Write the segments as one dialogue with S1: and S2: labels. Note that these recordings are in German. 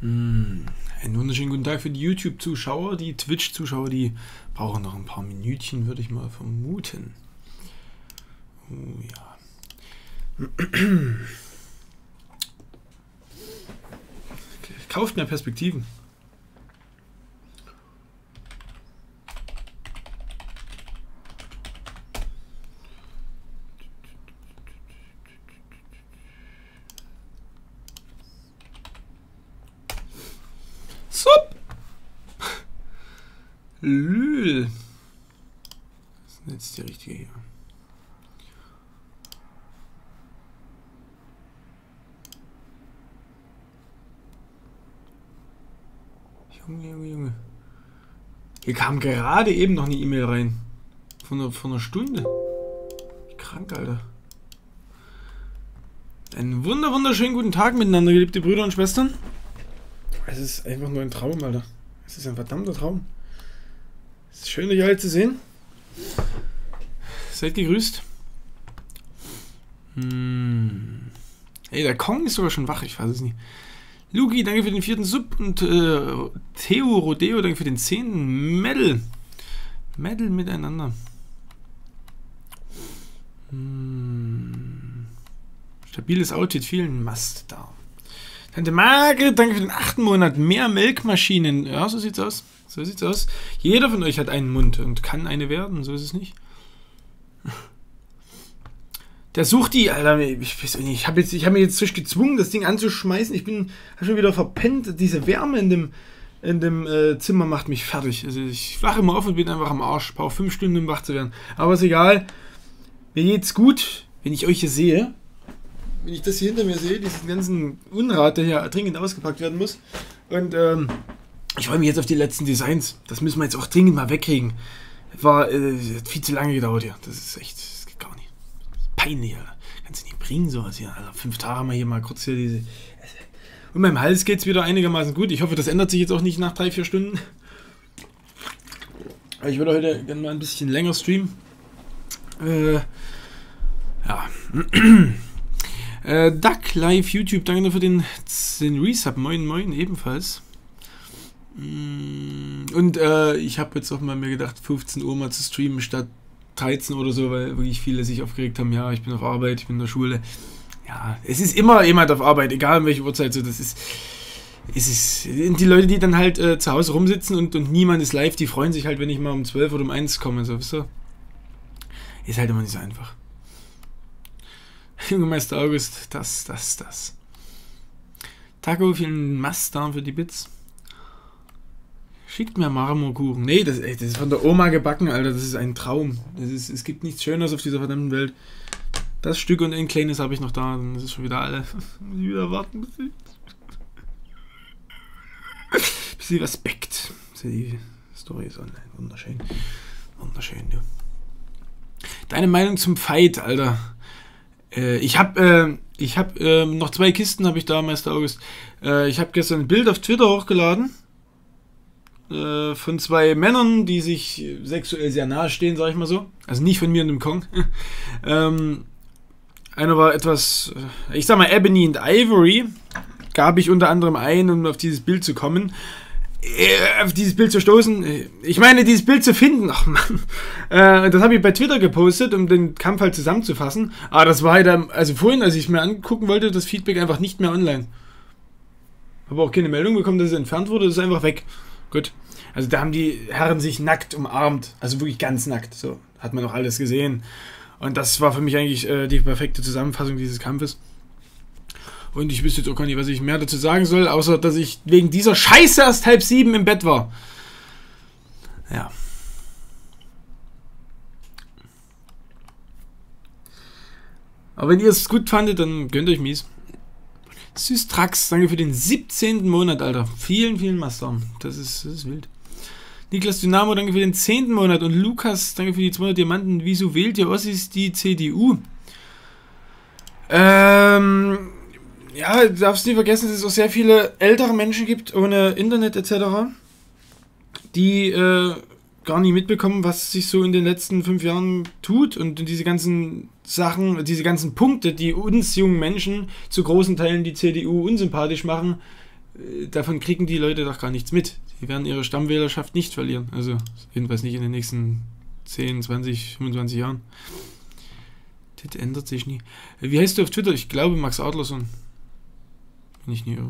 S1: Einen wunderschönen guten Tag für die YouTube-Zuschauer. Die Twitch-Zuschauer, die brauchen noch ein paar Minütchen, würde ich mal vermuten. Oh ja. Kauft mehr Perspektiven. Sup! Lül. Das ist jetzt die richtige hier. Junge. Hier kam gerade eben noch eine E-Mail rein. Von einer Stunde. Krank, Alter. Einen wunderschönen guten Tag miteinander, geliebte Brüder und Schwestern. Es ist einfach nur ein Traum, Alter. Es ist ein verdammter Traum. Es ist schön, euch alle zu sehen. Seid gegrüßt. Ey, der Kong ist sogar schon wach, ich weiß es nicht. Luki, danke für den 4. Sub und Theo Rodeo, danke für den 10. Medal. Medal miteinander. Stabiles Outfit, vielen Mast da. Tante Margret, danke für den 8. Monat. Mehr Melkmaschinen. Ja, so sieht's aus. So sieht's aus. Jeder von euch hat einen Mund und kann eine werden, so ist es nicht. Der sucht die, Alter, ich weiß nicht, ich hab mich jetzt gezwungen, das Ding anzuschmeißen. Ich hab schon wieder verpennt. Diese Wärme in dem Zimmer macht mich fertig. Also ich wache immer auf und bin einfach am Arsch. Brauche 5 Stunden, um wach zu werden. Aber ist egal. Mir geht's gut, wenn ich euch hier sehe. Wenn ich das hier hinter mir sehe, diesen ganzen Unrat, der hier dringend ausgepackt werden muss. Und ich freue mich jetzt auf die letzten Designs. Das müssen wir jetzt auch dringend mal wegkriegen. Hat viel zu lange gedauert hier. Das ist echt, das geht gar nicht. Das ist peinlich, Alter. Kannst du nicht bringen, sowas hier. Also 5 Tage haben wir hier mal kurz hier diese... Und meinem Hals geht es wieder einigermaßen gut. Ich hoffe, das ändert sich jetzt auch nicht nach 3-4 Stunden. Aber ich würde heute gerne mal ein bisschen länger streamen. Ja. Duck Live YouTube, danke für den Resub. Moin ebenfalls. Und ich habe jetzt auch mal mir gedacht, 15 Uhr mal zu streamen statt 13 oder so, weil wirklich viele sich aufgeregt haben. Ja, ich bin auf Arbeit, ich bin in der Schule. Ja, es ist immer jemand auf Arbeit, egal in welcher Uhrzeit. So, das ist die Leute, die dann halt zu Hause rumsitzen und niemand ist live, die freuen sich halt, wenn ich mal um 12 oder um 1 komme. So, wisst ihr? Ist halt immer nicht so einfach. Junge Meister August, das. Taco, vielen Mastern für die Bits. Schickt mir Marmorkuchen. Nee, das ist von der Oma gebacken, Alter. Das ist ein Traum. Es gibt nichts Schöneres auf dieser verdammten Welt. Das Stück und ein kleines habe ich noch da. Dann ist es schon wieder alle. Muss ich wieder warten, bis sie was backt. Die Story ist online. Wunderschön. Wunderschön, du. Deine Meinung zum Fight, Alter. Ich hab noch 2 Kisten, habe ich da, Meister August. Ich habe gestern ein Bild auf Twitter hochgeladen. Von 2 Männern, die sich sexuell sehr nahe stehen, sag ich mal so. Also nicht von mir und dem Kong. Einer war etwas, ich sag mal Ebony und Ivory. Gab ich unter anderem ein, um auf dieses Bild zu kommen. Auf dieses Bild zu stoßen. Ich meine, dieses Bild zu finden. Ach Mann. Das habe ich bei Twitter gepostet, um den Kampf halt zusammenzufassen. Aber das war halt, also vorhin, als ich es mir angucken wollte, das Feedback einfach nicht mehr online. Habe auch keine Meldung bekommen, dass es entfernt wurde. Das ist einfach weg. Gut. Also da haben die Herren sich nackt umarmt. Also wirklich ganz nackt. So hat man auch alles gesehen. Und das war für mich eigentlich die perfekte Zusammenfassung dieses Kampfes. Und ich wüsste jetzt auch gar nicht, was ich mehr dazu sagen soll, außer dass ich wegen dieser Scheiße erst 6:30 im Bett war. Ja. Aber wenn ihr es gut fandet, dann gönnt euch mies. Systrax, danke für den 17. Monat, Alter. Vielen Mastern. Das ist wild. Niklas Dynamo, danke für den 10. Monat. Und Lukas, danke für die 200 Diamanten. Wieso wählt ihr Ossis die CDU? Ja, du darfst nie vergessen, dass es auch sehr viele ältere Menschen gibt, ohne Internet etc., die gar nicht mitbekommen, was sich so in den letzten 5 Jahren tut und diese ganzen Sachen, diese ganzen Punkte, die uns jungen Menschen zu großen Teilen die CDU unsympathisch machen, davon kriegen die Leute doch gar nichts mit. Die werden ihre Stammwählerschaft nicht verlieren. Also jedenfalls nicht in den nächsten 10, 20, 25 Jahren. Das ändert sich nie. Wie heißt du auf Twitter? Ich glaube Max Adlerson. Wenn ich nie irre.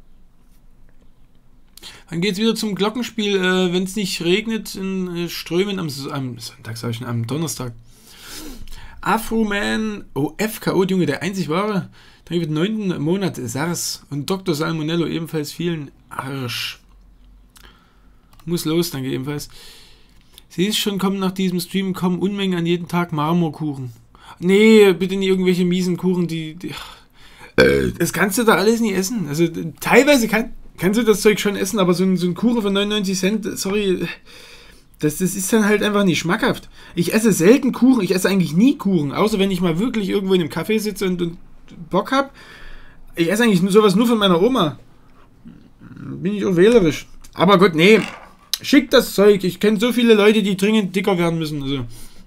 S1: Dann geht es wieder zum Glockenspiel, wenn es nicht regnet, in Strömen am Sonntag, sag ich schon, am Donnerstag. Afro-Man, FKO, Junge, der einzig wahre. Dann wird 9. Monat SARS und Dr. Salmonello ebenfalls vielen Arsch. Muss los, danke ebenfalls. Siehst schon, kommen nach diesem Stream, kommen Unmengen an jeden Tag Marmorkuchen. Nee, bitte nicht irgendwelche miesen Kuchen, das kannst du da alles nie essen. Also teilweise kannst du das Zeug schon essen, aber so ein Kuchen für 99 Cent, sorry, das ist dann halt einfach nicht schmackhaft. Ich esse selten Kuchen, ich esse eigentlich nie Kuchen, außer wenn ich mal wirklich irgendwo in einem Café sitze und Bock habe. Ich esse eigentlich sowas nur von meiner Oma. Bin ich auch wählerisch. Aber Gott, nee, schick das Zeug. Ich kenne so viele Leute, die dringend dicker werden müssen. Also.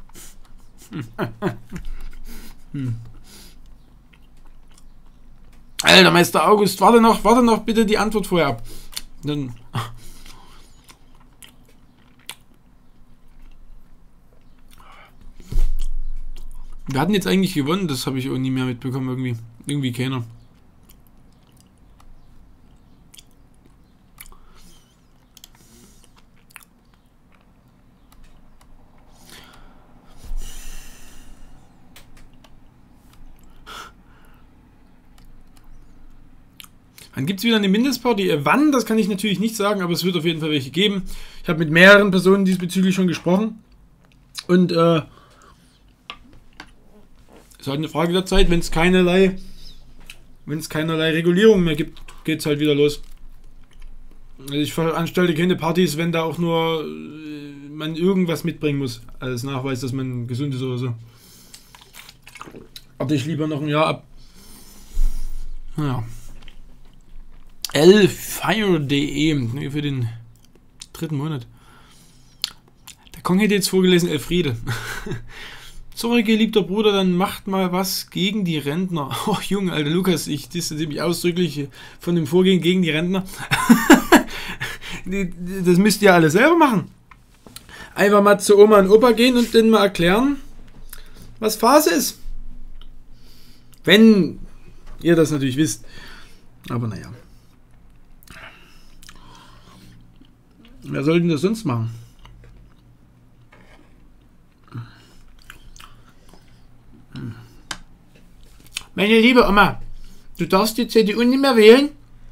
S1: Alter, Meister August, warte noch bitte die Antwort vorher ab. Dann. Wir hatten jetzt eigentlich gewonnen, das habe ich auch nie mehr mitbekommen irgendwie. Irgendwie keiner. Dann gibt es wieder eine Mindestparty. Wann, das kann ich natürlich nicht sagen, aber es wird auf jeden Fall welche geben. Ich habe mit mehreren Personen diesbezüglich schon gesprochen. Und es ist halt eine Frage der Zeit, wenn es keinerlei Regulierung mehr gibt, geht es halt wieder los. Also ich veranstalte keine Partys, wenn da auch nur man irgendwas mitbringen muss, als Nachweis, dass man gesund ist oder so. Warte ich lieber noch ein Jahr ab. Naja. Elfire.de für den 3. Monat. Der Kong hätte jetzt vorgelesen, Elfriede. Sorry, geliebter Bruder, dann macht mal was gegen die Rentner. Oh, Junge, alter Lukas, ich distanziere mich ausdrücklich von dem Vorgehen gegen die Rentner. Das müsst ihr alle selber machen. Einfach mal zu Oma und Opa gehen und denen mal erklären, was Phase ist. Wenn ihr das natürlich wisst. Aber naja. Wer soll denn das sonst machen? Meine liebe Oma, du darfst die CDU nicht mehr wählen.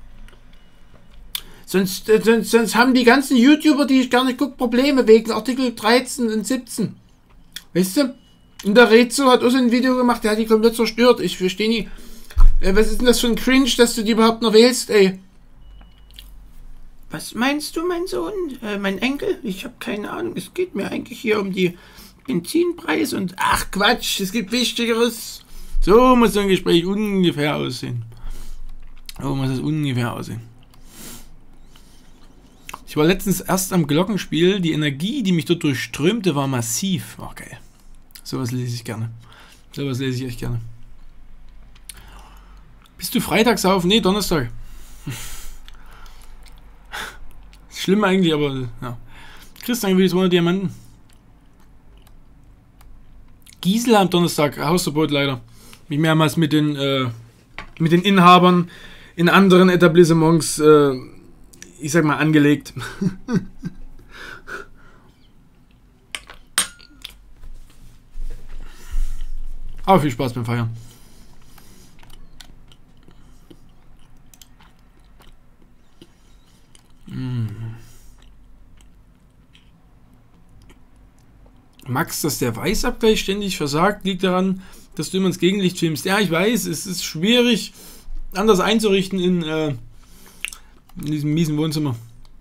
S1: Sonst haben die ganzen YouTuber, die ich gar nicht gucke, Probleme wegen Artikel 13 und 17. Weißt du? Und der Rezo hat auch so ein Video gemacht, der hat die komplett zerstört. Ich verstehe nicht. Was ist denn das für ein Cringe, dass du die überhaupt noch wählst, ey? Was meinst du, mein Sohn? Mein Enkel? Ich habe keine Ahnung. Es geht mir eigentlich hier um die Benzinpreise und... Ach Quatsch, es gibt Wichtigeres. So muss so ein Gespräch ungefähr aussehen. So muss es ungefähr aussehen. Ich war letztens erst am Glockenspiel. Die Energie, die mich dort durchströmte, war massiv. Oh, geil. Sowas lese ich gerne. Sowas lese ich echt gerne. Bist du freitags auf? Nee, Donnerstag. Schlimm eigentlich, aber ja. Christian will 200 Diamanten. Gisela am Donnerstag, Hausverbot leider. Mich mehrmals mit den Inhabern in anderen Etablissements, ich sag mal, angelegt. Aber viel Spaß beim Feiern. Max, dass der Weißabgleich ständig versagt, liegt daran, dass du immer ins Gegenlicht filmst. Ja, ich weiß, es ist schwierig, anders einzurichten in diesem miesen Wohnzimmer.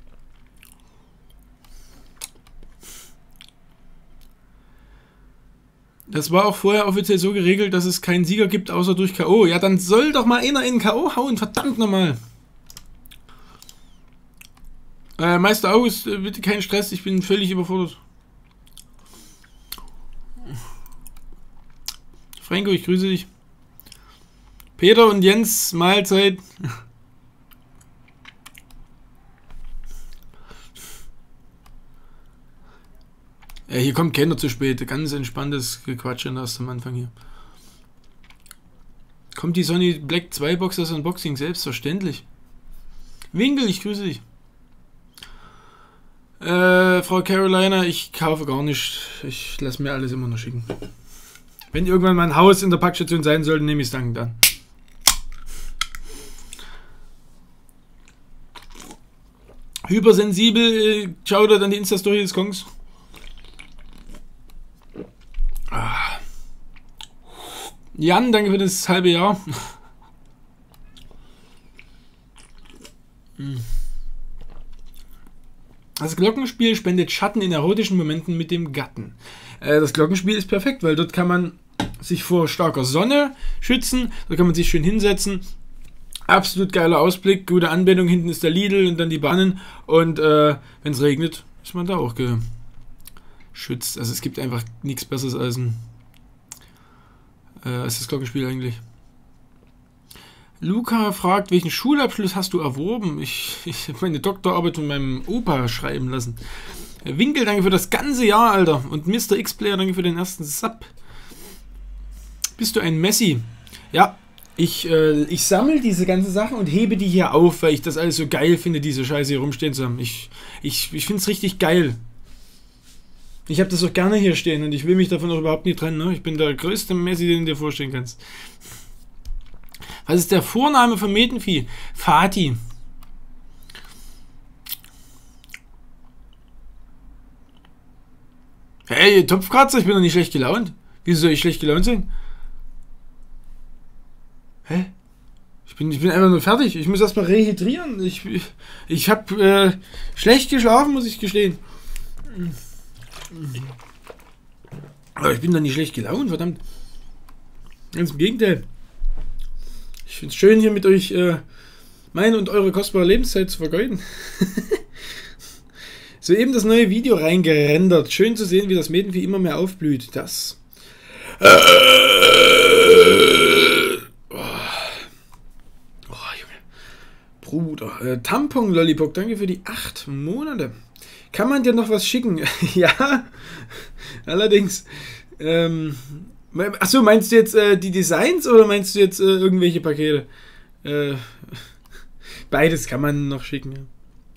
S1: Das war auch vorher offiziell so geregelt, dass es keinen Sieger gibt, außer durch K.O. Ja, dann soll doch mal einer in K.O. hauen, verdammt nochmal. Meister August, bitte keinen Stress, ich bin völlig überfordert. Franco, ich grüße dich. Peter und Jens, Mahlzeit. Ja, hier kommt keiner zu spät. Ganz entspanntes Gequatsche erst am Anfang hier. Kommt die Sony Black 2 Box das Unboxing? Selbstverständlich. Winkel, ich grüße dich. Frau Carolina, ich kaufe gar nicht. Ich lasse mir alles immer noch schicken. Wenn irgendwann mein Haus in der Packstation sein sollte, nehme ich es dankend an. Hypersensibel, schaut dann die Insta-Story des Kongs. Jan, danke für das halbe Jahr. Das Glockenspiel spendet Schatten in erotischen Momenten mit dem Gatten. Das Glockenspiel ist perfekt, weil dort kann man sich vor starker Sonne schützen, da kann man sich schön hinsetzen. Absolut geiler Ausblick, gute Anbindung, hinten ist der Lidl und dann die Bahnen und wenn es regnet, ist man da auch geschützt. Also es gibt einfach nichts Besseres als das Glockenspiel eigentlich. Luca fragt, welchen Schulabschluss hast du erworben? Ich habe meine Doktorarbeit von meinem Opa schreiben lassen. Winkel, danke für das ganze Jahr, Alter. Und Mr. X-Player, danke für den ersten Sub. Bist du ein Messi? Ja, ich sammle diese ganzen Sachen und hebe die hier auf, weil ich das alles so geil finde, diese Scheiße hier rumstehen zu haben. Ich finde es richtig geil. Ich habe das auch gerne hier stehen und ich will mich davon auch überhaupt nicht trennen. Ne? Ich bin der größte Messi, den du dir vorstellen kannst. Was ist der Vorname von Medenvieh? Fatih. Hey, Topfkratzer, ich bin doch nicht schlecht gelaunt. Wieso soll ich schlecht gelaunt sein? Hä? Ich bin einfach nur fertig. Ich muss erstmal rehydrieren. Ich habe schlecht geschlafen, muss ich gestehen. Aber ich bin doch nicht schlecht gelaunt, verdammt. Ganz im Gegenteil. Ich finde es schön, hier mit euch meine und eure kostbare Lebenszeit zu vergeuden. Soeben das neue Video reingerendert. Schön zu sehen, wie das Medenvieh immer mehr aufblüht. Das. Junge. Bruder. Tampon Lollipop, danke für die 8 Monate. Kann man dir noch was schicken? Ja. Allerdings. Achso, meinst du jetzt die Designs oder meinst du jetzt irgendwelche Pakete? Beides kann man noch schicken, ja.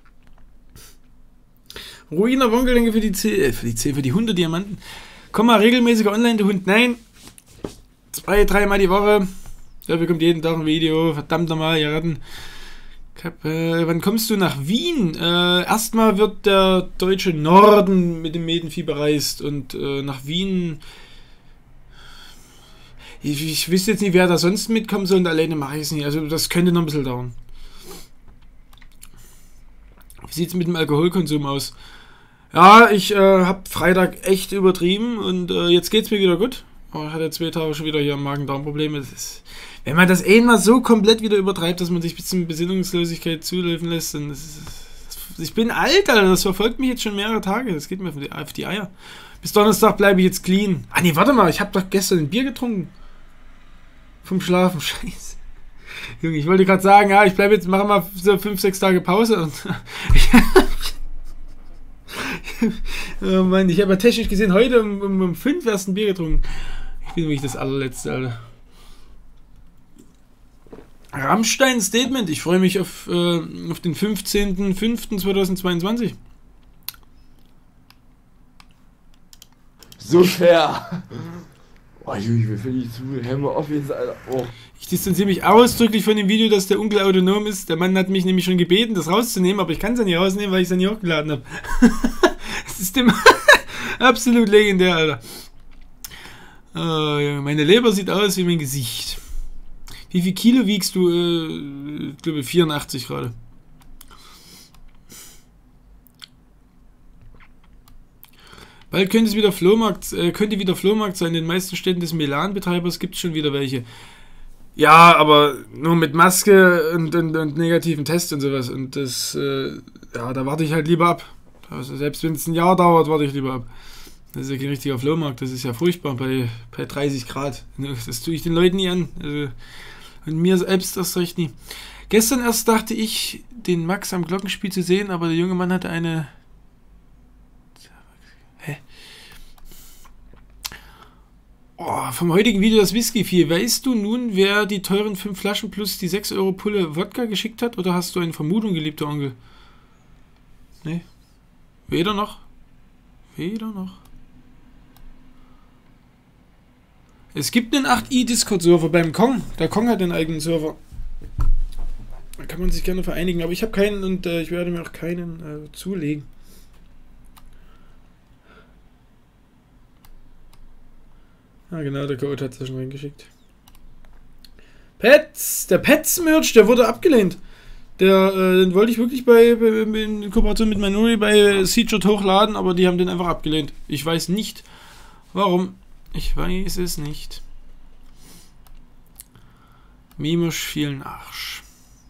S1: Ruiner Wonkel, danke für die 100 Diamanten. Komm mal regelmäßig online, der Hund. Nein. 2-3 Mal die Woche. Dafür kommt jeden Tag ein Video. Verdammt nochmal, ihr Ratten. Wann kommst du nach Wien? Erstmal wird der deutsche Norden mit dem Medenvieh bereist und nach Wien. Ich wüsste jetzt nicht, wer da sonst mitkommen soll und alleine mache ich es nicht. Also das könnte noch ein bisschen dauern. Wie sieht es mit dem Alkoholkonsum aus? Ja, ich habe Freitag echt übertrieben und jetzt geht es mir wieder gut. Aber ich hatte 2 Tage schon wieder hier Magen-Darm-Probleme. Wenn man das mal so komplett wieder übertreibt, dass man sich bis zum Besinnungslosigkeit zulaufen lässt, dann ich bin alt, Alter, das verfolgt mich jetzt schon mehrere Tage. Das geht mir auf die Eier. Bis Donnerstag bleibe ich jetzt clean. Ah nee, warte mal, ich habe doch gestern ein Bier getrunken. Vom Schlafen, scheiße. Junge, ich wollte gerade sagen, ja, ich bleibe jetzt, mache mal so 5-6 Tage Pause. Und oh Mann, ich habe ja technisch gesehen heute um 5 erst ein Bier getrunken. Ich bin wirklich das allerletzte, Alter. Rammstein Statement, ich freue mich auf den 15.05.2022.
S2: So fair. Oh, Junge, wie finde ich zu? Hör mal auf jetzt, Alter. Oh.
S1: Ich distanziere mich ausdrücklich von dem Video, dass der Onkel autonom ist. Der Mann hat mich nämlich schon gebeten, das rauszunehmen, aber ich kann es ja nicht rausnehmen, weil ich es ja nicht hochgeladen habe. Das ist absolut legendär, Alter. Oh, ja, meine Leber sieht aus wie mein Gesicht. Wie viel Kilo wiegst du? Ich glaube 84 gerade. Bald könnte wieder Flohmarkt sein. In den meisten Städten des Melan-Betreibers gibt es schon wieder welche. Ja, aber nur mit Maske und negativen Test und sowas. Und das, ja, da warte ich halt lieber ab. Also selbst wenn es ein Jahr dauert, warte ich lieber ab. Das ist ja kein richtiger Flohmarkt. Das ist ja furchtbar bei 30 Grad. Das tue ich den Leuten nie an. Also, und mir selbst erst recht nie. Gestern erst dachte ich, den Max am Glockenspiel zu sehen, aber der junge Mann hatte eine... Hä? Oh, vom heutigen Video das Whisky-Vieh. Weißt du nun, wer die teuren 5 Flaschen plus die 6 Euro Pulle Wodka geschickt hat? Oder hast du eine Vermutung, geliebter Onkel? Nee. Weder noch. Weder noch. Es gibt einen 8i Discord-Server beim Kong. Der Kong hat einen eigenen Server. Da kann man sich gerne vereinigen. Aber ich habe keinen und ich werde mir auch keinen zulegen. Ah, genau, der Code hat es ja schon reingeschickt. Pets! Der Pets-Merch, der wurde abgelehnt. Den wollte ich wirklich in Kooperation mit Manuri bei Seedshot hochladen, aber die haben den einfach abgelehnt. Ich weiß nicht, warum. Ich weiß es nicht. Mimosch vielen Arsch.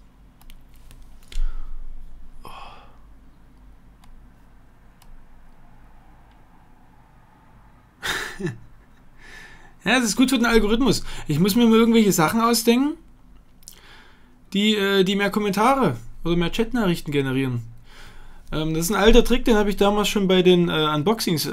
S1: Oh. Ja, das ist gut für den Algorithmus. Ich muss mir mal irgendwelche Sachen ausdenken, die mehr Kommentare oder mehr Chatnachrichten generieren. Das ist ein alter Trick, den habe ich damals schon bei den Unboxings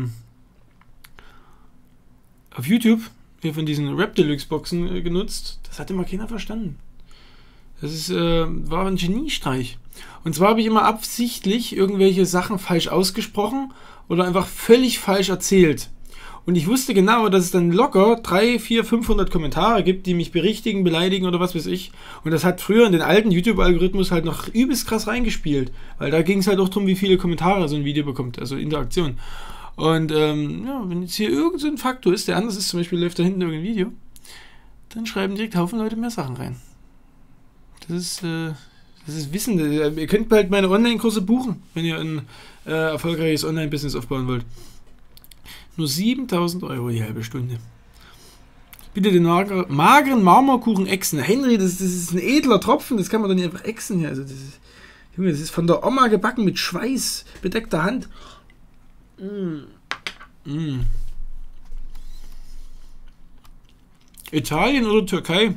S1: auf YouTube hier von diesen Rap Deluxe Boxen genutzt. Das hat immer keiner verstanden. Das war ein Geniestreich. Und zwar habe ich immer absichtlich irgendwelche Sachen falsch ausgesprochen oder einfach völlig falsch erzählt. Und ich wusste genau, dass es dann locker 300, 400, 500 Kommentare gibt, die mich berichtigen, beleidigen oder was weiß ich. Und das hat früher in den alten YouTube-Algorithmus halt noch übelst krass reingespielt. Weil da ging es halt auch darum, wie viele Kommentare so ein Video bekommt, also Interaktion. Und ja, wenn jetzt hier irgend so ein Faktor ist, der anders ist, zum Beispiel läuft da hinten irgendein Video, dann schreiben direkt Haufen Leute mehr Sachen rein. Das ist Wissen. Ihr könnt bald meine Online-Kurse buchen, wenn ihr ein erfolgreiches Online-Business aufbauen wollt. Nur 7.000 € die halbe Stunde. Bitte den mageren Marmorkuchen exen. Henry, das ist ein edler Tropfen, das kann man doch nicht einfach exen hier. Also Junge, das ist von der Oma gebacken mit Schweiß bedeckter Hand. Italien oder Türkei?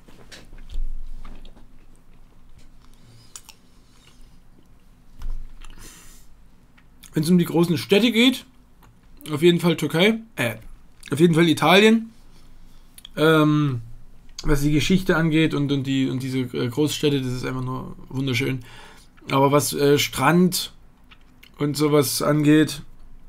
S1: Wenn es um die großen Städte geht, auf jeden Fall Türkei, auf jeden Fall Italien, was die Geschichte angeht und diese Großstädte, das ist einfach nur wunderschön. Aber was Strand und sowas angeht,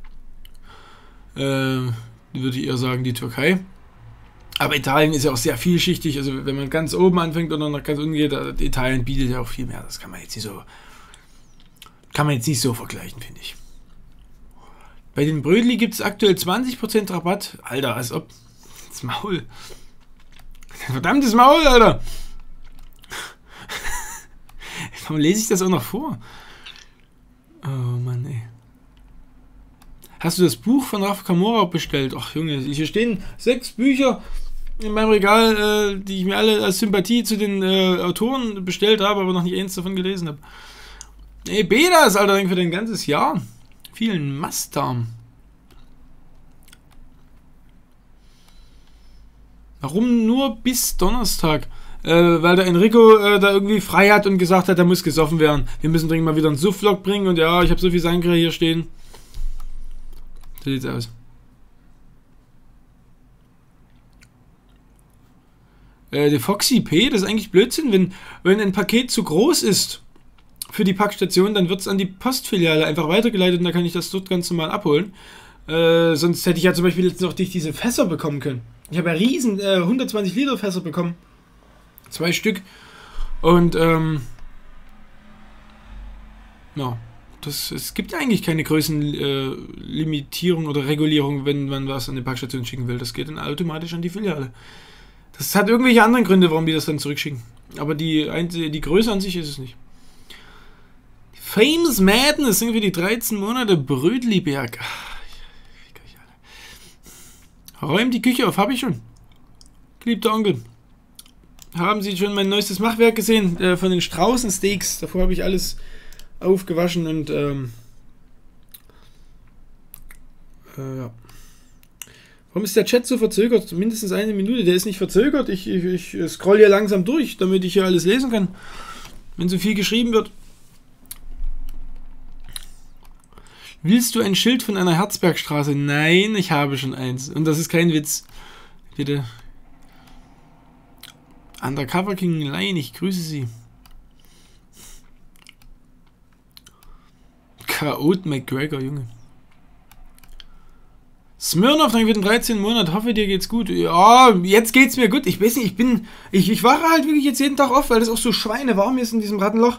S1: würde ich eher sagen die Türkei. Aber Italien ist ja auch sehr vielschichtig, also wenn man ganz oben anfängt oder nach ganz unten geht, Italien bietet ja auch viel mehr, das kann man jetzt nicht so vergleichen, finde ich. Bei den Brötli gibt es aktuell 20% Rabatt. Alter, als ob. Das Maul. Verdammtes Maul, Alter. Warum lese ich das auch noch vor? Oh Mann, ey. Hast du das Buch von Raf Kamora bestellt? Ach Junge, hier stehen 6 Bücher in meinem Regal, die ich mir alle als Sympathie zu den Autoren bestellt habe, aber noch nicht eins davon gelesen habe. Ey, Bedas, Alter, für dein ganzes Jahr. Vielen Mastdarm. Warum nur bis Donnerstag? Weil der Enrico da irgendwie frei hat und gesagt hat, er muss gesoffen werden. Wir müssen dringend mal wieder einen Suff-Vlog bringen und ja, ich habe so viel Sangria hier stehen. So sieht's aus. Der Foxy P, das ist eigentlich Blödsinn, wenn ein Paket zu groß ist für die Packstation, dann wird es an die Postfiliale einfach weitergeleitet und da kann ich das dort ganz normal abholen. Sonst hätte ich ja zum Beispiel jetzt noch diese Fässer bekommen können. Ich habe ja riesen 120 Liter Fässer bekommen. 2 Stück. Und ja, es gibt eigentlich keine Größenlimitierung oder Regulierung, wenn man was an die Packstation schicken will. Das geht dann automatisch an die Filiale. Das hat irgendwelche anderen Gründe, warum die das dann zurückschicken. Aber die Größe an sich ist es nicht. Famous Madness sind für die 13 Monate Brötliberg. Räum die Küche auf, habe ich schon. Geliebter Onkel. Haben Sie schon mein neuestes Machwerk gesehen? Von den Straußensteaks. Davor habe ich alles aufgewaschen und ja. Warum ist der Chat so verzögert? Mindestens 1 Minute. Der ist nicht verzögert. Ich scroll hier langsam durch, damit ich hier alles lesen kann. Wenn so viel geschrieben wird. Willst du ein Schild von einer Herzbergstraße? Nein, ich habe schon eins. Und das ist kein Witz. Bitte. Undercover King Lion, ich grüße Sie. Chaot McGregor, Junge. Smirnoff, dann wird im 13. Monat. Hoffe, dir geht's gut. Ja, jetzt geht's mir gut. Ich weiß nicht, ich wache halt wirklich jetzt jeden Tag auf, weil es auch so schweinewarm ist in diesem Rattenloch.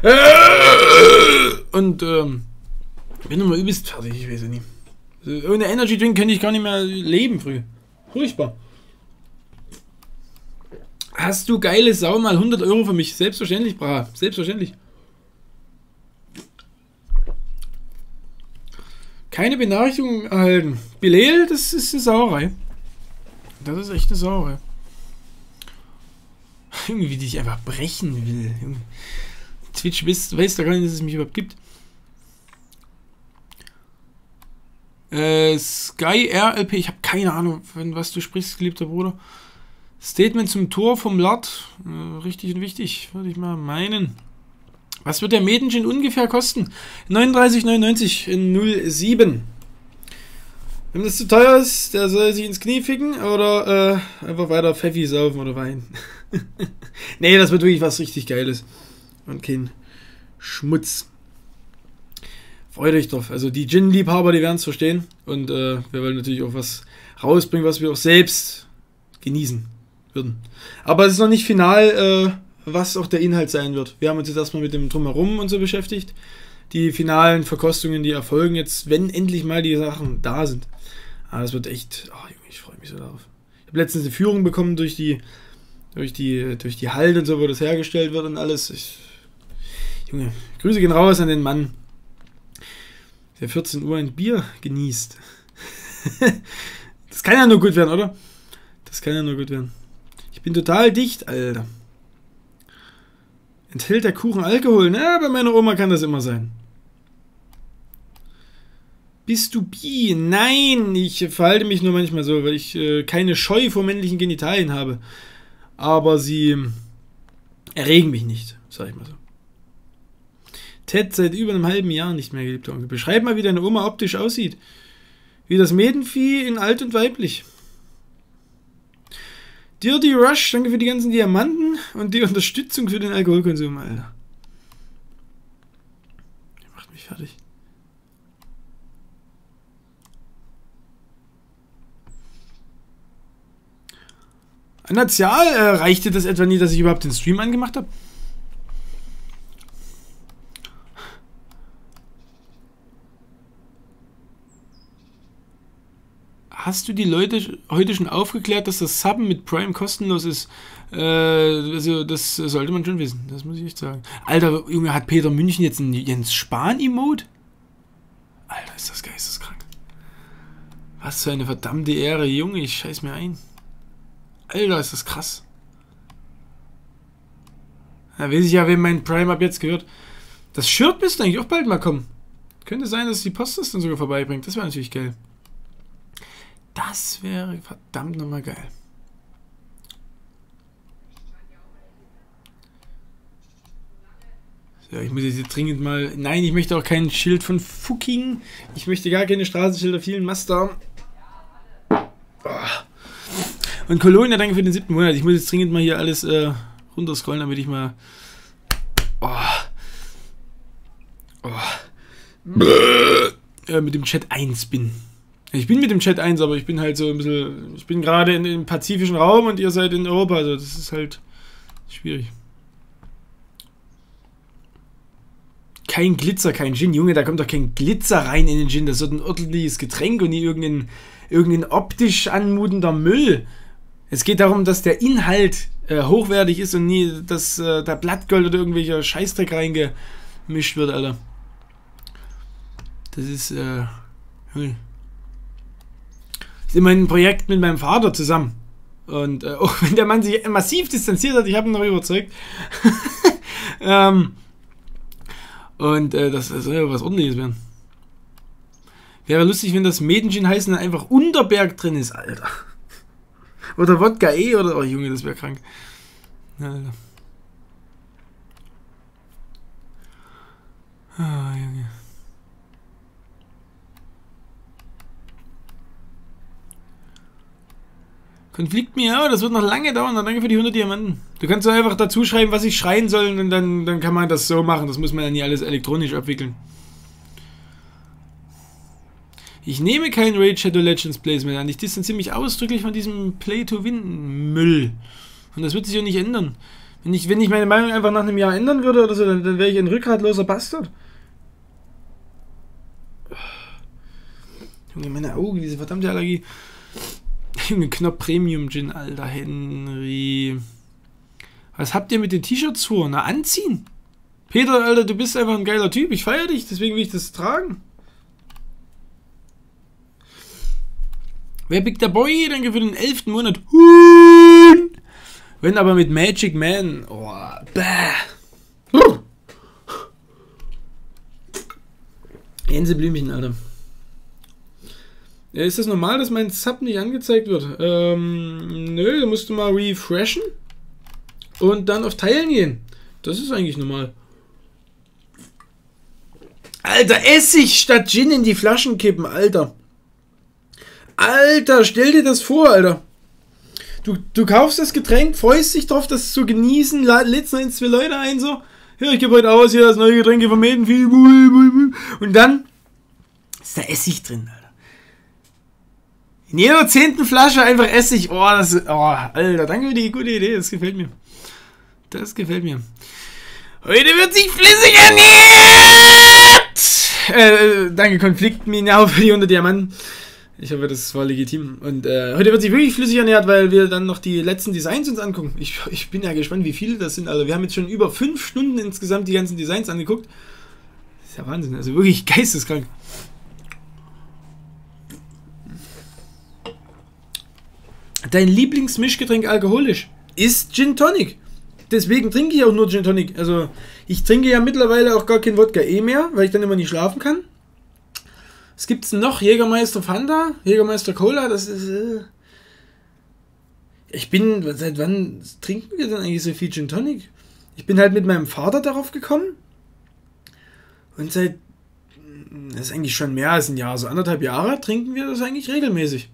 S1: Und, bin immer übelst fertig, ich weiß nicht. Ohne Energy Drink könnte ich gar nicht mehr leben früh. Furchtbar. Hast du geile Sau mal 100 Euro für mich? Selbstverständlich, bra. Selbstverständlich. Keine Benachrichtigung erhalten. Bilal, das ist eine Sauerei. Das ist echt eine Sauerei. Irgendwie, wie die ich einfach brechen will. Twitch weiß da gar nicht, dass es mich überhaupt gibt. Sky RLP, ich habe keine Ahnung, von was du sprichst, geliebter Bruder. Statement zum Tor vom Lard. Richtig und wichtig, würde ich mal meinen. Was wird der Medengin ungefähr kosten? 39,99 in 07. Wenn das zu teuer ist, der soll sich ins Knie ficken oder einfach weiter Pfeffi saufen oder Wein. Nee, das wird wirklich was richtig Geiles. Und kein Schmutz. Freut euch drauf. Also die Gin-Liebhaber, die werden es verstehen. Und wir wollen natürlich auch was rausbringen, was wir auch selbst genießen würden. Aber es ist noch nicht final, was auch der Inhalt sein wird. Wir haben uns jetzt erstmal mit dem Drumherum und so beschäftigt. Die finalen Verkostungen, die erfolgen jetzt, wenn endlich mal die Sachen da sind. Aber das wird echt, oh Junge, ich freue mich so darauf. Ich habe letztens eine Führung bekommen durch die Halde und so, wo das hergestellt wird und alles. Junge, Grüße gehen raus an den Mann, der 14 Uhr ein Bier genießt. Das kann ja nur gut werden, oder? Das kann ja nur gut werden. Ich bin total dicht, Alter. Enthält der Kuchen Alkohol? Na, bei meiner Oma kann das immer sein. Bist du bi? Nein, ich verhalte mich nur manchmal so, weil ich keine Scheu vor männlichen Genitalien habe. Aber sie erregen mich nicht, sag ich mal so. Ted seit über einem halben Jahr nicht mehr, geliebter Onkel. Beschreib mal, wie deine Oma optisch aussieht. Wie das Medenvieh in alt und weiblich. Dirty Rush, danke für die ganzen Diamanten und die Unterstützung für den Alkoholkonsum, Alter. Der macht mich fertig. National, reichte das etwa nie, dass ich überhaupt den Stream angemacht habe? Hast du die Leute heute schon aufgeklärt, dass das Subben mit Prime kostenlos ist? Also das sollte man schon wissen, das muss ich echt sagen. Alter, Junge, hat Peter München jetzt ein Jens Spahn-Emote? Alter, ist das geisteskrank. Was für eine verdammte Ehre, Junge, ich scheiß mir ein. Alter, ist das krass. Da weiß ich ja, wem mein Prime ab jetzt gehört. Das Shirt müsste eigentlich auch bald mal kommen. Könnte sein, dass die Post das dann sogar vorbeibringt. Das wäre natürlich geil. Das wäre verdammt nochmal geil. So, ich muss jetzt dringend mal... Nein, ich möchte auch kein Schild von Fucking. Ich möchte gar keine Straßenschilder. Vielen Master. Oh. Und Colonia, danke für den 7. Monat. Ich muss jetzt dringend mal hier alles runterscrollen, damit ich mal... mit dem Chat 1 bin. Ich bin mit dem Chat 1, aber ich bin halt so ein bisschen... Ich bin gerade im pazifischen Raum und ihr seid in Europa, also das ist halt schwierig. Kein Glitzer, kein Gin. Junge, da kommt doch kein Glitzer rein in den Gin. Das wird ein ordentliches Getränk und nie irgendein optisch anmutender Müll. Es geht darum, dass der Inhalt hochwertig ist und nie, dass da Blattgold oder irgendwelcher Scheißdreck reingemischt wird, Alter. Das ist, ist immerhin ein Projekt mit meinem Vater zusammen. Und auch wenn der Mann sich massiv distanziert hat, ich habe ihn noch überzeugt. Das soll ja was Ordentliches werden. Wäre lustig, wenn das Medengin heißen dann einfach Unterberg drin ist, Alter. Oder Wodka oder... Oh Junge, das wäre krank. Alter. Ah, Junge. Konflikt mir, ja, das wird noch lange dauern. Danke für die 100 Diamanten. Du kannst so einfach dazu schreiben, was ich schreien soll und dann kann man das so machen. Das muss man ja nie alles elektronisch abwickeln. Ich nehme kein Raid Shadow Legends Plays mehr an. Ich distanziere mich ausdrücklich von diesem Play-to-Win-Müll. Und das wird sich auch nicht ändern. Wenn ich meine Meinung einfach nach einem Jahr ändern würde oder so, dann wäre ich ein rückgratloser Bastard. Junge, meine Augen, diese verdammte Allergie. Junge, Knopf Premium Gin, alter Henry. Was habt ihr mit den T-Shirts vor? Na, anziehen. Peter, Alter, du bist einfach ein geiler Typ. Ich feiere dich, deswegen will ich das tragen. Wer Big der Boy? Danke für den 11. Monat. Wenn aber mit Magic Man. Oh, bäh. Gänseblümchen, Alter. Ja, ist das normal, dass mein Sub nicht angezeigt wird? Nö, da musst du mal refreshen und dann auf Teilen gehen. Das ist eigentlich normal. Alter, Essig statt Gin in die Flaschen kippen, Alter. Alter, stell dir das vor, Alter. Du kaufst das Getränk, freust dich drauf, das zu genießen, lädst noch 2 Leute ein, so. Ja, ich gebe heute aus, hier das neue Getränk von Medenvieh. Und dann ist da Essig drin, Alter. In jeder 10. Flasche einfach Essig. Oh, Alter, danke für die gute Idee, das gefällt mir. Das gefällt mir. Heute wird sich flüssig ernährt! Danke, Konfliktminau für die 100 Diamanten. Ich hoffe, das war legitim. Und heute wird sich wirklich flüssig ernährt, weil wir dann noch die letzten Designs uns angucken. Ich bin ja gespannt, wie viele das sind. Also wir haben jetzt schon über 5 Stunden insgesamt die ganzen Designs angeguckt. Das ist ja Wahnsinn. Also wirklich geisteskrank. Dein Lieblingsmischgetränk alkoholisch ist Gin Tonic. Deswegen trinke ich auch nur Gin Tonic. Also ich trinke ja mittlerweile auch gar kein Wodka mehr, weil ich dann immer nicht schlafen kann. Was gibt's denn noch? Jägermeister Fanta, Jägermeister Cola, das ist... Seit wann trinken wir denn eigentlich so viel Gin Tonic? Ich bin halt mit meinem Vater darauf gekommen. Und das ist eigentlich schon mehr als ein Jahr, so 1,5 Jahre trinken wir das eigentlich regelmäßig.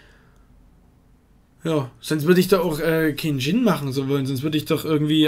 S1: Ja, sonst würde ich da auch keinen Gin machen so wollen, sonst würde ich doch irgendwie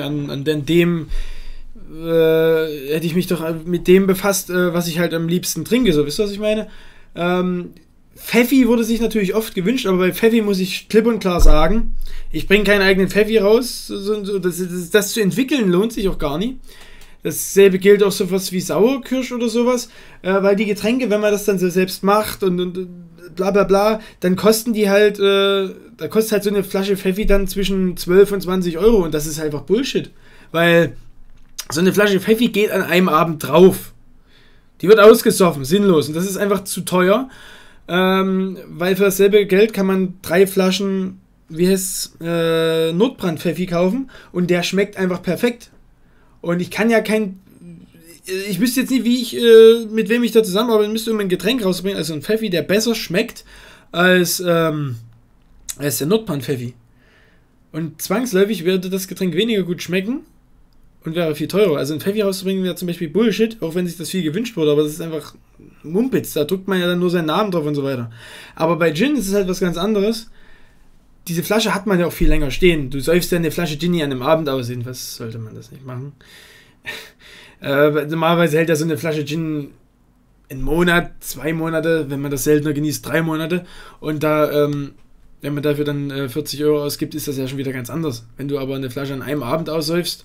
S1: hätte ich mich doch mit dem befasst, was ich halt am liebsten trinke, so, wisst ihr, was ich meine? Pfeffi wurde sich natürlich oft gewünscht, aber bei Pfeffi muss ich klipp und klar sagen, ich bringe keinen eigenen Pfeffi raus, das zu entwickeln lohnt sich auch gar nicht. Dasselbe gilt auch so was wie Sauerkirsch oder sowas, weil die Getränke, wenn man das dann so selbst macht und bla bla bla, dann kosten die halt, da kostet halt so eine Flasche Pfeffi dann zwischen 12 und 20 Euro und das ist einfach Bullshit, weil so eine Flasche Pfeffi geht an einem Abend drauf. Die wird ausgesoffen, sinnlos. Und das ist einfach zu teuer. Weil für dasselbe Geld kann man 3 Flaschen, Notbrand-Pfeffi kaufen. Und der schmeckt einfach perfekt. Und ich kann ja ich wüsste jetzt nicht, mit wem ich da zusammenarbeiten müsste, um ein Getränk rauszubringen. Also ein Pfeffi, der besser schmeckt als der Notbrand-Pfeffi. Und zwangsläufig würde das Getränk weniger gut schmecken. Und wäre viel teurer. Also ein Pfeffi rauszubringen wäre zum Beispiel Bullshit, auch wenn sich das viel gewünscht wurde, aber das ist einfach Mumpitz, da drückt man ja dann nur seinen Namen drauf und so weiter. Aber bei Gin ist es halt was ganz anderes. Diese Flasche hat man ja auch viel länger stehen. Du säufst ja eine Flasche Gin an einem Abend aussehen, was sollte man das nicht machen? Normalerweise hält ja so eine Flasche Gin einen Monat, 2 Monate, wenn man das seltener genießt, 3 Monate. Und da, wenn man dafür dann 40 Euro ausgibt, ist das ja schon wieder ganz anders. Wenn du aber eine Flasche an einem Abend aussäufst,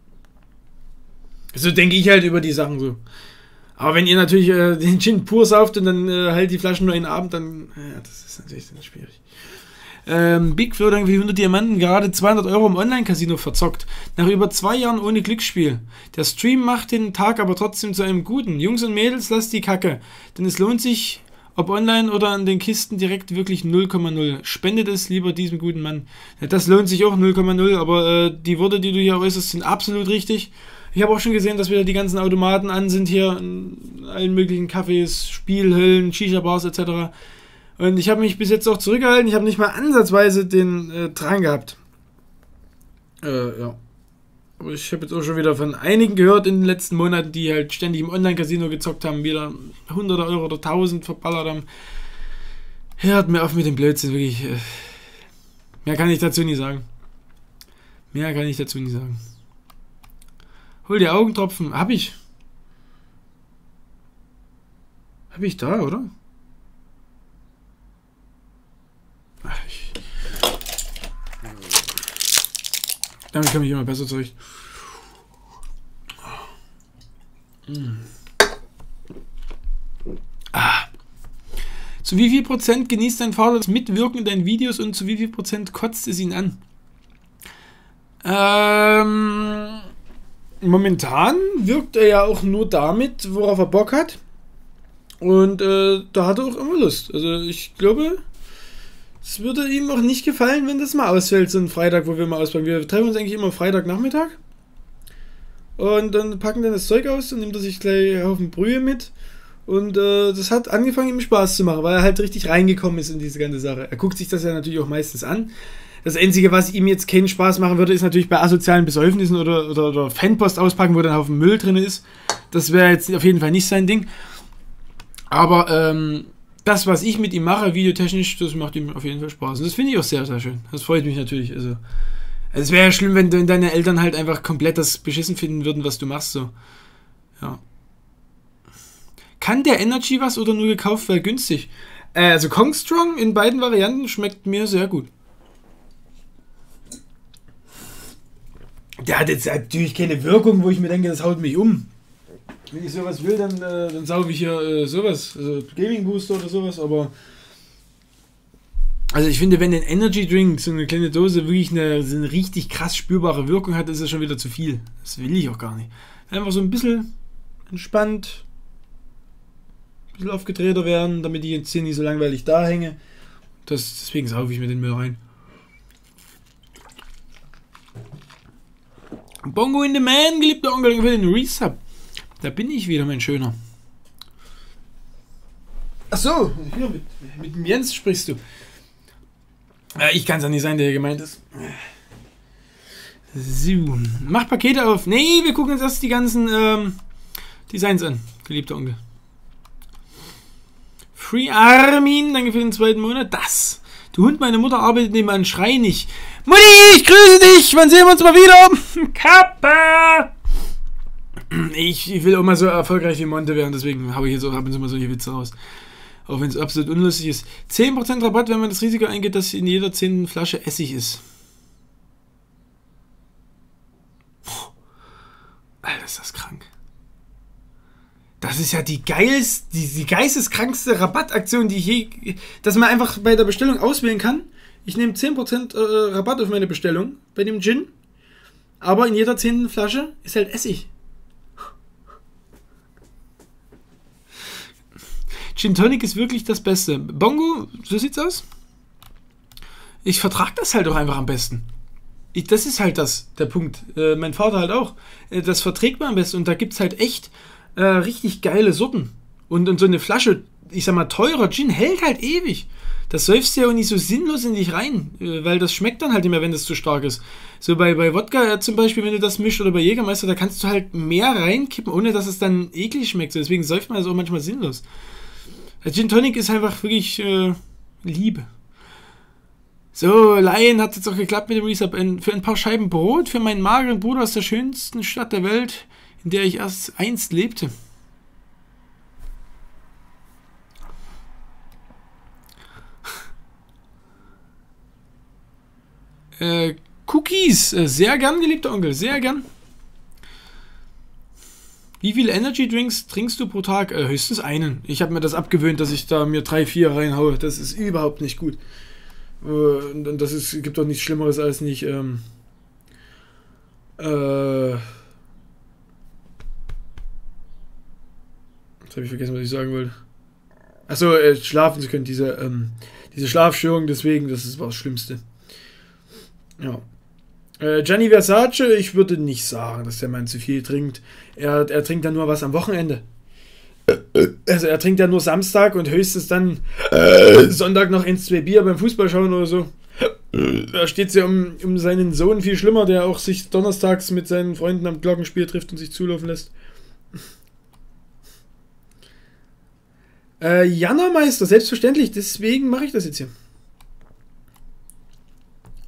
S1: so denke ich halt über die Sachen so. Aber wenn ihr natürlich den Gin pur sauft und dann halt die Flaschen nur einen Abend, dann, ja, das ist natürlich dann schwierig. Big Flo, danke für die 100 Diamanten, gerade 200 Euro im Online-Casino verzockt. Nach über 2 Jahren ohne Glücksspiel. Der Stream macht den Tag aber trotzdem zu einem guten. Jungs und Mädels, lasst die Kacke. Denn es lohnt sich, ob online oder an den Kisten direkt wirklich 0,0. Spendet es lieber diesem guten Mann. Ja, das lohnt sich auch 0,0, aber die Worte, die du hier äußerst, sind absolut richtig. Ich habe auch schon gesehen, dass wieder die ganzen Automaten an sind hier in allen möglichen Cafés, Spielhöllen, Shisha-Bars etc. Und ich habe mich bis jetzt auch zurückgehalten. Ich habe nicht mal ansatzweise den Drang gehabt. Ja. Aber ich habe jetzt auch schon wieder von einigen gehört in den letzten Monaten, die halt ständig im Online-Casino gezockt haben, wieder 100 Euro oder 1000 verballert haben. Hört mir auf mit dem Blödsinn, wirklich. Mehr kann ich dazu nicht sagen. Mehr kann ich dazu nicht sagen. Hol dir Augentropfen. Hab ich. Hab ich da, oder? Ach, damit komme ich immer besser zurecht. Zu wie viel Prozent genießt dein Vater das Mitwirken in deinen Videos und zu wie viel Prozent kotzt es ihn an? Momentan wirkt er ja auch nur damit, worauf er Bock hat. Und da hat er auch immer Lust. Also ich glaube, es würde ihm auch nicht gefallen, wenn das mal ausfällt, so ein Freitag, wo wir mal auspacken. Wir treffen uns eigentlich immer Freitagnachmittag. Und dann packen dann das Zeug aus und nimmt er sich gleich einen Haufen Brühe mit. Und das hat angefangen, ihm Spaß zu machen, weil er halt richtig reingekommen ist in diese ganze Sache. Er guckt sich das ja natürlich auch meistens an. Das Einzige, was ihm jetzt keinen Spaß machen würde, ist natürlich bei asozialen Besäufnissen oder Fanpost auspacken, wo dann ein Haufen Müll drin ist. Das wäre jetzt auf jeden Fall nicht sein Ding. Aber das, was ich mit ihm mache, videotechnisch, das macht ihm auf jeden Fall Spaß. Und das finde ich auch sehr, sehr schön. Das freut mich natürlich. Also es wäre ja schlimm, wenn deine Eltern halt einfach komplett das beschissen finden würden, was du machst. So. Ja. Kann der Energy was oder nur gekauft, weil günstig? Also Kong Strong in beiden Varianten schmeckt mir sehr gut. Der hat jetzt natürlich keine Wirkung, wo ich mir denke, das haut mich um. Wenn ich sowas will, dann sauge ich hier sowas, also Gaming Booster oder sowas, aber also ich finde, wenn ein Energy Drink, so eine kleine Dose, wirklich so eine richtig krass spürbare Wirkung hat, ist das schon wieder zu viel. Das will ich auch gar nicht. Einfach so ein bisschen entspannt, ein bisschen aufgedrehter werden, damit ich jetzt hier nicht so langweilig da hänge. Deswegen sauge ich mir den Müll rein. Bongo in the Man, geliebter Onkel, für den Resub. Da bin ich wieder, mein Schöner. Achso, hier mit dem Jens sprichst du. Ich kann es ja nicht sein, der hier gemeint ist. So, mach Pakete auf. Nee, wir gucken uns erst die ganzen Designs an, geliebter Onkel. Free Armin, danke für den 2. Monat. Das. Du Hund, meine Mutter arbeitet nebenan, schrei nicht. Mutti, ich grüße dich, wann sehen wir uns mal wieder? Kappa! Ich will auch mal so erfolgreich wie Monte werden, deswegen habe ich jetzt auch ab und zu mal solche Witze raus. Auch wenn es absolut unlustig ist. 10% Rabatt, wenn man das Risiko eingeht, dass in jeder 10. Flasche Essig ist. Puh. Alter, ist das krank. Das ist ja die geisteskrankste Rabattaktion, die ich je... Dass man einfach bei der Bestellung auswählen kann. Ich nehme 10% Rabatt auf meine Bestellung bei dem Gin. Aber in jeder 10. Flasche ist halt Essig. Gin Tonic ist wirklich das Beste. Bongo, so sieht's aus. Ich vertrage das halt auch einfach am besten. Das ist halt der Punkt. Mein Vater halt auch. Das verträgt man am besten. Und da gibt's halt echt richtig geile Sorten. Und so eine Flasche, ich sag mal, teurer Gin hält halt ewig. Das säufst du ja auch nicht so sinnlos in dich rein, weil das schmeckt dann halt nicht mehr, wenn das zu stark ist. So bei Wodka zum Beispiel, wenn du das mischt oder bei Jägermeister, da kannst du halt mehr reinkippen, ohne dass es dann eklig schmeckt. So, deswegen säuft man das auch manchmal sinnlos. Der Gin Tonic ist einfach wirklich Liebe. So, Lion hat jetzt auch geklappt mit dem Resub. Für ein paar Scheiben Brot für meinen mageren Bruder aus der schönsten Stadt der Welt, in der ich einst lebte. Cookies, sehr gern, geliebter Onkel, sehr gern. Wie viele Energy Drinks trinkst du pro Tag? Höchstens einen. Ich habe mir das abgewöhnt, dass ich da mir 3, 4 reinhaue. Das ist überhaupt nicht gut. Und gibt doch nichts Schlimmeres als nicht jetzt habe ich vergessen, was ich sagen wollte. Achso, schlafen zu können, diese Schlafstörung, deswegen, das ist das Schlimmste. Ja. Gianni Versace, ich würde nicht sagen, dass der Mann zu viel trinkt. Er trinkt dann nur was am Wochenende. Also er trinkt ja nur Samstag und höchstens dann Sonntag noch 1, 2 Bier beim Fußball schauen oder so. Da steht es ja um seinen Sohn viel schlimmer, der auch sich donnerstags mit seinen Freunden am Glockenspiel trifft und sich zulaufen lässt. Jana Meister, selbstverständlich, deswegen mache ich das jetzt hier.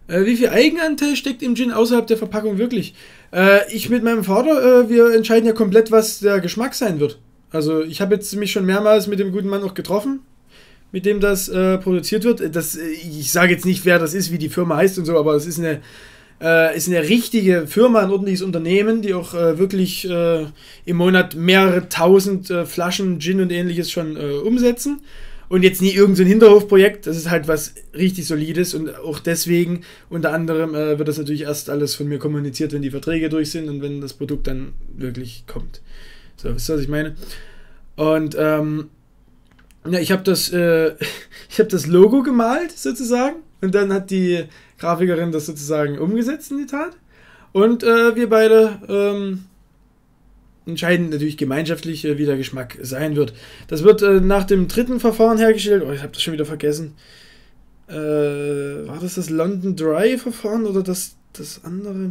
S1: Wie viel Eigenanteil steckt im Gin außerhalb der Verpackung wirklich? Ich mit meinem Vater, wir entscheiden ja komplett, was der Geschmack sein wird. Also ich habe jetzt mich schon mehrmals mit dem guten Mann auch getroffen, mit dem das produziert wird. Ich sage jetzt nicht, wer das ist, wie die Firma heißt und so, aber es ist eine richtige Firma, ein ordentliches Unternehmen, die auch wirklich im Monat mehrere tausend Flaschen Gin und ähnliches schon umsetzen. Und jetzt nie irgendein so Hinterhofprojekt, das ist halt was richtig Solides und auch deswegen unter anderem wird das natürlich erst alles von mir kommuniziert, wenn die Verträge durch sind und wenn das Produkt dann wirklich kommt. So, wisst ihr, was ich meine? Und ja, ich habe das Logo gemalt sozusagen und dann hat die Grafikerin das sozusagen umgesetzt in die Tat und wir beide entscheiden natürlich gemeinschaftlich, wie der Geschmack sein wird. Das wird nach dem dritten Verfahren hergestellt. Oh, ich habe das schon wieder vergessen. War das London Dry Verfahren oder das andere?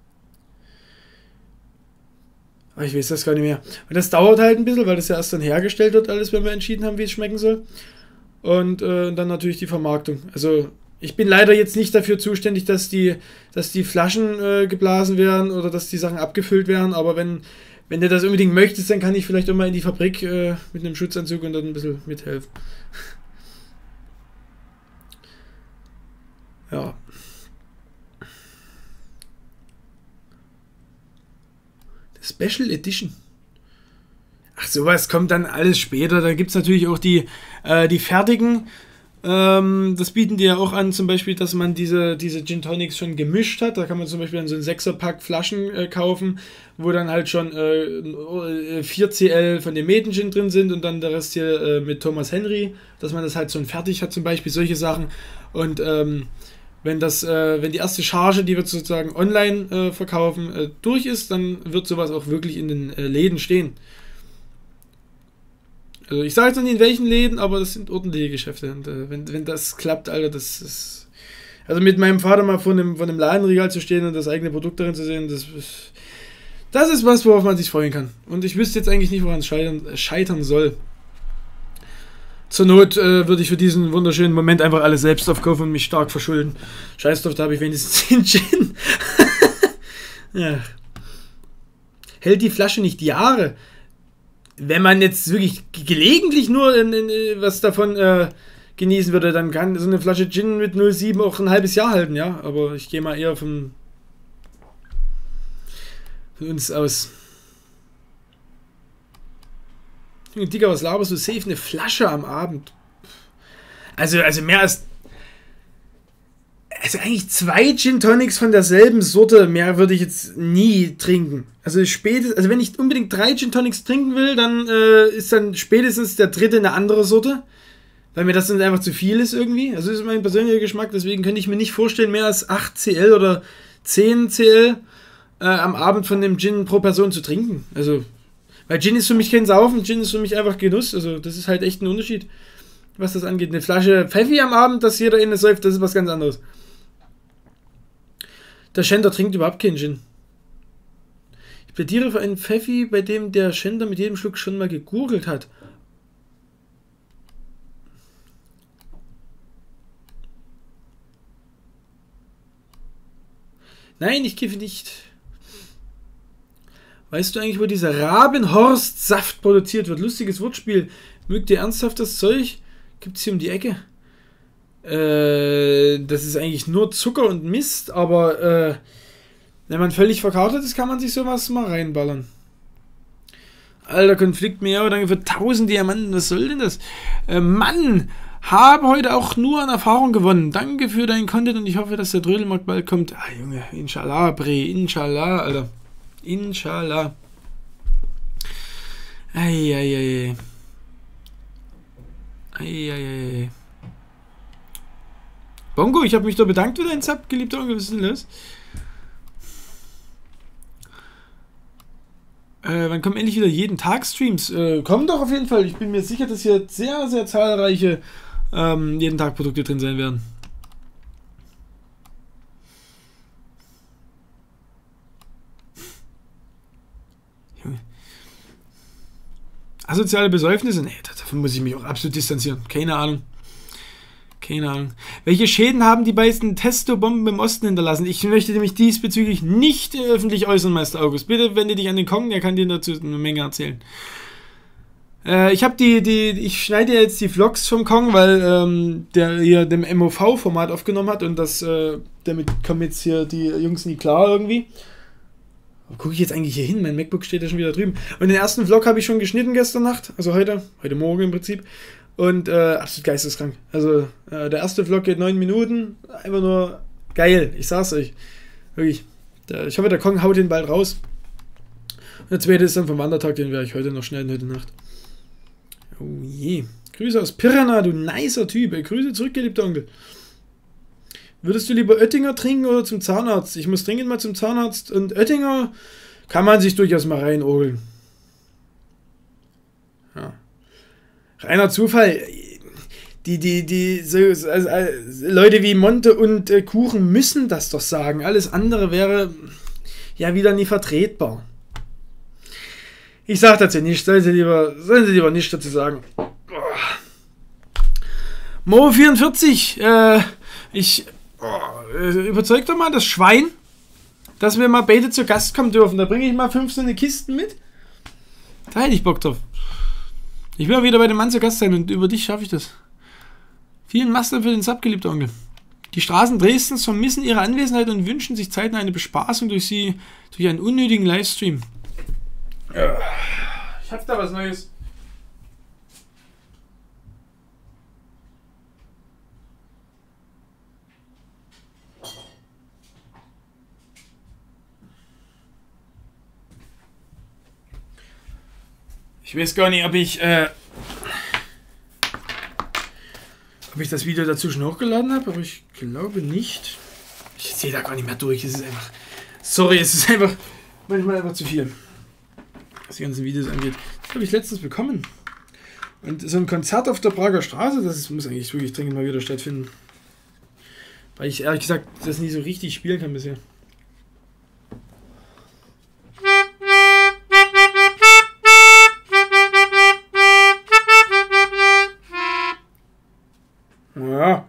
S1: Oh, ich weiß das gar nicht mehr. Und das dauert halt ein bisschen, weil das ja erst dann hergestellt wird, alles, wenn wir entschieden haben, wie es schmecken soll. Und dann natürlich die Vermarktung. Also ich bin leider jetzt nicht dafür zuständig, dass die Flaschen geblasen werden oder dass die Sachen abgefüllt werden, aber wenn du das unbedingt möchtest, dann kann ich vielleicht auch mal in die Fabrik mit einem Schutzanzug und dann ein bisschen mithelfen. Ja. Special Edition. Ach, sowas kommt dann alles später. Da gibt es natürlich auch die fertigen. Das bieten die ja auch an, zum Beispiel, dass man diese Gin Tonics schon gemischt hat. Da kann man zum Beispiel dann so ein 6er-Pack Flaschen kaufen, wo dann halt schon 4 CL von dem Meten Gin drin sind und dann der Rest hier mit Thomas Henry, dass man das halt schon fertig hat, zum Beispiel solche Sachen. Und wenn die erste Charge, die wir sozusagen online verkaufen, durch ist, dann wird sowas auch wirklich in den Läden stehen. Also ich sage jetzt noch nicht in welchen Läden, aber das sind ordentliche Geschäfte. Und wenn das klappt, Alter, das ist... Also mit meinem Vater mal vor einem Ladenregal zu stehen und das eigene Produkt darin zu sehen, das ist was, worauf man sich freuen kann. Und ich wüsste jetzt eigentlich nicht, woran es scheitern soll. Zur Not würde ich für diesen wunderschönen Moment einfach alles selbst aufkaufen und mich stark verschulden. Scheiß drauf, da habe ich wenigstens den Gin. Ja. Hält die Flasche nicht Jahre? Wenn man jetzt wirklich gelegentlich nur was davon genießen würde, dann kann so eine Flasche Gin mit 0,7 auch ein halbes Jahr halten, ja. Aber ich gehe mal eher von uns aus. Digga, was laberst du? Safe eine Flasche am Abend. Also mehr als... Also eigentlich 2 Gin Tonics von derselben Sorte, mehr würde ich jetzt nie trinken. Also wenn ich unbedingt 3 Gin Tonics trinken will, dann ist dann spätestens der dritte eine andere Sorte. Weil mir das dann einfach zu viel ist irgendwie. Also das ist mein persönlicher Geschmack, deswegen könnte ich mir nicht vorstellen, mehr als 8 CL oder 10 CL am Abend von dem Gin pro Person zu trinken. Also, weil Gin ist für mich kein Saufen, Gin ist für mich einfach Genuss. Also das ist halt echt ein Unterschied, was das angeht. Eine Flasche Pfeffi am Abend, dass jeder eine säuft, das ist was ganz anderes. Der Schender trinkt überhaupt keinen Gin. Ich plädiere für einen Pfeffi, bei dem der Schender mit jedem Schluck schon mal gegurgelt hat. Nein, ich kiffe nicht. Weißt du eigentlich, wo dieser Rabenhorstsaft produziert wird? Lustiges Wortspiel. Mögt ihr ernsthaft das Zeug? Gibt's hier um die Ecke? Das ist eigentlich nur Zucker und Mist, aber wenn man völlig verkartet ist, kann man sich sowas mal reinballern. Alter, Konflikt mehr oder für 1000 Diamanten, was soll denn das? Mann, habe heute auch nur an Erfahrung gewonnen. Danke für deinen Content und ich hoffe, dass der Trödelmarkt bald kommt. Ah, Junge, Inshallah, Bre, Inshallah, Alter. Inshallah. Eieiei. Eieiei. Bongo, ich habe mich doch bedankt für deinen Sub, geliebter Onkel. Was ist denn los? Wann kommen endlich wieder jeden Tag Streams? Kommen doch auf jeden Fall. Ich bin mir sicher, dass hier sehr, sehr zahlreiche jeden Tag Produkte drin sein werden. Junge. Asoziale Besäufnisse? Nee, davon muss ich mich auch absolut distanzieren. Keine Ahnung. Keine Ahnung. Welche Schäden haben die beiden Testo-Bomben im Osten hinterlassen? Ich möchte mich diesbezüglich nicht öffentlich äußern, Meister August. Bitte wende dich an den Kong, der kann dir dazu eine Menge erzählen. Ich schneide jetzt die Vlogs vom Kong, weil der hier dem MOV-Format aufgenommen hat und damit kommen jetzt hier die Jungs nie klar irgendwie. Gucke ich jetzt eigentlich hier hin? Mein MacBook steht ja schon wieder drüben. Und den ersten Vlog habe ich schon geschnitten gestern Nacht, also heute Morgen im Prinzip. Und absolut geisteskrank. Also der erste Vlog geht 9 Minuten, einfach nur geil, ich sag's euch. Wirklich. Ich hoffe, der Kong haut den bald raus. Und der zweite ist dann vom Wandertag, den werde ich heute noch schneiden, heute Nacht. Oh je. Grüße aus Pirana, du nicer Typ. Grüße zurück, geliebter Onkel. Würdest du lieber Oettinger trinken oder zum Zahnarzt? Ich muss dringend mal zum Zahnarzt. Und Oettinger kann man sich durchaus mal reinorgeln. Ja. Reiner Zufall. Leute wie Monte und Kuchen müssen das doch sagen. Alles andere wäre ja wieder nie vertretbar. Ich sage dazu nichts. Sollen Sie lieber nichts dazu sagen. Mo44, überzeugt doch mal das Schwein, dass wir mal beide zu Gast kommen dürfen. Da bringe ich mal 5 so eine Kisten mit. Da hätte ich Bock drauf. Ich will auch wieder bei dem Mann zu Gast sein und über dich schaffe ich das. Vielen Mastern für den Sub, geliebter Onkel. Die Straßen Dresdens vermissen ihre Anwesenheit und wünschen sich zeitnah eine Bespaßung durch einen unnötigen Livestream. Ich hab da was Neues. Ich weiß gar nicht, ob ich das Video dazu schon hochgeladen habe, aber ich glaube nicht. Ich sehe da gar nicht mehr durch. Es ist einfach. Sorry, es ist einfach manchmal einfach zu viel, was die ganzen Videos angeht. Das habe ich letztens bekommen. Und so ein Konzert auf der Prager Straße, das muss eigentlich wirklich dringend mal wieder stattfinden. Weil ich ehrlich gesagt das nie so richtig spielen kann bisher. Ja.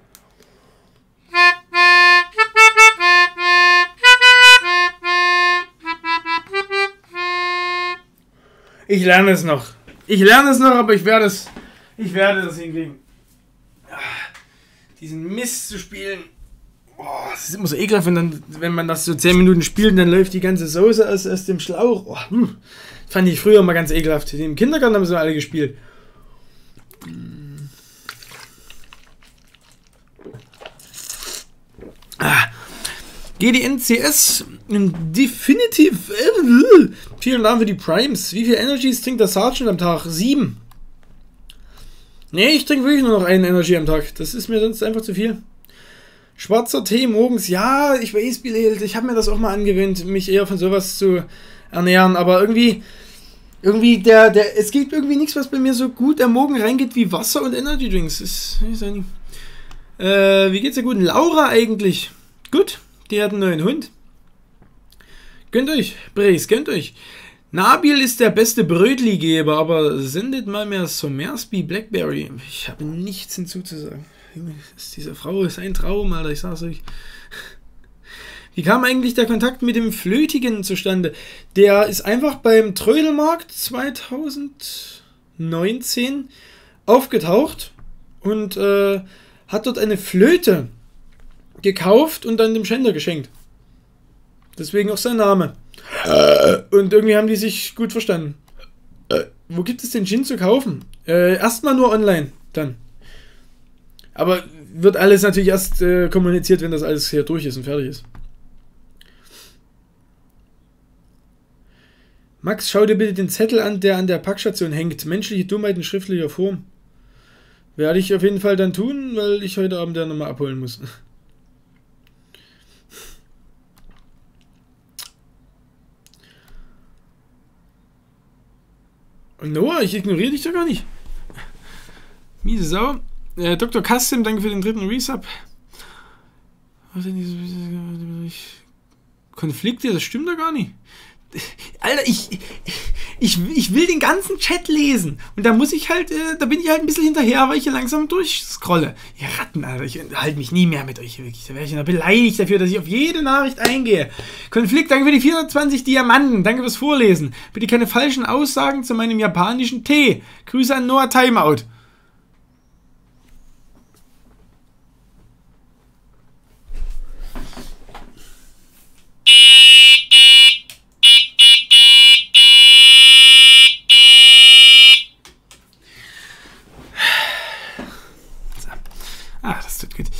S1: Ich lerne es noch. Aber ich werde das hinkriegen. Diesen Mist zu spielen. Oh, das ist immer so ekelhaft, wenn man das so 10 Minuten spielt und dann läuft die ganze Soße aus dem Schlauch. Oh, fand ich früher mal ganz ekelhaft. Im Kindergarten haben sie alle gespielt. GDNCS definitiv. Vielen Dank für die Primes. Wie viel Energies trinkt der Sergeant am Tag? 7. Nee, ich trinke wirklich nur noch einen Energy am Tag. Das ist mir sonst einfach zu viel. Schwarzer Tee morgens. Ja, ich weiß, Bilal. Ich habe mir das auch mal angewöhnt, mich eher von sowas zu ernähren. Aber irgendwie es gibt irgendwie nichts, was bei mir so gut am Morgen reingeht wie Wasser und Energy Drinks. Wie geht's der guten Laura eigentlich? Gut. Die hat einen neuen Hund. Gönnt euch, Brace, gönnt euch. Nabil ist der beste Brötligeber, aber sendet mal mehr Somersby Blackberry. Ich habe nichts hinzuzusagen. Diese Frau ist ein Traum, Alter, ich sag's euch. Wie kam eigentlich der Kontakt mit dem Flötigen zustande? Der ist einfach beim Trödelmarkt 2019 aufgetaucht und hat dort eine Flöte gekauft und dann dem Schänder geschenkt. Deswegen auch sein Name. Und irgendwie haben die sich gut verstanden. Wo gibt es den Gin zu kaufen? Erstmal nur online, dann. Aber wird alles natürlich erst kommuniziert, wenn das alles hier durch ist und fertig ist. Max, schau dir bitte den Zettel an, der an der Packstation hängt. Menschliche Dummheit in schriftlicher Form. Werde ich auf jeden Fall dann tun, weil ich heute Abend ja nochmal abholen muss. Und Noah, ich ignoriere dich doch gar nicht. Miese Sau. Dr. Custom, danke für den 3. Resub. Konflikte, das stimmt doch gar nicht. Alter, ich will den ganzen Chat lesen. Und da muss ich halt, da bin ich halt ein bisschen hinterher, weil ich hier langsam durchscrolle. Ihr Ratten, Alter, ich halte mich nie mehr mit euch, wirklich. Da wäre ich noch beleidigt dafür, dass ich auf jede Nachricht eingehe. Konflikt, danke für die 420 Diamanten. Danke fürs Vorlesen. Bitte keine falschen Aussagen zu meinem japanischen Tee. Grüße an Noah Timeout. Ah, das tut gut.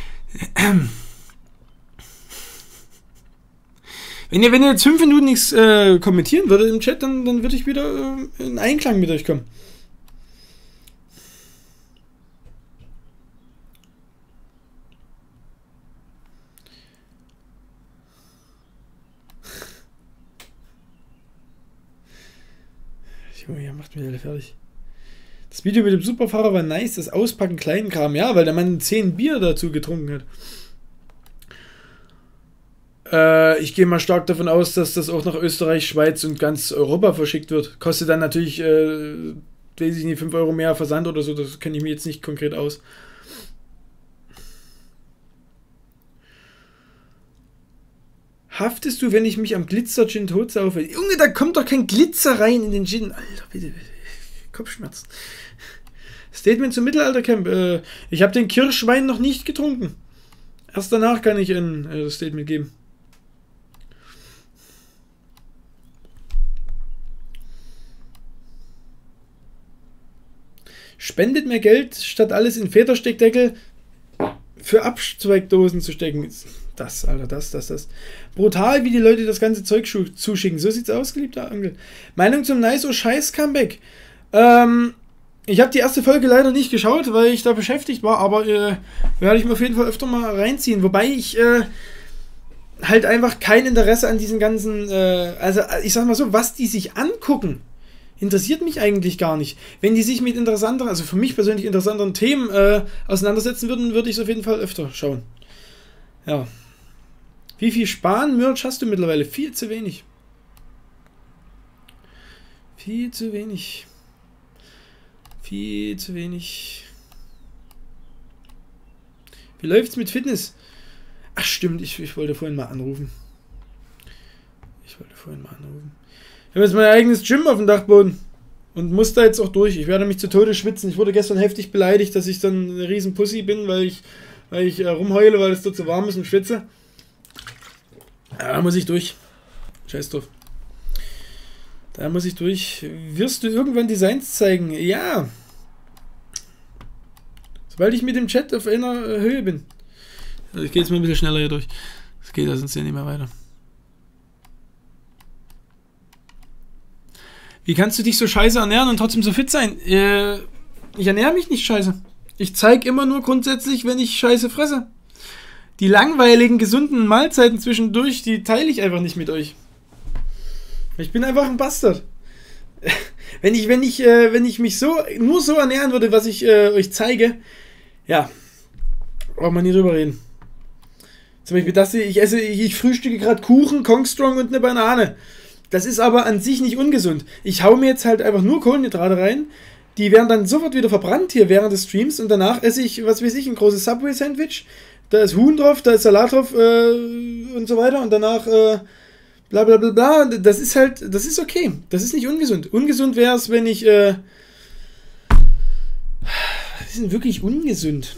S1: Wenn ihr jetzt 5 Minuten nichts kommentieren würdet im Chat, dann würde ich wieder in Einklang mit euch kommen. Junge, macht mich alle fertig. Das Video mit dem Superfahrer war nice, das Auspacken Kleinkram. Ja, weil der Mann 10 Bier dazu getrunken hat. Ich gehe mal stark davon aus, dass das auch nach Österreich, Schweiz und ganz Europa verschickt wird. Kostet dann natürlich, weiß ich nicht, 5 Euro mehr Versand oder so. Das kenne ich mir jetzt nicht konkret aus. Haftest du, wenn ich mich am Glitzer-Gin totsaufe? Junge, da kommt doch kein Glitzer rein in den Gin. Alter, bitte. Kopfschmerzen. Statement zum Mittelaltercamp. Ich habe den Kirschwein noch nicht getrunken. Erst danach kann ich ein Statement geben. Spendet mehr Geld, statt alles in Federsteckdeckel für Abzweigdosen zu stecken. Das, Alter, das. Brutal, wie die Leute das ganze Zeug zuschicken. So sieht's aus, geliebter Angel. Meinung zum Nice-O-Scheiß-Comeback. Ich habe die erste Folge leider nicht geschaut, weil ich da beschäftigt war, aber werde ich mir auf jeden Fall öfter mal reinziehen. Wobei ich halt einfach kein Interesse an diesen ganzen, also ich sag mal so, was die sich angucken, interessiert mich eigentlich gar nicht. Wenn die sich mit interessanteren, also für mich persönlich interessanteren Themen auseinandersetzen würden, würde ich es auf jeden Fall öfter schauen. Ja. Wie viel Spahn-Merch hast du mittlerweile? Viel zu wenig. Viel zu wenig. Viel zu wenig. Wie läuft's mit Fitness? Ach stimmt, ich wollte vorhin mal anrufen. Ich habe jetzt mein eigenes Gym auf dem Dachboden. Und muss da jetzt auch durch. Ich werde mich zu Tode schwitzen. Ich wurde gestern heftig beleidigt, dass ich dann eine riesen Pussy bin, weil ich rumheule, weil es dort so warm ist und schwitze. Ja, da muss ich durch. Scheiß drauf. Da muss ich durch. Wirst du irgendwann Designs zeigen? Ja. Sobald ich mit dem Chat auf einer Höhe bin. Also ich gehe jetzt mal ein bisschen schneller hier durch. Das geht ja sonst ja nicht mehr weiter. Wie kannst du dich so scheiße ernähren und trotzdem so fit sein? Ich ernähre mich nicht scheiße. Ich zeige immer nur grundsätzlich, wenn ich scheiße fresse. Die langweiligen, gesunden Mahlzeiten zwischendurch, die teile ich einfach nicht mit euch. Ich bin einfach ein Bastard. Wenn ich mich nur so ernähren würde, was ich euch zeige, ja, braucht man nie drüber reden. Zum Beispiel das hier, ich frühstücke gerade Kuchen, Kongstrong und eine Banane. Das ist aber an sich nicht ungesund. Ich hau mir jetzt halt einfach nur Kohlenhydrate rein, die werden dann sofort wieder verbrannt hier während des Streams und danach esse ich, was weiß ich, ein großes Subway-Sandwich, da ist Huhn drauf, da ist Salat drauf und so weiter und danach bla bla bla bla. Das ist okay. Das ist nicht ungesund. Ungesund wäre es, wenn ich das ist wirklich ungesund.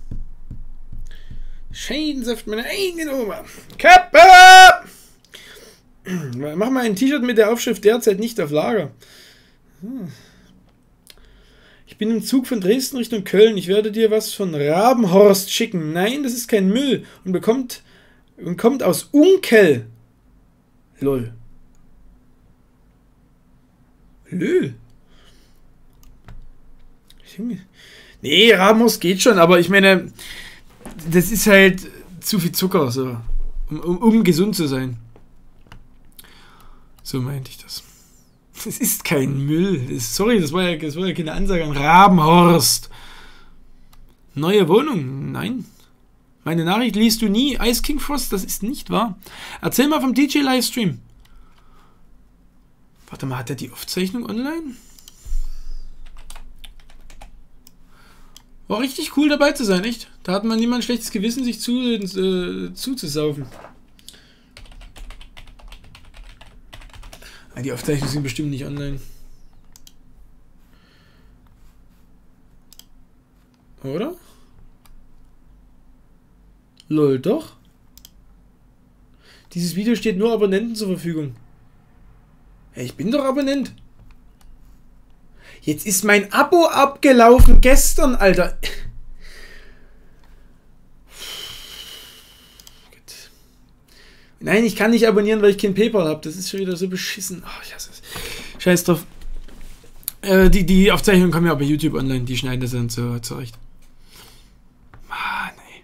S1: Scheidensaft meiner eigenen Oma. Kappe! Mach mal ein T-Shirt mit der Aufschrift derzeit nicht auf Lager. Ich bin im Zug von Dresden Richtung Köln. Ich werde dir was von Rabenhorst schicken. Nein, das ist kein Müll. Und kommt aus Unkel. Lol. Lol. Nee, Rabenhorst geht schon, aber ich meine, das ist halt zu viel Zucker, so, um gesund zu sein. So meinte ich das. Das ist kein Müll. Sorry, das war ja keine Ansage an Rabenhorst. Neue Wohnung? Nein. Meine Nachricht liest du nie. Ice King Frost, das ist nicht wahr. Erzähl mal vom DJ-Livestream. Warte mal, hat der die Aufzeichnung online? War richtig cool dabei zu sein, echt. Da hat man niemand schlechtes Gewissen, sich zuzusaufen. Die Aufzeichnungen sind bestimmt nicht online. Oder? Lol, doch. Dieses Video steht nur Abonnenten zur Verfügung. Hey, ich bin doch Abonnent. Jetzt ist mein Abo abgelaufen gestern, Alter. Nein, ich kann nicht abonnieren, weil ich kein PayPal habe. Das ist schon wieder so beschissen. Oh, ich hasse es. Scheiß drauf. Die Aufzeichnungen kommen ja auch bei YouTube online. Die schneiden das dann zurecht. Mann, ey.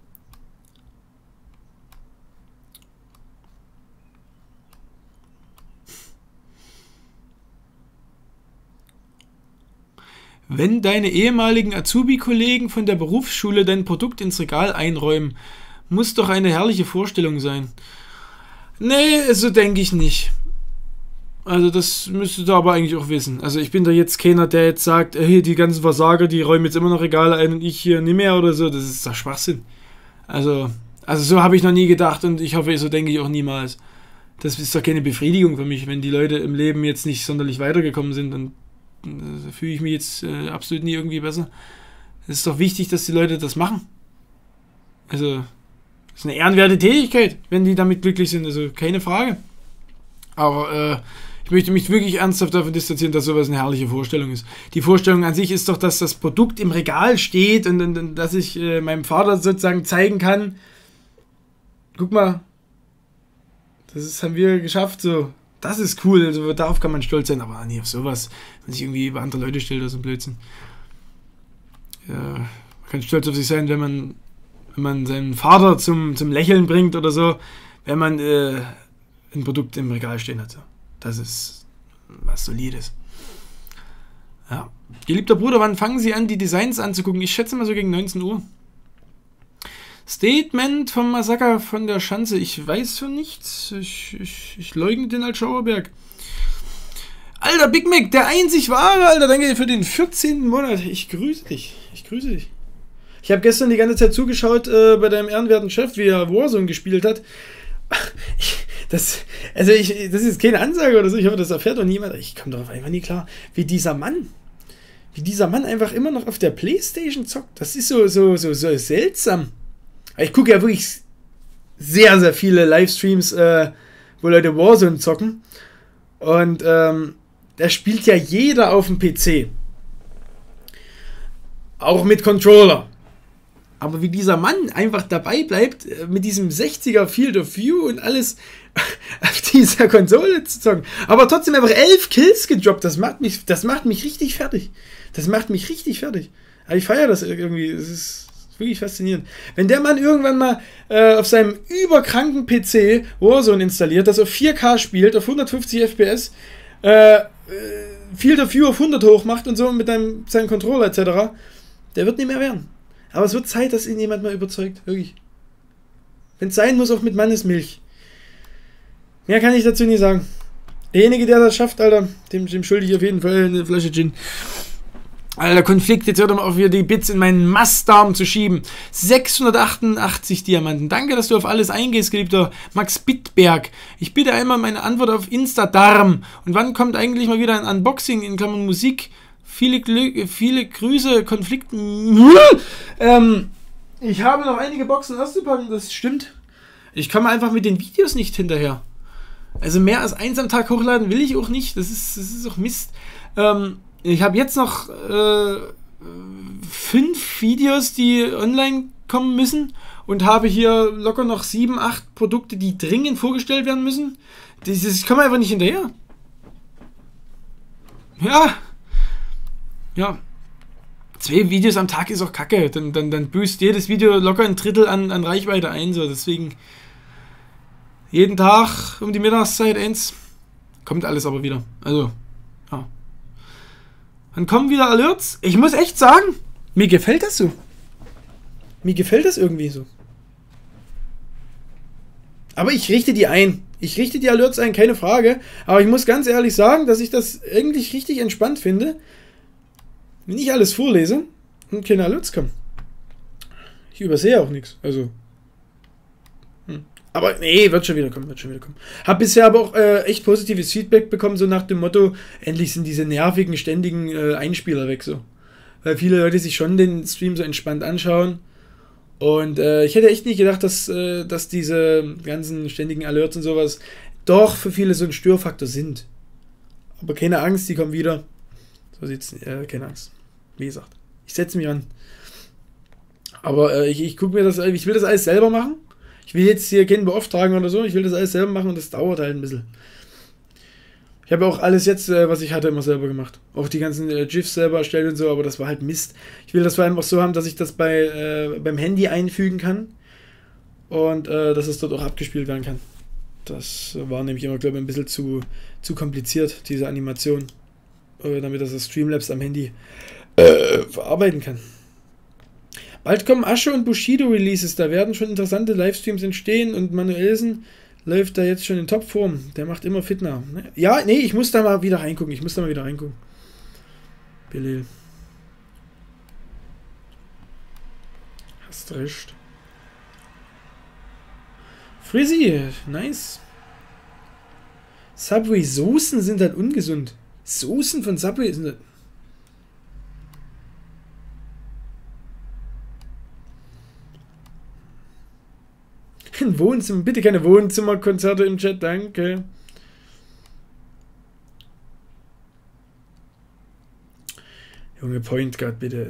S1: Wenn deine ehemaligen Azubi-Kollegen von der Berufsschule dein Produkt ins Regal einräumen, muss doch eine herrliche Vorstellung sein. Nee, so denke ich nicht. Also das müsstet ihr aber eigentlich auch wissen. Also ich bin da jetzt keiner, der jetzt sagt, hey, die ganzen Versager, die räumen jetzt immer noch Regale ein und ich hier nicht mehr oder so. Das ist doch Schwachsinn. Also so habe ich noch nie gedacht und ich hoffe, so denke ich auch niemals. Das ist doch keine Befriedigung für mich, wenn die Leute im Leben jetzt nicht sonderlich weitergekommen sind, dann fühle ich mich jetzt absolut nie irgendwie besser. Es ist doch wichtig, dass die Leute das machen. Also das ist eine ehrenwerte Tätigkeit, wenn die damit glücklich sind, also keine Frage. Aber ich möchte mich wirklich ernsthaft davon distanzieren, dass sowas eine herrliche Vorstellung ist. Die Vorstellung an sich ist doch, dass das Produkt im Regal steht und dass ich meinem Vater sozusagen zeigen kann, guck mal, haben wir geschafft, so, das ist cool, also darauf kann man stolz sein, aber nie auf sowas, wenn sich irgendwie über andere Leute stellt oder so ein Blödsinn. Ja, man kann stolz auf sich sein, wenn man seinen Vater zum Lächeln bringt oder so, wenn man ein Produkt im Regal stehen hat. Das ist was Solides. Ja. Geliebter Bruder, wann fangen Sie an, die Designs anzugucken? Ich schätze mal so gegen 19 Uhr. Statement vom Massaker von der Schanze. Ich weiß von nichts. Ich leugne den als Schauerberg. Alter, Big Mac, der einzig wahre, Alter. Danke für den 14. Monat. Ich grüße dich. Ich habe gestern die ganze Zeit zugeschaut bei deinem ehrenwerten Chef, wie er Warzone gespielt hat. Das ist keine Ansage oder so. Ich hoffe, das erfährt doch niemand. Ich komme darauf einfach nie klar, wie dieser Mann einfach immer noch auf der Playstation zockt. Das ist so seltsam. Ich gucke ja wirklich sehr, sehr viele Livestreams, wo Leute Warzone zocken. Und da spielt ja jeder auf dem PC. Auch mit Controller. Aber wie dieser Mann einfach dabei bleibt, mit diesem 60er Field of View und alles auf dieser Konsole zu zocken. Aber trotzdem einfach 11 Kills gedroppt. Das macht mich richtig fertig. Aber ich feiere das irgendwie. Das ist wirklich faszinierend. Wenn der Mann irgendwann mal auf seinem überkranken PC Warzone installiert, das auf 4K spielt, auf 150 FPS, Field of View auf 100 hoch macht und so mit seinem Controller etc., der wird nicht mehr werden. Aber es wird Zeit, dass ihn jemand mal überzeugt. Wirklich. Wenn es sein muss, auch mit Mannesmilch. Mehr kann ich dazu nie sagen. Derjenige, der das schafft, Alter, dem schulde ich auf jeden Fall eine Flasche Gin. Alter, Konflikt, jetzt hört er mal auf, wieder die Bits in meinen Mastdarm zu schieben. 688 Diamanten. Danke, dass du auf alles eingehst, geliebter Max Bittberg. Ich bitte einmal meine Antwort auf Instadarm. Und wann kommt eigentlich mal wieder ein Unboxing in Klammern Musik? Viele Grüße, Konflikt. Ich habe noch einige Boxen auszupacken, das stimmt. Ich komme einfach mit den Videos nicht hinterher. Also mehr als eins am Tag hochladen will ich auch nicht. Das ist auch Mist. Ich habe jetzt noch 5 Videos, die online kommen müssen. Und habe hier locker noch 7, 8 Produkte, die dringend vorgestellt werden müssen. Ich komme einfach nicht hinterher. Ja, 2 Videos am Tag ist auch kacke. Dann büßt jedes Video locker ein Drittel an Reichweite ein. So. Deswegen jeden Tag um die Mittagszeit 1. Kommt alles aber wieder. Also, ja. Dann kommen wieder Alerts. Ich muss echt sagen, mir gefällt das so. Mir gefällt das irgendwie so. Aber ich richte die ein. Ich richte die Alerts ein, keine Frage. Aber ich muss ganz ehrlich sagen, dass ich das eigentlich richtig entspannt finde, wenn ich alles vorlese und keine Alerts kommen. Ich übersehe auch nichts. Also. Aber nee, wird schon wieder kommen, wird schon wieder kommen. Hab bisher aber auch echt positives Feedback bekommen, so nach dem Motto, endlich sind diese nervigen, ständigen Einspieler weg, so. Weil viele Leute sich schon den Stream so entspannt anschauen. Und ich hätte echt nicht gedacht, dass diese ganzen ständigen Alerts und sowas doch für viele so ein Störfaktor sind. Aber keine Angst, die kommen wieder. So sieht's, keine Angst. Wie gesagt, ich setze mich an. Aber ich gucke mir das, ich will das alles selber machen. Ich will jetzt hier keinen beauftragen oder so, ich will das alles selber machen und das dauert halt ein bisschen. Ich habe auch alles jetzt, was ich hatte, immer selber gemacht. Auch die ganzen GIFs selber erstellt und so, aber das war halt Mist. Ich will das vor allem auch so haben, dass ich das beim Handy einfügen kann und dass es dort auch abgespielt werden kann. Das war nämlich immer, glaube ich, ein bisschen zu kompliziert, diese Animation, damit das Streamlabs am Handy verarbeiten kann. Bald kommen Asche und Bushido Releases, da werden schon interessante Livestreams entstehen und Manuelsen läuft da jetzt schon in Topform. Der macht immer Fitner. Ja, nee, ich muss da mal wieder reingucken. Belil. Hast recht. Frizzy, nice. Subway Soßen sind halt ungesund. Soßen von Subway sind halt... Ein Wohnzimmer, bitte keine Wohnzimmerkonzerte im Chat, danke. Junge, Point Guard, bitte.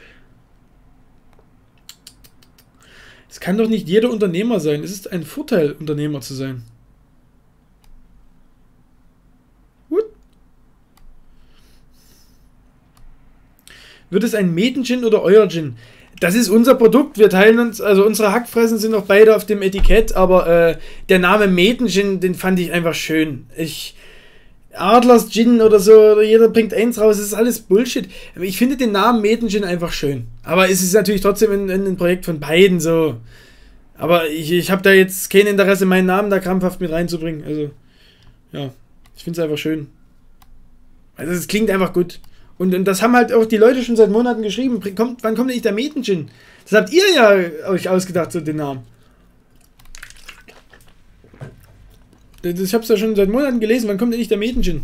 S1: Es kann doch nicht jeder Unternehmer sein. Es ist ein Vorteil, Unternehmer zu sein. What? Wird es ein Meten-Gin oder euer Gin? Das ist unser Produkt, wir teilen uns, also unsere Hackfressen sind noch beide auf dem Etikett, aber der Name Meten-Gin, den fand ich einfach schön. Adlers Gin oder so, oder jeder bringt eins raus, das ist alles Bullshit. Ich finde den Namen Meten-Gin einfach schön. Aber es ist natürlich trotzdem ein Projekt von beiden so. Aber ich habe da jetzt kein Interesse, meinen Namen da krampfhaft mit reinzubringen. Also, ja, ich finde es einfach schön. Also es klingt einfach gut. Und das haben halt auch die Leute schon seit Monaten geschrieben. Wann kommt nicht der Meten-Gin? Das habt ihr ja euch ausgedacht, so den Namen. Ich hab's ja schon seit Monaten gelesen. Wann kommt denn nicht der Meten-Gin?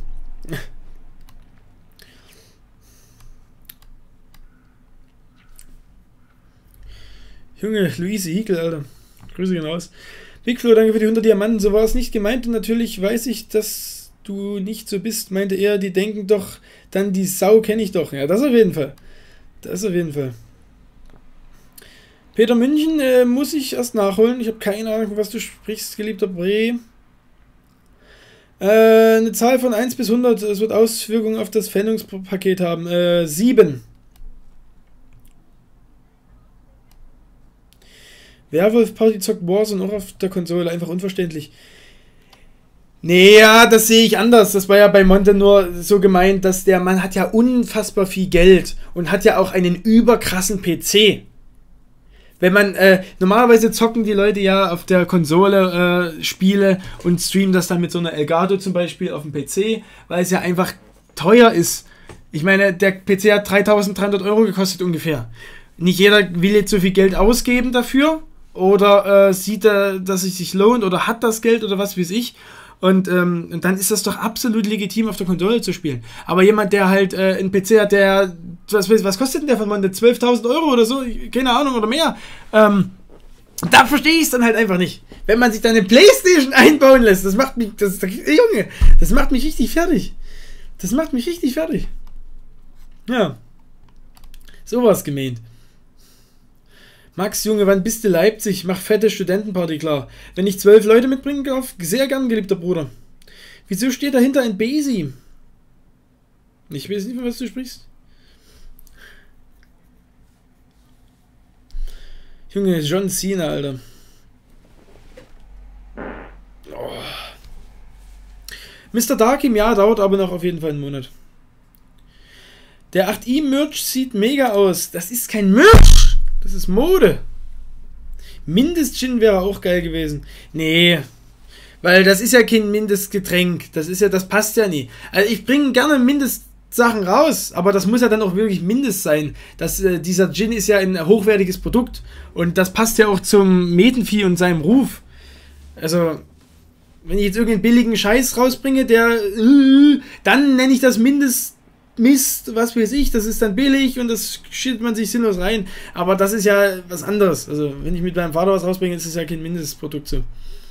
S1: Junge, Luise Hiekel, Alter. Grüße gehen raus. Big Flo, danke für die 100 Diamanten. So war es nicht gemeint und natürlich weiß ich, dass du nicht so bist, meinte er. Die denken doch, dann die Sau kenne ich doch. Ja, das auf jeden Fall. Das auf jeden Fall. Peter München muss ich erst nachholen. Ich habe keine Ahnung, was du sprichst, geliebter Bre. Eine Zahl von 1 bis 100. Es wird Auswirkungen auf das Verwendungspaket haben. 7. Werwolf Party zockt Warzone auch auf der Konsole. Einfach unverständlich. Nee, ja, das sehe ich anders. Das war ja bei Monte nur so gemeint, dass der Mann hat ja unfassbar viel Geld und hat ja auch einen überkrassen PC. Wenn man, normalerweise zocken die Leute ja auf der Konsole Spiele und streamen das dann mit so einer Elgato zum Beispiel auf dem PC, weil es ja einfach teuer ist. Ich meine, der PC hat 3.300 € gekostet ungefähr. Nicht jeder will jetzt so viel Geld ausgeben dafür oder sieht er, dass es sich lohnt oder hat das Geld oder was weiß ich. Und dann ist das doch absolut legitim, auf der Konsole zu spielen. Aber jemand, der halt einen PC hat, der, was kostet denn der von Monte? 12.000 € oder so? Keine Ahnung, oder mehr. Da verstehe ich es dann halt einfach nicht. Wenn man sich da eine Playstation einbauen lässt, das macht mich, Junge, das macht mich richtig fertig. Das macht mich richtig fertig. Ja. Sowas gemeint. Max, Junge, wann bist du Leipzig? Mach fette Studentenparty klar. Wenn ich 12 Leute mitbringen darf, sehr gern, geliebter Bruder. Wieso steht dahinter ein Besi? Ich weiß nicht, von was du sprichst. Junge, John Cena, Alter. Oh. Mr. Darkim, ja, dauert aber noch auf jeden Fall einen Monat. Der 8i-Merch sieht mega aus. Das ist kein Merch! Das ist Mode. Mindest-Gin wäre auch geil gewesen. Nee, weil das ist ja kein Mindestgetränk. Das passt ja nie. Also ich bringe gerne Mindestsachen raus, aber das muss ja dann auch wirklich Mindest sein. Dieser Gin ist ja ein hochwertiges Produkt und das passt ja auch zum Medenvieh und seinem Ruf. Also, wenn ich jetzt irgendeinen billigen Scheiß rausbringe, dann nenne ich das Mist, was weiß ich, das ist dann billig und das schiebt man sich sinnlos rein. Aber das ist ja was anderes. Also, wenn ich mit meinem Vater was rausbringe, ist es ja kein Mindestprodukt so.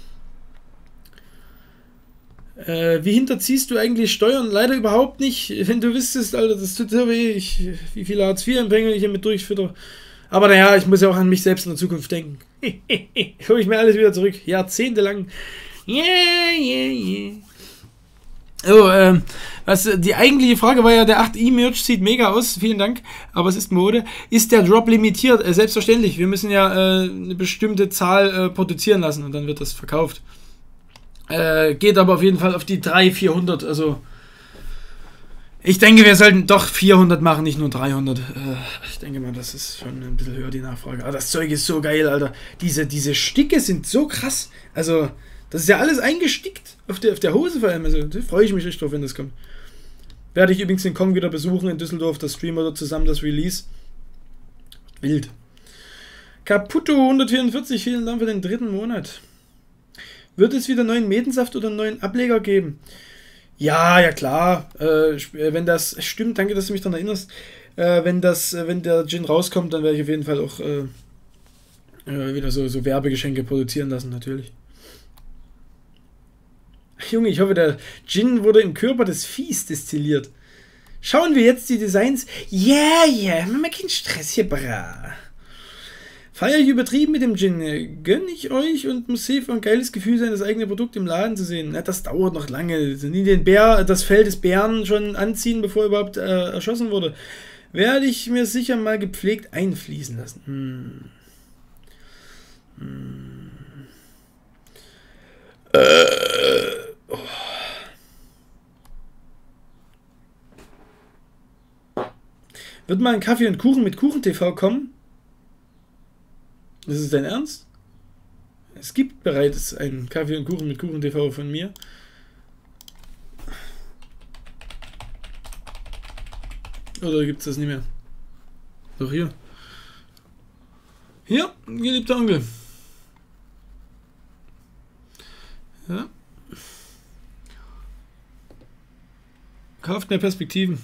S1: Wie hinterziehst du eigentlich Steuern? Leider überhaupt nicht. Wenn du wüsstest, Alter, das tut so weh. Wie viele Hartz-IV-Empfänger ich hier mit durchfütter. Aber naja, ich muss ja auch an mich selbst in der Zukunft denken. Hol ich mir alles wieder zurück. Jahrzehntelang. Yeah. Oh, die eigentliche Frage war ja, der 8i-Merch sieht mega aus, vielen Dank, aber es ist Mode. Ist der Drop limitiert? Selbstverständlich, wir müssen ja eine bestimmte Zahl produzieren lassen und dann wird das verkauft. Geht aber auf jeden Fall auf die 300-400, also ich denke, wir sollten doch 400 machen, nicht nur 300. Ich denke mal, das ist schon ein bisschen höher, die Nachfrage. Aber das Zeug ist so geil, Alter. Diese Sticke sind so krass. Also, das ist ja alles eingestickt. Auf der Hose vor allem. Also, da freue ich mich richtig drauf, wenn das kommt. Werde ich übrigens den Kong wieder besuchen in Düsseldorf. Das streamen wir dort zusammen, das Release. Wild. Caputo 144, vielen Dank für den 3. Monat. Wird es wieder neuen Medensaft oder einen neuen Ableger geben? Ja, klar. Wenn das stimmt, danke, dass du mich daran erinnerst. Wenn der Gin rauskommt, dann werde ich auf jeden Fall auch wieder so Werbegeschenke produzieren lassen, natürlich. Junge, ich hoffe, der Gin wurde im Körper des Viehs destilliert. Schauen wir jetzt die Designs. Yeah, mach mal keinen Stress hier, bra. Feier ich übertrieben mit dem Gin. Gönn ich euch und muss safe ein geiles Gefühl sein, das eigene Produkt im Laden zu sehen. Na, das dauert noch lange. Nie das Fell des Bären schon anziehen, bevor er überhaupt erschossen wurde. Werde ich mir sicher mal gepflegt einfließen lassen. Wird mal ein Kaffee und Kuchen mit Kuchen-TV kommen? Das ist dein Ernst? Es gibt bereits einen Kaffee und Kuchen mit Kuchen-TV von mir. Oder gibt es das nicht mehr? Doch hier. Hier, geliebter Onkel. Ja. Kauft mehr Perspektiven.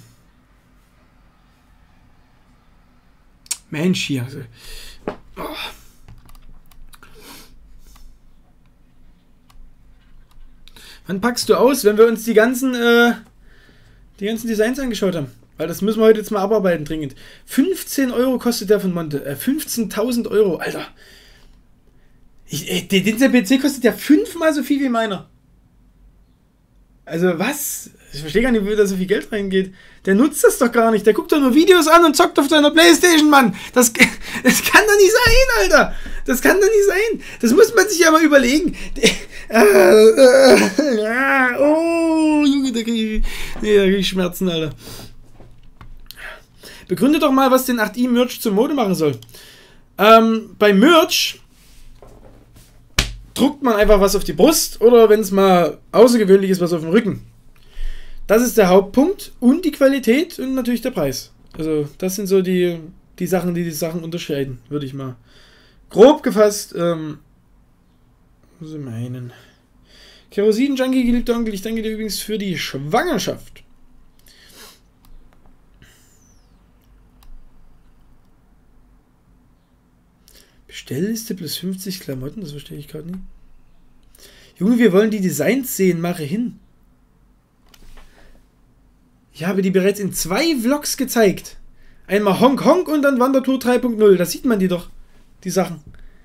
S1: Mensch, hier. Also. Oh. Wann packst du aus, wenn wir uns die ganzen Designs angeschaut haben? Weil das müssen wir heute jetzt mal abarbeiten, dringend. 15 Euro kostet der von Monte. 15.000 Euro, Alter. Der PC kostet ja 5-mal so viel wie meiner. Also was? Ich verstehe gar nicht, wo da so viel Geld reingeht. Der nutzt das doch gar nicht. Der guckt doch nur Videos an und zockt auf seiner Playstation, Mann. Das kann doch nicht sein, Alter. Das kann doch nicht sein. Das muss man sich ja mal überlegen. Oh, Junge, da krieg ich Schmerzen, Alter. Begründe doch mal, was den 8i-Merch zur Mode machen soll. Bei Merch druckt man einfach was auf die Brust oder wenn es mal außergewöhnlich ist, was auf dem Rücken. Das ist der Hauptpunkt und die Qualität und natürlich der Preis. Also das sind so die Sachen, die Sachen unterscheiden, würde ich mal grob gefasst meinen. Kerosin-Junkie, geliebter Onkel, ich danke dir übrigens für die Schwangerschaft. Bestellliste plus 50 Klamotten, das verstehe ich gerade nicht. Junge, wir wollen die Designs sehen, mache hin. Ich habe die bereits in 2 Vlogs gezeigt. Einmal Honk Honk und dann Wandertour 3.0. Da sieht man die doch, die Sachen.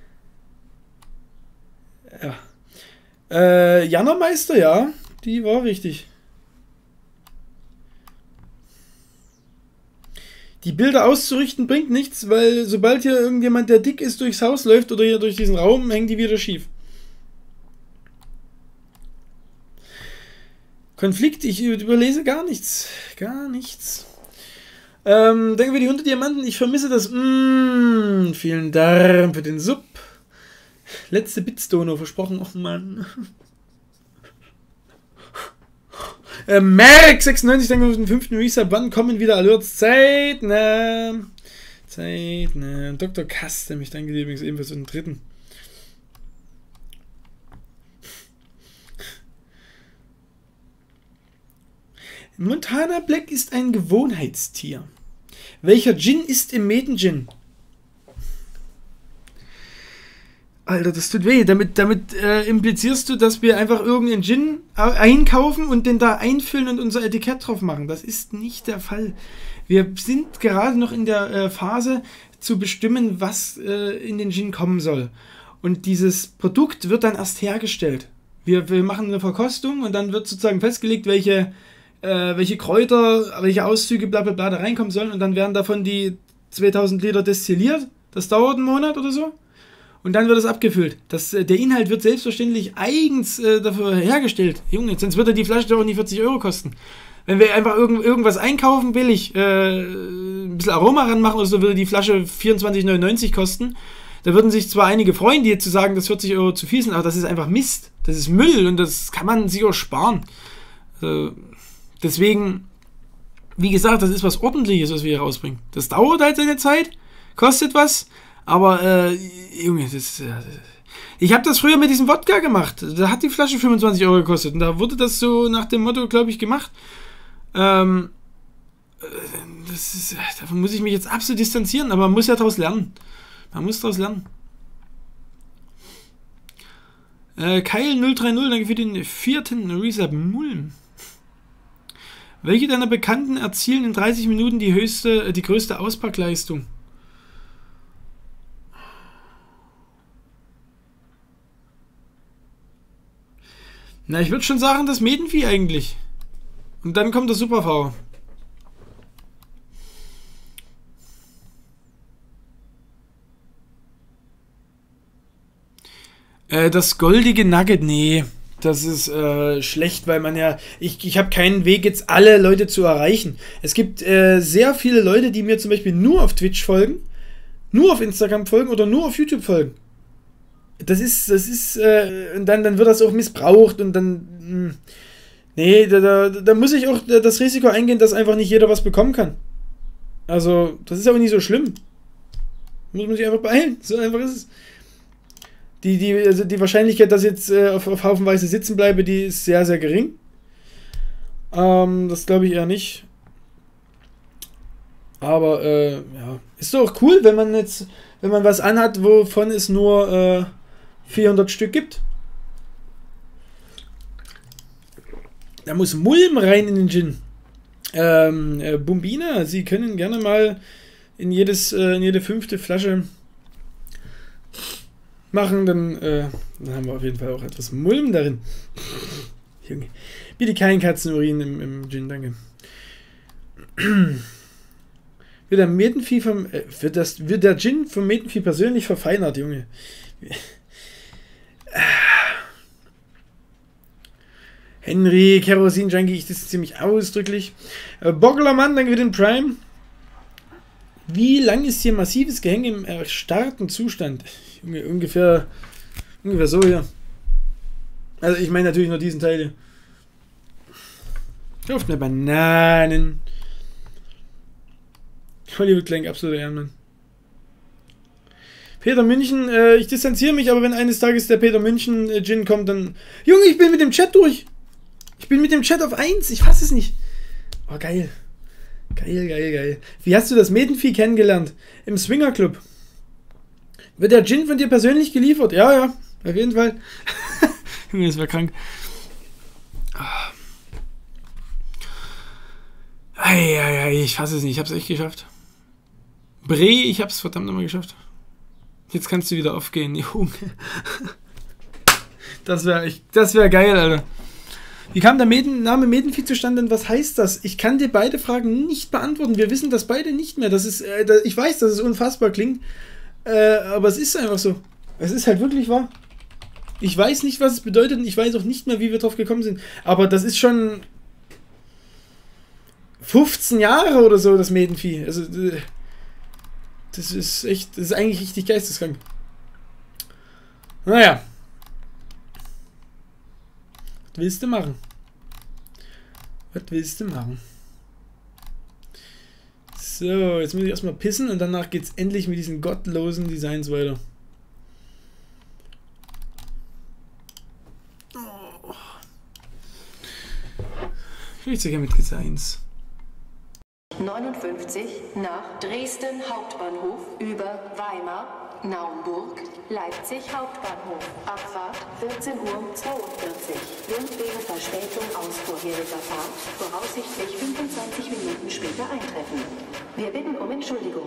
S1: Ja. Jannermeister, ja, die war richtig. Die Bilder auszurichten bringt nichts, weil sobald hier irgendjemand, der dick ist, durchs Haus läuft oder hier durch diesen Raum, hängen die wieder schief. Konflikt, ich überlese gar nichts. Gar nichts. Danke für die 100 Diamanten, ich vermisse das. Vielen Dank für den Sub. Letzte Bitstoner versprochen. Och Mann. Merck96, danke für den 5. Resub. Wann kommen wieder Alerts? Zeit, ne? Dr. Custom, ich danke dir übrigens ebenfalls für den 3. Montana Black ist ein Gewohnheitstier. Welcher Gin ist im Meden-Gin? Alter, das tut weh. Damit implizierst du, dass wir einfach irgendeinen Gin einkaufen und den da einfüllen und unser Etikett drauf machen. Das ist nicht der Fall. Wir sind gerade noch in der Phase zu bestimmen, was in den Gin kommen soll. Und dieses Produkt wird dann erst hergestellt. Wir machen eine Verkostung und dann wird sozusagen festgelegt, welche Kräuter, welche Auszüge bla bla bla da reinkommen sollen. Und dann werden davon die 2000 Liter destilliert. Das dauert einen Monat oder so. Und dann wird es abgefüllt. Der Inhalt wird selbstverständlich eigens dafür hergestellt. Junge, sonst würde die Flasche doch nicht 40 Euro kosten. Wenn wir einfach irgendwas einkaufen, billig, ein bisschen Aroma ranmachen oder so, würde die Flasche 24,99 kosten. Da würden sich zwar einige freuen, die jetzt zu sagen, dass 40 Euro zu viel sind, aber das ist einfach Mist. Das ist Müll und das kann man sich auch sparen. Deswegen, wie gesagt, das ist was Ordentliches, was wir hier rausbringen. Das dauert halt seine Zeit, kostet was. Aber, Junge, ich habe das früher mit diesem Wodka gemacht. Da hat die Flasche 25 Euro gekostet. Und da wurde das so nach dem Motto, glaube ich, gemacht. Davon muss ich mich jetzt absolut distanzieren. Aber man muss ja daraus lernen. Man muss daraus lernen. Keil030, danke für den 4. Resub Mulm. Welche deiner Bekannten erzielen in 30 Minuten die größte Auspackleistung? Na, ich würde schon sagen, das Medenvieh eigentlich. Und dann kommt der Super-V. Das goldige Nugget, nee. Das ist schlecht, weil man ja... Ich habe keinen Weg, jetzt alle Leute zu erreichen. Es gibt sehr viele Leute, die mir zum Beispiel nur auf Twitch folgen, nur auf Instagram folgen oder nur auf YouTube folgen. Das ist, und dann wird das auch missbraucht und dann, nee, da muss ich auch das Risiko eingehen, dass einfach nicht jeder was bekommen kann. Also, das ist aber nicht so schlimm. Muss man sich einfach beeilen, so einfach ist es. Die Wahrscheinlichkeit, dass ich jetzt auf haufenweise sitzen bleibe, die ist sehr, sehr gering. Das glaube ich eher nicht. Aber, ja, ist doch auch cool, wenn man was anhat, wovon es nur 400 Stück gibt. Da muss Mulm rein in den Gin. Bumbina, Sie können gerne mal in jede 5. Flasche machen, dann haben wir auf jeden Fall auch etwas Mulm darin. Junge. Bitte kein Katzenurin im Gin, danke. Wird der Gin vom Medenvieh persönlich verfeinert, Junge. Henry, Kerosin Junkie, ich das ziemlich ausdrücklich. Bogglermann, danke für den Prime. Wie lang ist hier massives Gehänge im erstarrten Zustand? Junge, ungefähr so hier. Also ich meine natürlich nur diesen Teil hier. Kauft mir Bananen. Hollywood Clank, absoluter Ehrenmann. Peter München, ich distanziere mich, aber wenn eines Tages der Peter München Gin kommt, dann... Junge, ich bin mit dem Chat durch. Ich bin mit dem Chat auf 1. Ich fasse es nicht. Oh, geil. Geil. Wie hast du das Medenvieh kennengelernt? Im Swinger Club. Wird der Gin von dir persönlich geliefert? Ja, auf jeden Fall. Junge, das war krank. Ich fasse es nicht. Ich habe es echt geschafft. Bre, ich habe es verdammt nochmal geschafft. Jetzt kannst du wieder aufgehen, Junge. Das wäre geil, Alter. Wie kam der Name Medenvieh zustande und was heißt das? Ich kann dir beide Fragen nicht beantworten. Wir wissen das beide nicht mehr. Das ist, ich weiß, dass es unfassbar klingt, aber es ist einfach so. Es ist halt wirklich wahr. Ich weiß nicht, was es bedeutet und ich weiß auch nicht mehr, wie wir drauf gekommen sind. Aber das ist schon 15 Jahre oder so, das Medenvieh. Also, das ist eigentlich richtig geisteskrank. Naja. Was willst du machen? Was willst du machen? So, jetzt muss ich erstmal pissen und danach geht's endlich mit diesen gottlosen Designs weiter. Oh. Ich will sogar mit Designs.
S3: 59 nach Dresden Hauptbahnhof über Weimar, Naumburg, Leipzig Hauptbahnhof. Abfahrt 14:42 Uhr. Wird wegen Verspätung aus vorheriger Fahrt voraussichtlich 25 Minuten später eintreffen. Wir bitten um Entschuldigung.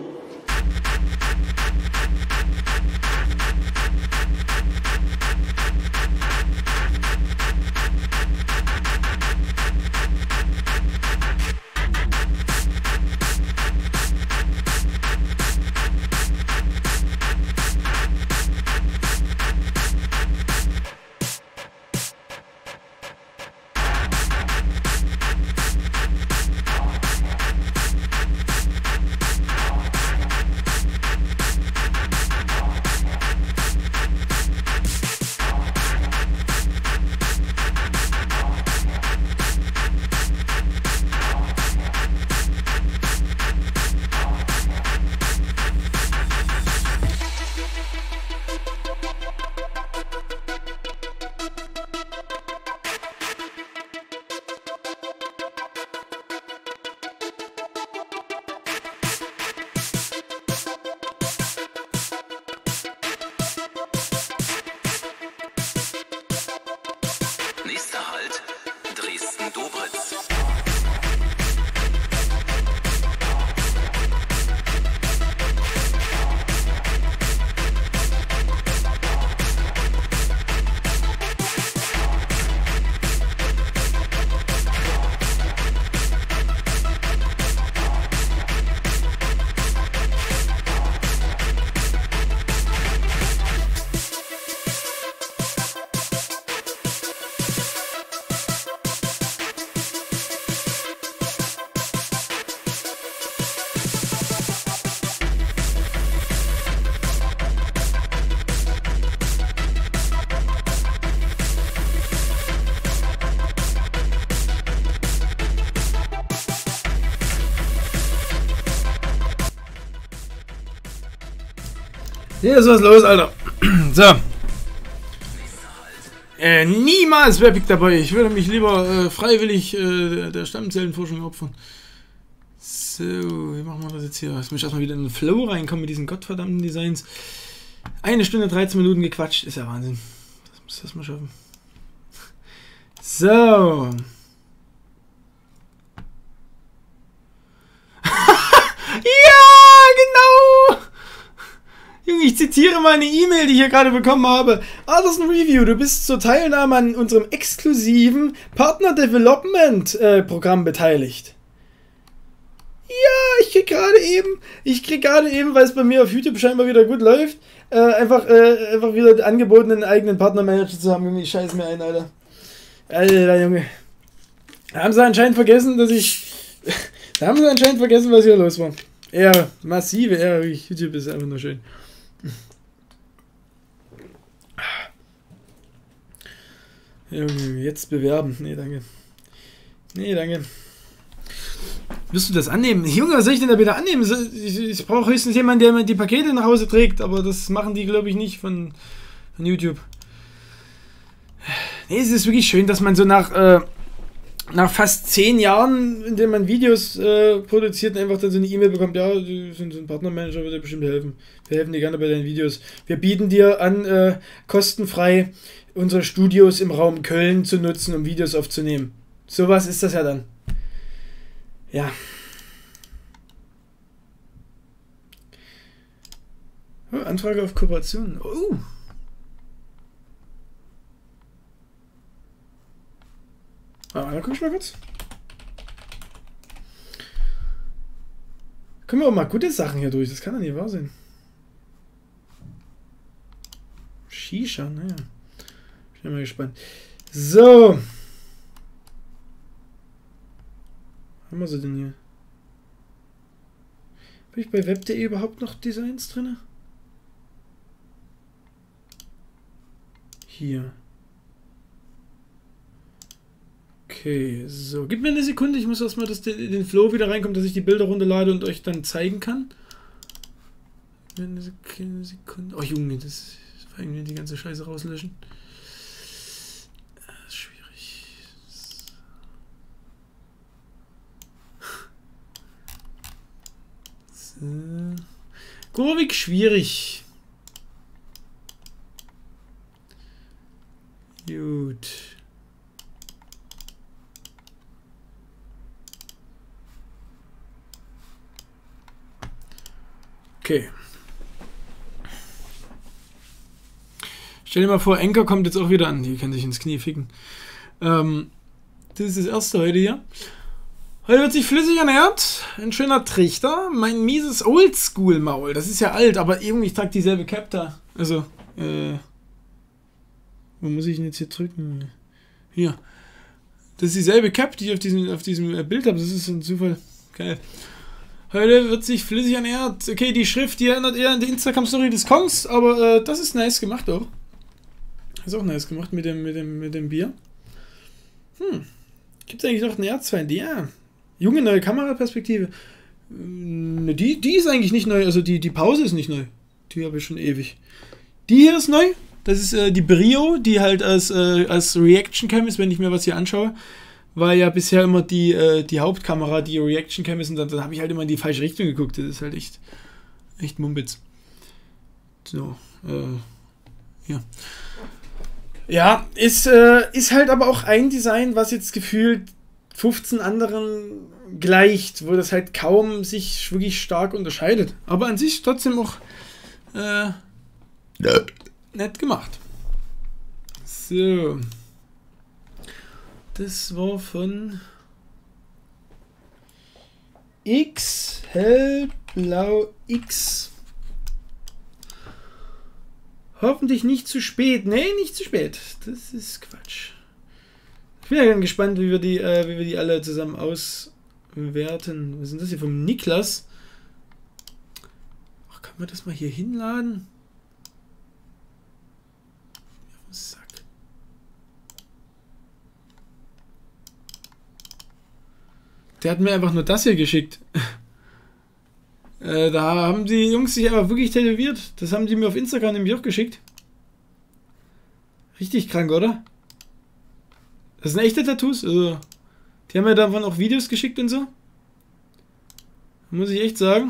S4: Nächster Halt, Dresden-Dobritz.
S1: Hier ist was los, Alter. So. Niemals wäre ich dabei. Ich würde mich lieber freiwillig der Stammzellenforschung opfern. So, wie machen wir das jetzt hier? Jetzt muss ich erstmal wieder in den Flow reinkommen mit diesen gottverdammten Designs. 1 Stunde 13 Minuten gequatscht. Ist ja Wahnsinn. Das muss ich erstmal schaffen. So. Ja, genau. Junge, ich zitiere meine E-Mail, die ich hier gerade bekommen habe. Alderson Review, du bist zur Teilnahme an unserem exklusiven Partner Development Programm beteiligt. Ja, ich krieg gerade eben, weil es bei mir auf YouTube scheinbar wieder gut läuft, einfach wieder angeboten, einen eigenen Partnermanager zu haben. Junge, ich scheiß mir ein, Alter. Alter, Junge. Da haben sie anscheinend vergessen, was hier los war. Ehre, massive Ehre. YouTube ist einfach nur schön. Junge, jetzt bewerben. Nee, danke. Nee, danke. Wirst du das annehmen? Junge, was soll ich denn da bitte annehmen? Ich brauche höchstens jemanden, der mir die Pakete nach Hause trägt, aber das machen die, glaube ich, nicht von YouTube. Nee, es ist wirklich schön, dass man so nach fast 10 Jahren, in denen man Videos produziert, einfach dann so eine E-Mail bekommt, ja, du sind so ein Partnermanager, wird dir bestimmt helfen. Wir helfen dir gerne bei deinen Videos. Wir bieten dir an, kostenfrei unsere Studios im Raum Köln zu nutzen, um Videos aufzunehmen. Sowas ist das ja dann. Ja. Oh, Anfrage auf Kooperation. Oh. Dann guck ich mal kurz. Können wir auch mal gute Sachen hier durch. Das kann doch nicht wahr sein. Shisha, naja. Ich bin mal gespannt. So. Was haben wir sie denn hier? Habe ich bei web.de überhaupt noch Designs drin? Hier. Okay, so. Gib mir eine Sekunde, ich muss erstmal den Flow wieder reinkommen, dass ich die Bilder runterlade und euch dann zeigen kann. Eine Sekunde. Oh Junge, das war irgendwie die ganze Scheiße rauslöschen. Das ist schwierig. So. Kurvig schwierig. Gut. Okay. Stell dir mal vor, Anchor kommt jetzt auch wieder an. Die kann sich ins Knie ficken. Das ist das erste heute hier. Heute wird sich flüssig ernährt. Ein schöner Trichter. Mein mieses Oldschool-Maul. Das ist ja alt, aber irgendwie trage dieselbe Cap da. Also, wo muss ich denn jetzt hier drücken? Hier. Das ist dieselbe Cap, die ich auf diesem Bild habe. Das ist ein Zufall. Geil. Heute wird sich flüssig ernährt. Okay, die Schrift, die erinnert eher an die Instagram-Story des Kongs, aber das ist nice gemacht auch. Ist auch nice gemacht mit dem Bier. Gibt es eigentlich noch einen Erzfeind? Ja. Junge, neue Kameraperspektive. Die ist eigentlich nicht neu. Also die Pause ist nicht neu. Die habe ich schon ewig. Die hier ist neu. Das ist die Brio, die halt als Reaction Cam ist, wenn ich mir was hier anschaue. War ja bisher immer die Hauptkamera, die Reaction Cam ist, und dann habe ich halt immer in die falsche Richtung geguckt. Das ist halt echt Mumpitz. So, ja. Ja, ist halt aber auch ein Design, was jetzt gefühlt 15 anderen gleicht, wo das halt kaum sich wirklich stark unterscheidet. Aber an sich trotzdem auch nett gemacht. So. Das war von X, hellblau X. Hoffentlich nicht zu spät. Nee, nicht zu spät. Das ist Quatsch. Ich bin ja ganz gespannt, wie wir die alle zusammen auswerten. Was ist denn das hier vom Niklas? Ach, kann man das mal hier hinladen? Sack. Der hat mir einfach nur das hier geschickt. Da haben die Jungs sich aber wirklich tätowiert. Das haben die mir auf Instagram nämlich auch geschickt. Richtig krank, oder? Das sind echte Tattoos. Also, die haben mir davon auch Videos geschickt und so. Muss ich echt sagen.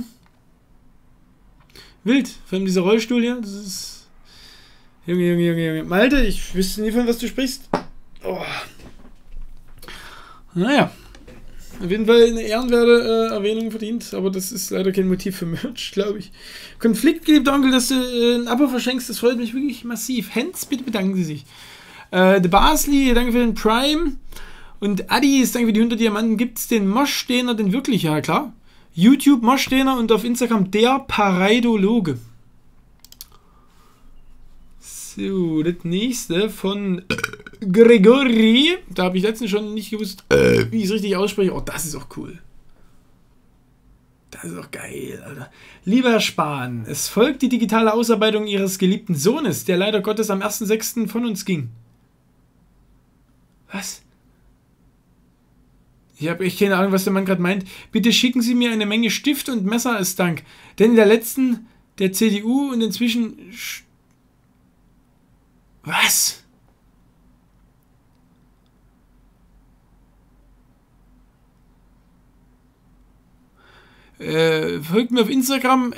S1: Wild. Vor allem dieser Rollstuhl hier. Das ist... Junge. Malte, ich wüsste nie, von was du sprichst. Oh. Naja. Auf jeden Fall eine ehrenwerte Erwähnung verdient, aber das ist leider kein Motiv für Merch, glaube ich. Konflikt, geliebter Onkel, dass du ein Abo verschenkst, das freut mich wirklich massiv. Hens, bitte bedanken Sie sich. The Basli, danke für den Prime. Und Addis, danke für die 100 Diamanten. Gibt es den Moschstener denn wirklich? Ja, klar. YouTube Moschstener und auf Instagram der Pareidologe. So, das nächste von Gregory. Da habe ich letztens schon nicht gewusst, wie ich es richtig ausspreche. Oh, das ist auch cool. Das ist auch geil, Alter. Lieber Herr Spahn, es folgt die digitale Ausarbeitung Ihres geliebten Sohnes, der leider Gottes am 1.6. von uns ging. Was? Ich habe echt keine Ahnung, was der Mann gerade meint. Bitte schicken Sie mir eine Menge Stift und Messer als Dank. Denn in der letzten der CDU und inzwischen... Was? Folgt mir auf Instagram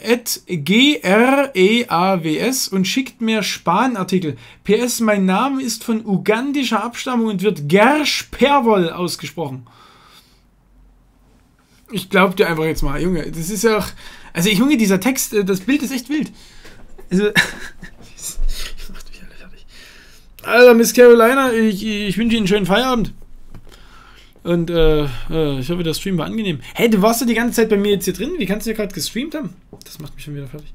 S1: @GREAWS und schickt mir Span-Artikel. PS, mein Name ist von ugandischer Abstammung und wird Gersh-Perwol ausgesprochen. Ich glaub dir einfach jetzt mal, Junge. Das ist ja auch... Also, Junge, dieser Text, das Bild ist echt wild. Also... Also, Miss Carolina, ich wünsche Ihnen einen schönen Feierabend. Und ich hoffe, der Stream war angenehm. Hey, du warst ja die ganze Zeit bei mir jetzt hier drin. Wie kannst du ja gerade gestreamt haben? Das macht mich schon wieder fertig.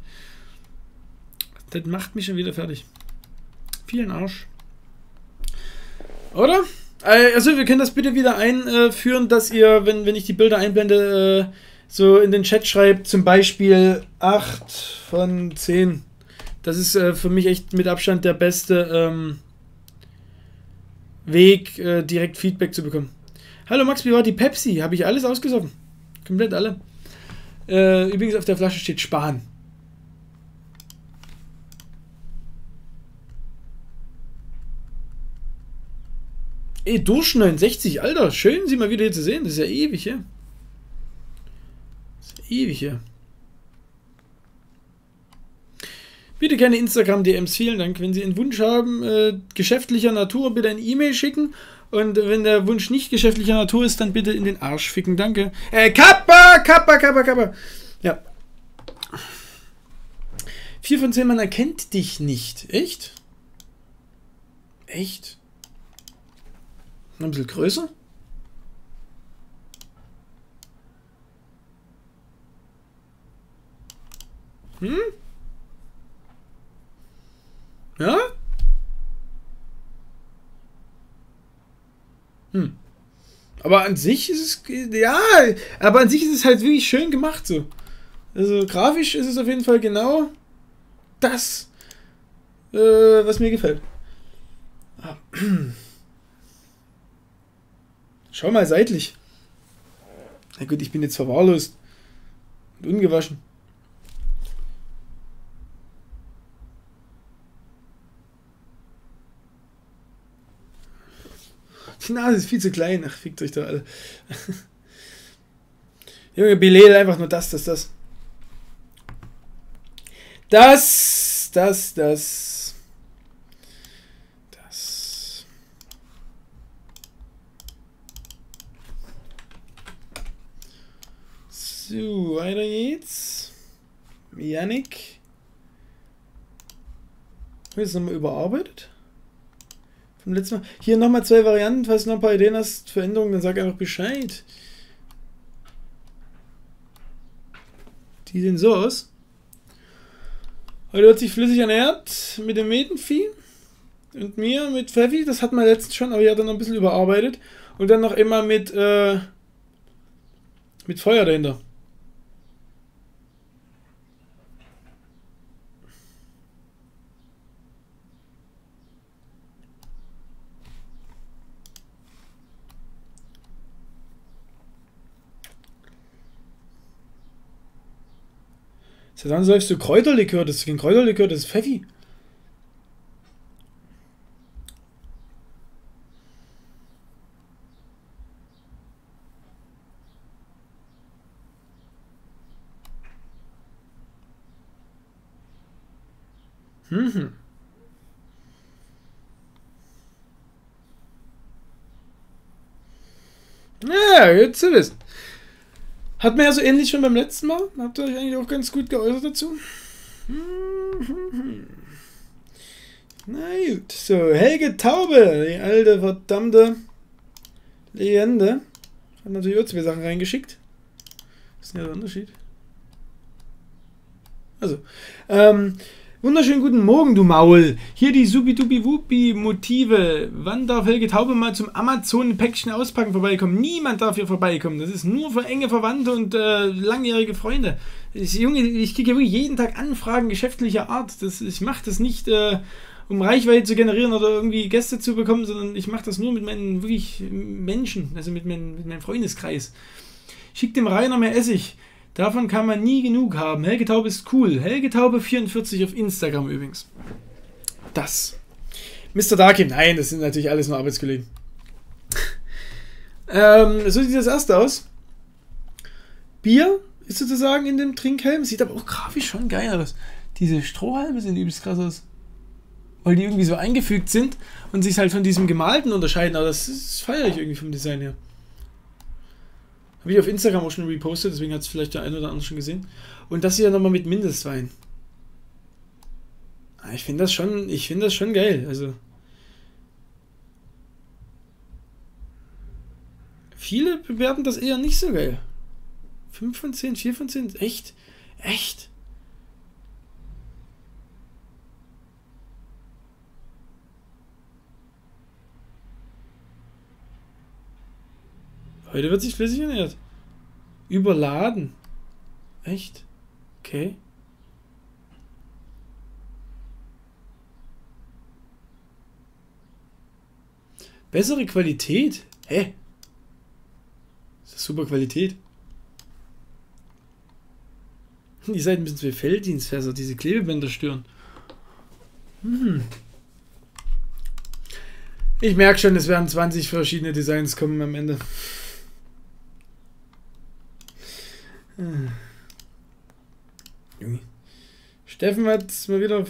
S1: Vielen Arsch. Oder? Also, wir können das bitte wieder einführen, dass ihr, wenn ich die Bilder einblende, so in den Chat schreibt, zum Beispiel 8 von 10. Das ist für mich echt mit Abstand der beste Weg, direkt Feedback zu bekommen. Hallo Max, wie war die Pepsi? Habe ich alles ausgesoffen. Komplett alle. Übrigens auf der Flasche steht Spahn. Durch 69, Alter. Schön, Sie mal wieder hier zu sehen. Das ist ja ewig, ja. Das ist ja ewig, ja. Bitte keine Instagram-DMs, vielen Dank. Wenn Sie einen Wunsch haben, geschäftlicher Natur, bitte eine E-Mail schicken. Und wenn der Wunsch nicht geschäftlicher Natur ist, dann bitte in den Arsch ficken. Danke. Kappa. Ja. 4 von 10, man erkennt dich nicht. Echt? Echt? Ein bisschen größer? Hm? Ja? Hm. Aber an sich ist es, ja, aber an sich ist es halt wirklich schön gemacht so. Also grafisch ist es auf jeden Fall genau das, was mir gefällt. Schau mal seitlich. Na gut, ich bin jetzt verwahrlost und ungewaschen. Die Nase ist viel zu klein. Ach, fickt euch da alle. Junge, Bilal, einfach nur das. So, weiter geht's. Yannick. Haben wir das nochmal überarbeitet? Vom letzten Mal. Hier nochmal 2 Varianten. Falls du noch ein paar Ideen hast für Änderungen, dann sag einfach Bescheid. Die sehen so aus. Heute wird sich flüssig ernährt mit dem Metenvieh. Und mir mit Pfeffi. Das hatten wir letztens schon, aber ich hatte noch ein bisschen überarbeitet. Und dann noch immer mit Feuer dahinter. So, dann sagst du Kräuterlikör, das ist kein Kräuterlikör, das ist Pfeffi. Ja, jetzt zu wissen. Hat man ja so ähnlich schon beim letzten Mal. Habt ihr euch eigentlich auch ganz gut geäußert dazu? Na gut. So, Helge Taube, die alte verdammte Legende. Hat natürlich auch 2 Sachen reingeschickt. Was ist denn der Unterschied? Also, wunderschönen guten Morgen, du Maul. Hier die Supi-Dupi-Wupi-Motive. Wann darf Helge Taube mal zum Amazon-Päckchen auspacken vorbeikommen? Niemand darf hier vorbeikommen. Das ist nur für enge Verwandte und langjährige Freunde. Junge, ich kriege ja wirklich jeden Tag Anfragen geschäftlicher Art. Ich mache das nicht, um Reichweite zu generieren oder irgendwie Gäste zu bekommen, sondern ich mache das nur mit meinen wirklich Menschen, also mit meinem Freundeskreis. Schick dem Rainer mehr Essig. Davon kann man nie genug haben. Helge Taube ist cool. Helge Taube 44 auf Instagram übrigens. Das. Mr. Darkin. Nein, das sind natürlich alles nur Arbeitskollegen. So sieht das erste aus. Bier ist sozusagen in dem Trinkhelm. Sieht aber auch grafisch schon geil aus. Diese Strohhalme sehen übelst krass aus. Weil die irgendwie so eingefügt sind und sich halt von diesem Gemalten unterscheiden. Aber das feiere ich irgendwie vom Design her. Habe ich auf Instagram auch schon repostet, deswegen hat es vielleicht der eine oder andere schon gesehen. Und das hier nochmal mit Mindestwein. Ich finde das schon geil. Also viele bewerten das eher nicht so geil. 5 von 10, 4 von 10, echt? Echt? Heute wird sich flüssig ernährt. Überladen. Echt? Okay. Bessere Qualität? Hä? Das ist super Qualität. Die Seiten müssen zwei Felddienstfässer, diese Klebebänder stören. Ich merke schon, es werden 20 verschiedene Designs kommen am Ende. Steffen hat es mal wieder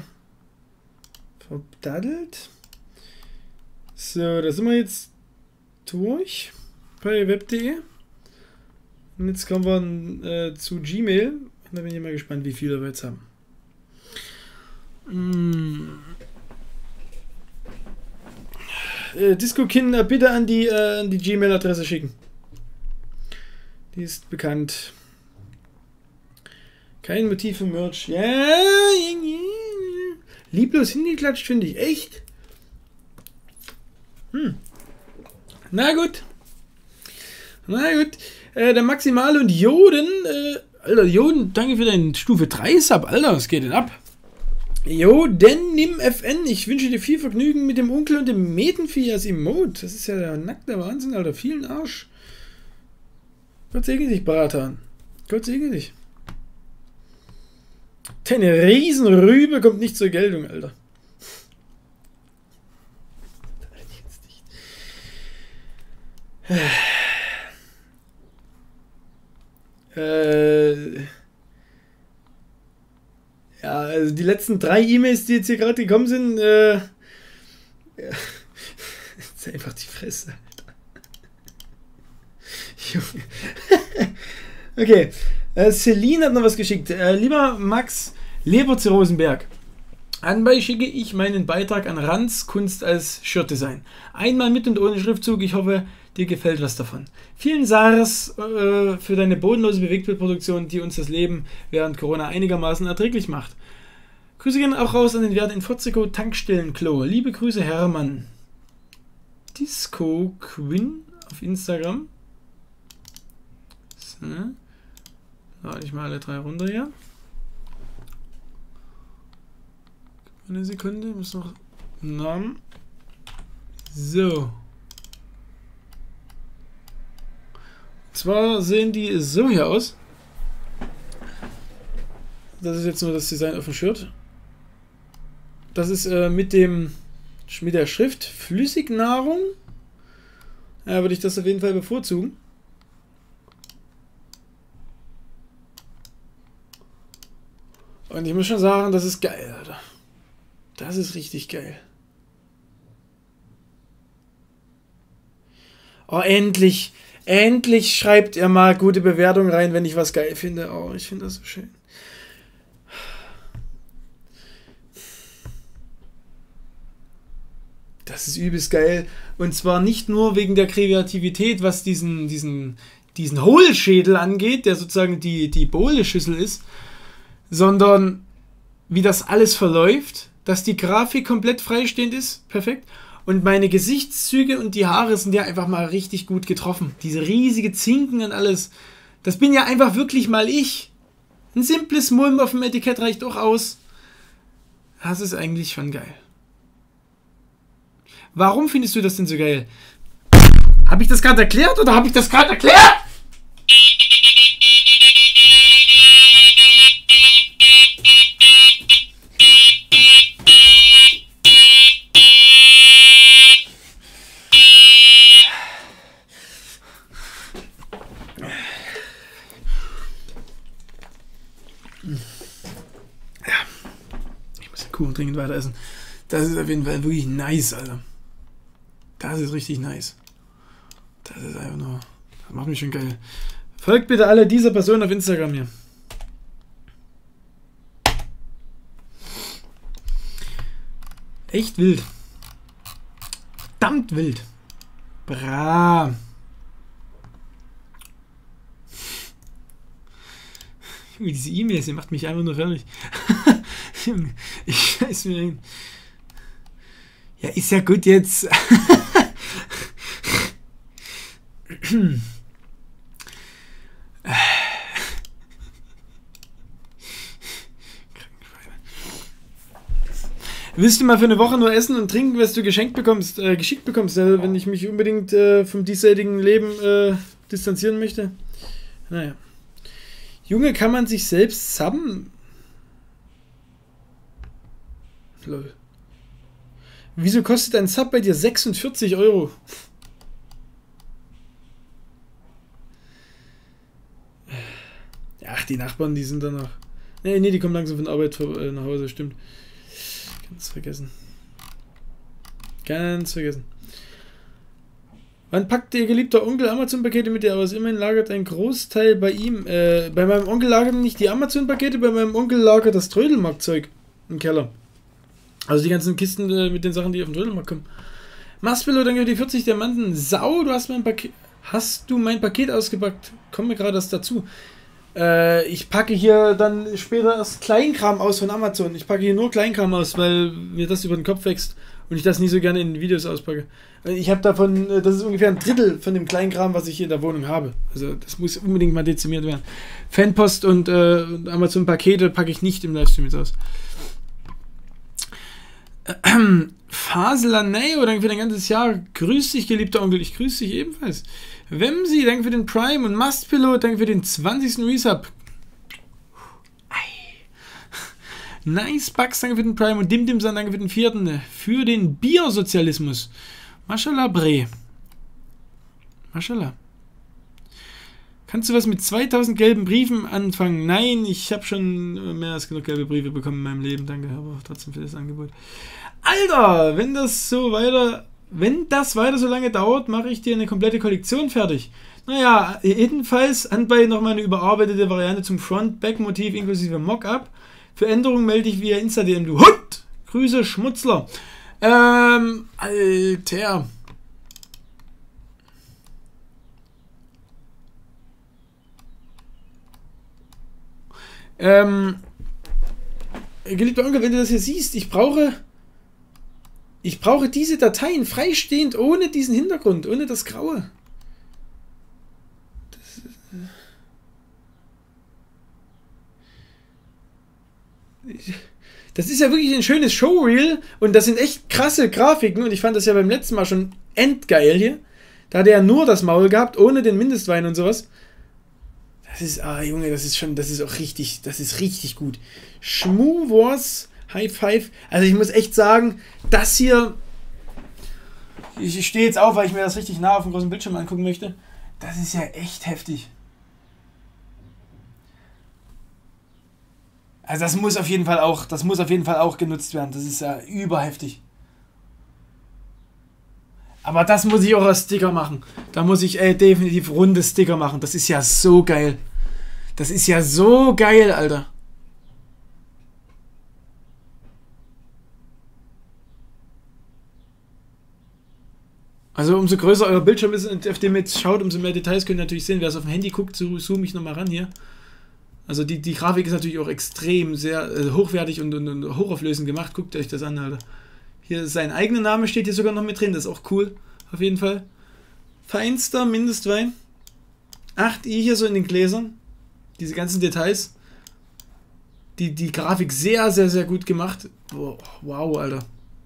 S1: verdaddelt. So, da sind wir jetzt durch bei web.de. Und jetzt kommen wir zu Gmail. Und da bin ich mal gespannt, wie viele wir jetzt haben. Disco-Kin bitte an die Gmail-Adresse schicken. Die ist bekannt. Kein Motiv für Merch. Ja. Lieblos hingeklatscht, finde ich. Echt? Na gut. Na gut. Der Maximal und Joden. Alter, Joden, danke für deinen Stufe 3 Sub. Alter, was geht denn ab? Joden, nimm FN. Ich wünsche dir viel Vergnügen mit dem Onkel und dem Metenvieh als Emote. Das ist ja der nackte Wahnsinn, Alter. Vielen Arsch. Gott segne dich, Baratan. Gott segne dich. Deine Riesenrübe kommt nicht zur Geltung, Alter. Ja, also die letzten 3 E-Mails, die jetzt hier gerade gekommen sind, ja. Jetzt einfach die Fresse, Alter. Junge. Okay. Celine hat noch was geschickt. Lieber Max Leberzirrosenberg, anbei schicke ich meinen Beitrag an Ranz Kunst als Shirt-Design. Einmal mit und ohne Schriftzug. Ich hoffe, dir gefällt was davon. Vielen Sars für deine bodenlose Bewegtbildproduktion, die uns das Leben während Corona einigermaßen erträglich macht. Grüße gehen auch raus an den Wert in Forzico Tankstellenklo. Liebe Grüße, Hermann. Disco Quinn auf Instagram. So. Lade ich mal alle 3 runter hier. Eine Sekunde, ich muss noch einen Namen. So. Und zwar sehen die so hier aus. Das ist jetzt nur das Design auf dem Shirt. Das ist mit der Schrift Flüssignahrung. Ja, würde ich das auf jeden Fall bevorzugen. Und ich muss schon sagen, das ist geil, Alter. Das ist richtig geil. Oh, endlich. Endlich schreibt er mal gute Bewertungen rein, wenn ich was geil finde. Oh, ich finde das so schön. Das ist übelst geil. Und zwar nicht nur wegen der Kreativität, was diesen Hohlschädel angeht, der sozusagen die Bohle-Schüssel ist, sondern wie das alles verläuft, dass die Grafik komplett freistehend ist, perfekt, und meine Gesichtszüge und die Haare sind ja einfach mal richtig gut getroffen. Diese riesige Zinken und alles, das bin ja einfach wirklich mal ich. Ein simples Mulm auf dem Etikett reicht auch aus. Das ist eigentlich schon geil. Warum findest du das denn so geil? Habe ich das gerade erklärt oder habe ich das gerade erklärt? Kuchen dringend weiter essen. Das ist auf jeden Fall wirklich nice, Alter. Das ist richtig nice. Das ist einfach nur... Das macht mich schon geil. Folgt bitte alle dieser Person auf Instagram hier. Echt wild. Verdammt wild. Bra. Diese E-Mails, ihr macht mich einfach nur fertig. Ich weiß mir. Ja, ist ja gut jetzt. Willst du mal für eine Woche nur essen und trinken, was du geschickt bekommst, wenn ich mich unbedingt vom diesseitigen Leben distanzieren möchte? Naja. Junge, kann man sich selbst subben? Lol. Wieso kostet ein Sub bei dir 46 Euro? Ach, die Nachbarn, die sind da noch. Nee, die kommen langsam von Arbeit nach Hause, stimmt. Ganz vergessen. Ganz vergessen. Wann packt ihr geliebter Onkel Amazon-Pakete mit dir aus? Immerhin lagert ein Großteil bei ihm. Bei meinem Onkel lagern nicht die Amazon-Pakete, bei meinem Onkel lagert das Trödelmarkt-Zeug im Keller. Also die ganzen Kisten mit den Sachen, die auf den Trödelmarkt kommen. Maspelo, danke für die 40 Diamanten. Sau, du hast mein Paket ausgepackt. Komm mir gerade erst dazu. Ich packe hier dann später erst Kleinkram aus von Amazon. Ich packe hier nur Kleinkram aus, weil mir das über den Kopf wächst und ich das nie so gerne in Videos auspacke. Ich habe davon, das ist ungefähr ein Drittel von dem Kleinkram, was ich hier in der Wohnung habe. Also das muss unbedingt mal dezimiert werden. Fanpost und Amazon-Pakete packe ich nicht im Livestream jetzt aus. Faselaneo, danke für dein ganzes Jahr. Grüß dich, geliebter Onkel. Ich grüße dich ebenfalls. Wemsi, danke für den Prime. Und Mastpilot, danke für den 20. Resub. Nice Bugs, danke für den Prime. Und Dimdimsan, danke für den 4. Für den Biersozialismus. Mashallah, Bre. Mashallah. Kannst du was mit 2000 gelben Briefen anfangen? Nein, ich habe schon mehr als genug gelbe Briefe bekommen in meinem Leben. Danke, aber trotzdem für das Angebot. Alter, wenn das weiter so lange dauert, mache ich dir eine komplette Kollektion fertig. Naja, jedenfalls anbei noch mal eine überarbeitete Variante zum Front-Back-Motiv inklusive Mockup. Für Änderungen melde ich via Insta-DM, du Hund! Grüße, Schmutzler. Alter. Geliebter Onkel, wenn du das hier siehst, ich brauche diese Dateien freistehend, ohne diesen Hintergrund, ohne das Graue. Das ist ja wirklich ein schönes Showreel und das sind echt krasse Grafiken und ich fand das ja beim letzten Mal schon endgeil hier. Da hat er ja nur das Maul gehabt, ohne den Mindestwein und sowas. Das ist, Junge, das ist richtig gut. Schmu Wars, High Five. Also ich muss echt sagen, das hier, ich stehe jetzt auf, weil ich mir das richtig nah auf dem großen Bildschirm angucken möchte. Das ist ja echt heftig. Also das muss auf jeden Fall auch genutzt werden. Das ist ja überheftig. Aber das muss ich auch als Sticker machen. Da muss ich definitiv runde Sticker machen. Das ist ja so geil. Das ist ja so geil, Alter. Also umso größer euer Bildschirm ist, auf dem ihr jetzt schaut, umso mehr Details könnt ihr natürlich sehen. Wer es auf dem Handy guckt, so zoome ich nochmal ran hier. Also die Grafik ist natürlich auch extrem sehr hochwertig und hochauflösend gemacht. Guckt euch das an, Alter. Hier sein eigener Name steht hier sogar noch mit drin. Das ist auch cool. Auf jeden Fall. Feinster Mindestwein. 8i hier so in den Gläsern. Diese ganzen Details. Die Grafik sehr, sehr, sehr gut gemacht. Oh, wow, Alter.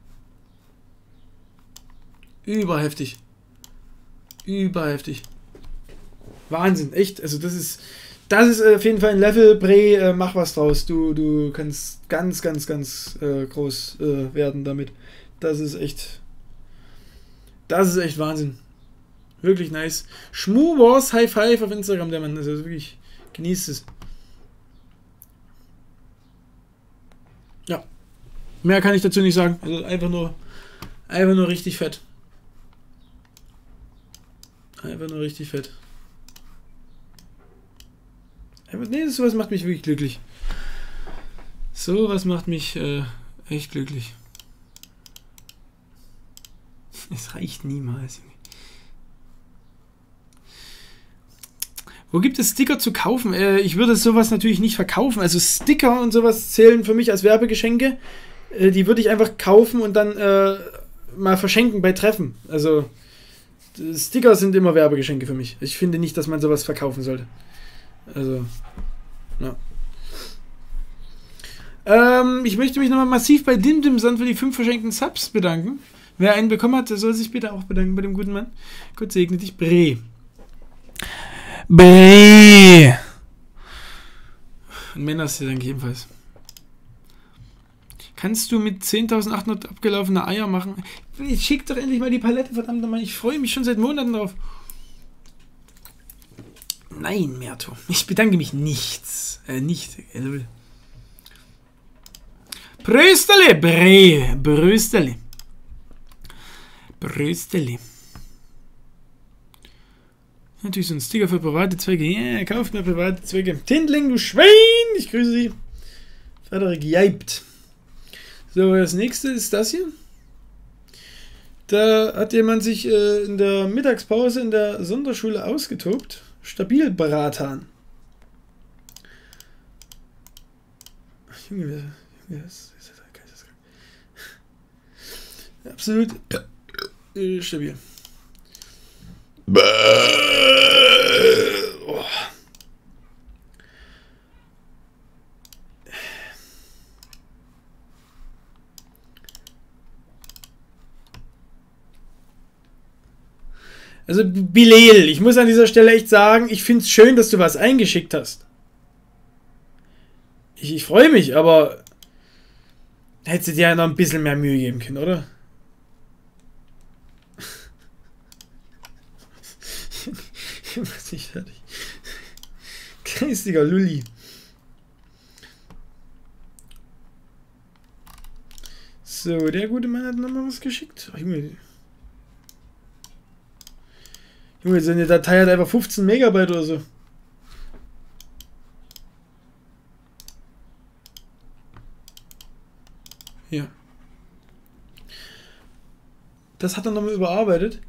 S1: Überheftig. Überheftig. Wahnsinn, echt. Also das ist auf jeden Fall ein Level. Bre, mach was draus. Du kannst ganz, ganz, ganz groß werden damit. Das ist echt Wahnsinn. Wirklich nice. Schmu Wars High Five auf Instagram, der Mann. Also wirklich, genießt es. Ja. Mehr kann ich dazu nicht sagen. Also einfach nur richtig fett. Einfach nur richtig fett. Nee, sowas macht mich wirklich glücklich. Sowas macht mich echt glücklich. Es reicht niemals. Wo gibt es Sticker zu kaufen? Ich würde sowas natürlich nicht verkaufen. Also Sticker und sowas zählen für mich als Werbegeschenke. Die würde ich einfach kaufen und dann mal verschenken bei Treffen. Also Sticker sind immer Werbegeschenke für mich. Ich finde nicht, dass man sowas verkaufen sollte. Also, ja. Ich möchte mich nochmal massiv bei Dimdimson für die 5 verschenkten Subs bedanken. Wer einen bekommen hat, der soll sich bitte auch bedanken bei dem guten Mann. Gott segne dich, Bre. Bre. Und Männers dir danke ebenfalls. Kannst du mit 10.800 abgelaufene Eier machen? Ich schick doch endlich mal die Palette, verdammt nochmal. Ich freue mich schon seit Monaten drauf. Nein, Merto. Ich bedanke mich nichts. Nicht. Brösterle, Bre. Brösterle. Brösterle. Natürlich so ein Sticker für private Zwecke. Ja, yeah, kauft mir private Zwecke. Tindling, du Schwein! Ich grüße Sie. Frederik Jeibt. So, das nächste ist das hier. Da hat jemand sich in der Mittagspause in der Sonderschule ausgetobt. Stabilbratan. Junge, das ist geisteskrank. Absolut stabil. Oh. Also Bilal, ich muss an dieser Stelle echt sagen, ich finde es schön, dass du was eingeschickt hast. Ich freue mich, aber hättest du dir ja noch ein bisschen mehr Mühe geben können, oder? Ich bin nicht fertig. Geistiger Lulli. So, der gute Mann hat nochmal was geschickt. Ach, Junge, so eine Datei hat einfach 15 Megabyte oder so. Ja. Das hat er nochmal überarbeitet.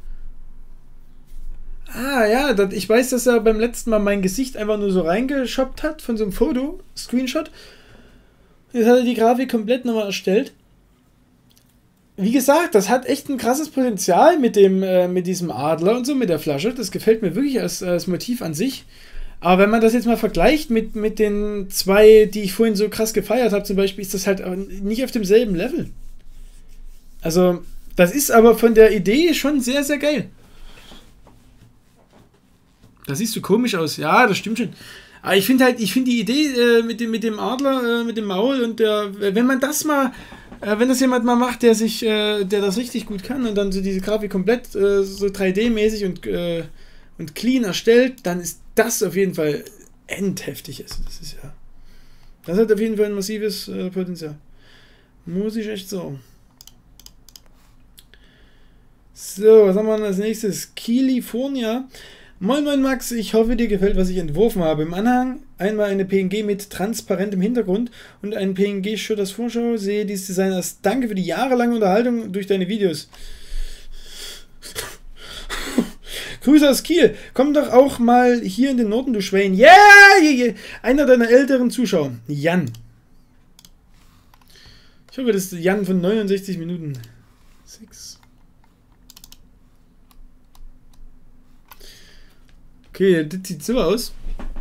S1: Ah ja, ich weiß, dass er beim letzten Mal mein Gesicht einfach nur so reingeschoppt hat von so einem Foto, Screenshot. Jetzt hat er die Grafik komplett nochmal erstellt. Wie gesagt, das hat echt ein krasses Potenzial mit diesem Adler und so, mit der Flasche. Das gefällt mir wirklich als Motiv an sich. Aber wenn man das jetzt mal vergleicht mit den 2, die ich vorhin so krass gefeiert habe, zum Beispiel, ist das halt nicht auf demselben Level. Also, das ist aber von der Idee schon sehr, sehr geil. Da siehst du komisch aus. Ja, das stimmt schon. Aber ich finde die Idee mit dem Adler, mit dem Maul und wenn man das mal, wenn das jemand mal macht, der das richtig gut kann und dann so diese Grafik komplett so 3D-mäßig und clean erstellt, dann ist das auf jeden Fall endheftig. Also das hat auf jeden Fall ein massives Potenzial. Muss ich echt sagen. So, was haben wir als nächstes? California. Moin Moin Max, ich hoffe dir gefällt, was ich entworfen habe. Im Anhang einmal eine PNG mit transparentem Hintergrund und einen PNG-Shot als Vorschau. Sehe dieses Design als Danke für die jahrelange Unterhaltung durch deine Videos. Grüße aus Kiel. Komm doch auch mal hier in den Norden, du Schwein. Yeah! Einer deiner älteren Zuschauer. Jan. Ich hoffe, das ist Jan von 69 Minuten. 6. Okay, das sieht so aus.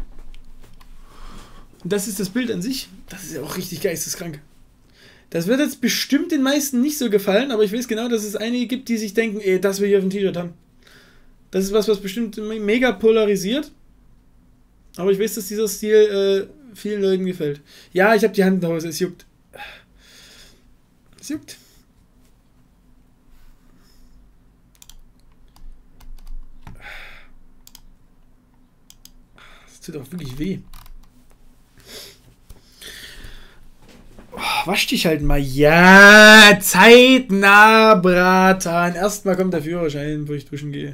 S1: Und das ist das Bild an sich. Das ist ja auch richtig geisteskrank. Das wird jetzt bestimmt den meisten nicht so gefallen, aber ich weiß genau, dass es einige gibt, die sich denken, ey, das will ich auf dem T-Shirt haben. Das ist was bestimmt mega polarisiert. Aber ich weiß, dass dieser Stil vielen Leuten gefällt. Ja, ich habe die Hand in der Hose, es juckt. Es juckt. Das tut auch wirklich weh. Wasch dich halt mal. Ja, zeitnah, Bratan. Erstmal kommt der Führerschein, bevor ich duschen gehe.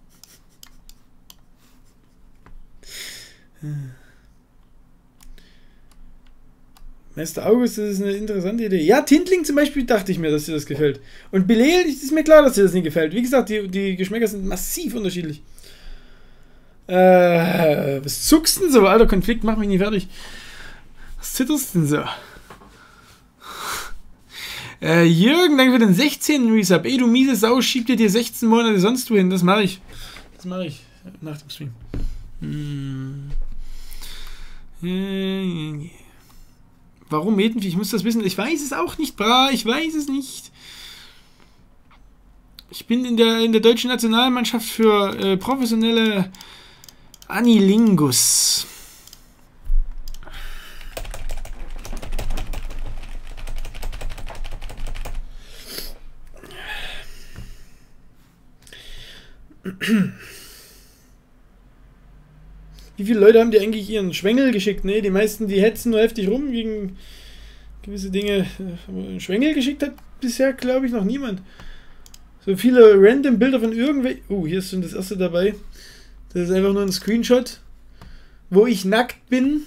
S1: Meister August, das ist eine interessante Idee. Ja, Tintling zum Beispiel dachte ich mir, dass dir das gefällt. Und Bilal, ist mir klar, dass dir das nicht gefällt. Wie gesagt, die Geschmäcker sind massiv unterschiedlich. Was zuckst denn so? Alter, Konflikt, mach mich nicht fertig. Was zitterst denn so? Jürgen, danke für den 16. Resub. Ey, du miese Sau, schieb dir 16 Monate sonst wohin. Das mache ich. Das mache ich nach dem Stream. Warum Metenvieh? Ich muss das wissen. Ich weiß es auch nicht, Bra. Ich weiß es nicht. Ich bin in der deutschen Nationalmannschaft für professionelle Anilingus. Wie viele Leute haben die eigentlich ihren Schwengel geschickt? Ne, die meisten, die hetzen nur heftig rum gegen gewisse Dinge. Schwengel geschickt hat bisher, glaube ich, noch niemand. So viele random Bilder von irgendwelchen... hier ist schon das erste dabei. Das ist einfach nur ein Screenshot, wo ich nackt bin.